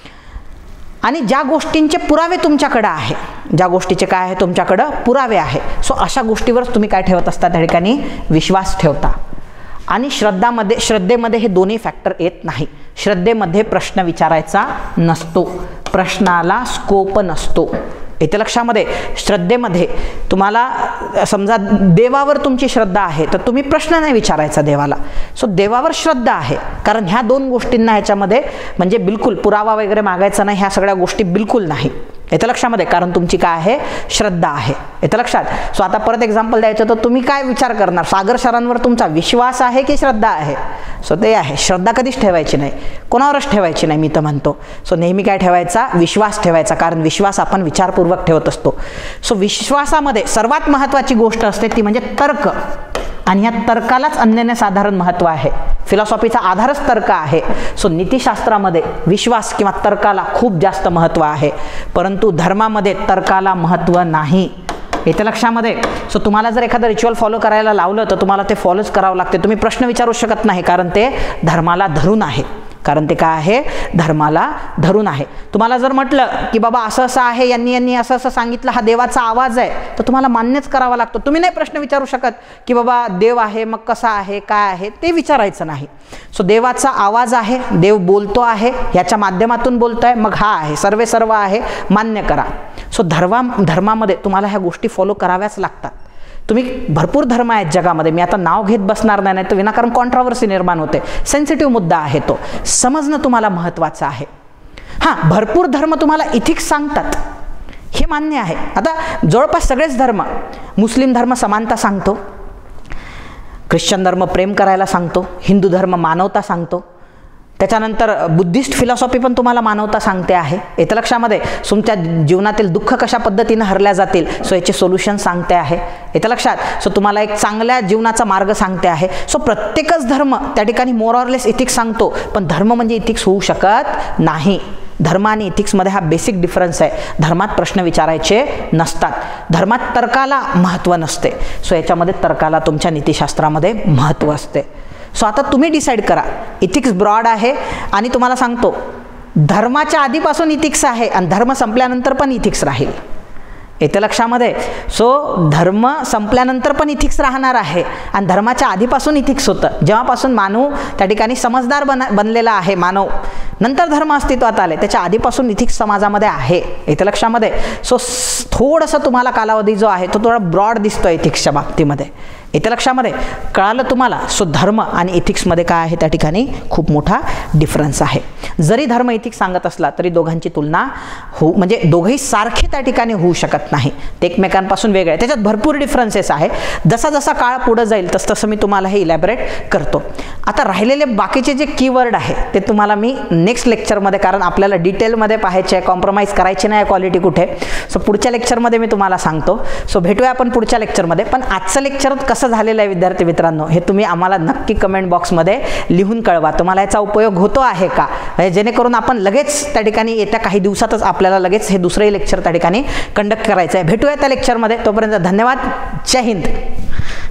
आणि ज्या गोष्टींचे पुरावे तुमच्याकडे आहे, ज्या गोष्टीचे काय आहे तुमच्याकडं पुरावे आहे, सो अशा गोष्टीवरच तुम्ही काय ठेवत असता, त्या ठिकाणी विश्वास ठेवता. आणि श्रद्धामध्ये श्रद्धेमध्ये हे दोन्ही फॅक्टर येत नाही. श्रद्धेमध्ये प्रश्न विचारायचा नसतो, प्रश्नाला स्कोप नसतो. येते लक्षामध्ये. श्रद्धेमध्ये तुम्हाला समजा देवावर तुमची श्रद्धा आहे तर तुम्ही प्रश्न नाही विचारायचा देवाला. सो देवावर श्रद्धा आहे, कारण ह्या दोन गोष्टींना ह्याच्यामध्ये म्हणजे बिलकुल पुरावा वगैरे मागायचा नाही, ह्या सगळ्या गोष्टी बिलकुल नाही. येतं लक्षामध्ये, कारण तुमची काय आहे, श्रद्धा आहे. येतं लक्षात. सो आता परत एक्झाम्पल द्यायचं तर तुम्ही काय विचार करणार, सागर सरांवर तुमचा विश्वास आहे की श्रद्धा आहे? सो ते आहे. श्रद्धा कधीच ठेवायची नाही, कोणावरच ठेवायची नाही मी तर म्हणतो. सो नेहमी काय ठेवायचा, विश्वास ठेवायचा, कारण विश्वास आपण विचारपूर्वक ठेवत असतो. सो विश्वासामध्ये सर्वात महत्त्वाची गोष्ट असते ती म्हणजे तर्क, आणि ह्या तर्कालाच अनन्यसाधारण महत्त्व आहे. फिलॉसॉफीचा आधारच तर्क आहे. सो नीतिशास्त्रामध्ये विश्वास किंवा तर्काला खूप जास्त महत्त्व आहे, परंतु धर्मामध्ये तर्काला महत्त्व नाही. येतं लक्षामध्ये. सो तुम्हाला जर एखादं रिच्युअल फॉलो करायला लावलं तर तुम्हाला ते फॉलोच करावं लागते. तुम्ही प्रश्न विचारू शकत नाही, कारण ते धर्माला धरून आहे. कारण ते काय आहे, धर्माला धरून आहे. तुम्हाला जर म्हटलं की बाबा असं असं आहे, यांनी यांनी असं असं सांगितलं, हा देवाचा आवाज आहे, तर तुम्हाला मान्यच करावा लागतो. तुम्ही नाही प्रश्न विचारू शकत की बाबा देव आहे मग कसा आहे, काय आहे, ते विचारायचं नाही. सो देवाचा आवाज आहे, देव बोलतो आहे, याच्या माध्यमातून बोलतोय, मग हा आहे, सर्वे सर्व आहे, मान्य करा. सो धर्मा धर्मामध्ये तुम्हाला ह्या गोष्टी फॉलो कराव्याच लागतात. तुम्ही भरपूर धर्म आहेत जगामध्ये, मी आता नाव घेत बसणार नाही, नाही तर विनाकारण कॉन्ट्रावर्सी निर्माण होते. सेन्सिटिव्ह मुद्दा आहे तो, समजणं तुम्हाला महत्त्वाचं आहे. हां, भरपूर धर्म तुम्हाला इथिक्स सांगतात, हे मान्य आहे. आता जवळपास सगळेच धर्म, मुस्लिम धर्म समानता सांगतो, ख्रिश्चन धर्म प्रेम करायला सांगतो, हिंदू धर्म मानवता सांगतो, त्याच्यानंतर बुद्धिस्ट फिलॉसॉफी पण तुम्हाला मानवता सांगते आहे. येतं लक्षामध्ये. तुमच्या जीवनातील दुःख कशा पद्धतीने हरल्या जातील, सो याचे सोल्युशन सांगते आहे. येतं लक्षात. सो तुम्हाला एक चांगल्या जीवनाचा मार्ग सांगते आहे. सो प्रत्येकच धर्म त्या ठिकाणी मोर ऑर लेस इथिक्स सांगतो, पण धर्म म्हणजे इथिक्स होऊ शकत नाही. धर्म आणि इथिक्समध्ये हा बेसिक डिफरन्स आहे. धर्मात प्रश्न विचारायचे नसतात, धर्मात तर्काला महत्त्व नसते. सो याच्यामध्ये तर्काला तुमच्या नीतिशास्त्रामध्ये महत्त्व असते. सो आता तुम्ही डिसाईड करा, इथिक्स ब्रॉड आहे आणि तुम्हाला सांगतो धर्माच्या आधीपासून इथिक्स आहे आणि धर्म संपल्यानंतर पण इथिक्स राहील. येतं लक्षामध्ये. सो धर्म संपल्यानंतर पण इथिक्स राहणार आहे आणि धर्माच्या आधीपासून इथिक्स होतं. जेव्हापासून मानव त्या ठिकाणी समजदार बन बनलेला आहे, मानव नंतर धर्म अस्तित्वात आले, त्याच्या आधीपासून इथिक्स समाजामध्ये आहे. येतं लक्षामध्ये. सो थोडंसं तुम्हाला कालावधी जो आहे तो थोडा ब्रॉड दिसतो इथिक्सच्या बाबतीमध्ये. येतं लक्षामध्ये. कळालं तुम्हाला. सो धर्म आणि इथिक्समध्ये काय आहे, त्या ठिकाणी खूप मोठा डिफरन्स आहे. जरी धर्म इथिक्स सांगत असला तरी दोघांची तुलना हो म्हणजे दोघंही सारखे त्या ठिकाणी होऊ शकत नाही, ते एकमेकांपासून वेगळे आहे. त्याच्यात भरपूर डिफरन्सेस आहे. जसा जसा काळ पुढे जाईल तस तसं मी तुम्हाला हे इलॅबरेट करतो. आता राहिलेले बाकीचे जे कीवर्ड आहे ते तुम्हाला मी नेक्स्ट लेक्चरमध्ये, कारण आपल्याला डिटेलमध्ये पाहायचे आहे, कॉम्प्रोमाइज करायची नाही क्वालिटी कुठे. सो पुढच्या लेक्चरमध्ये मी तुम्हाला सांगतो. सो भेटूया आपण पुढच्या लेक्चरमध्ये. पण आजचं लेक्चर कसं कसं झालेलं आहे विद्यार्थी मित्रांनो हे तुम्ही आम्हाला नक्की कमेंट बॉक्समध्ये लिहून कळवा. तुम्हाला याचा उपयोग होतो आहे का, जेणेकरून आपण लगेच त्या ठिकाणी येत्या काही दिवसातच आपल्याला लगेच हे दुसरे लेक्चर त्या ठिकाणी कंडक्ट करायचं आहे. भेटूया त्या लेक्चरमध्ये. तोपर्यंत धन्यवाद. जय हिंद.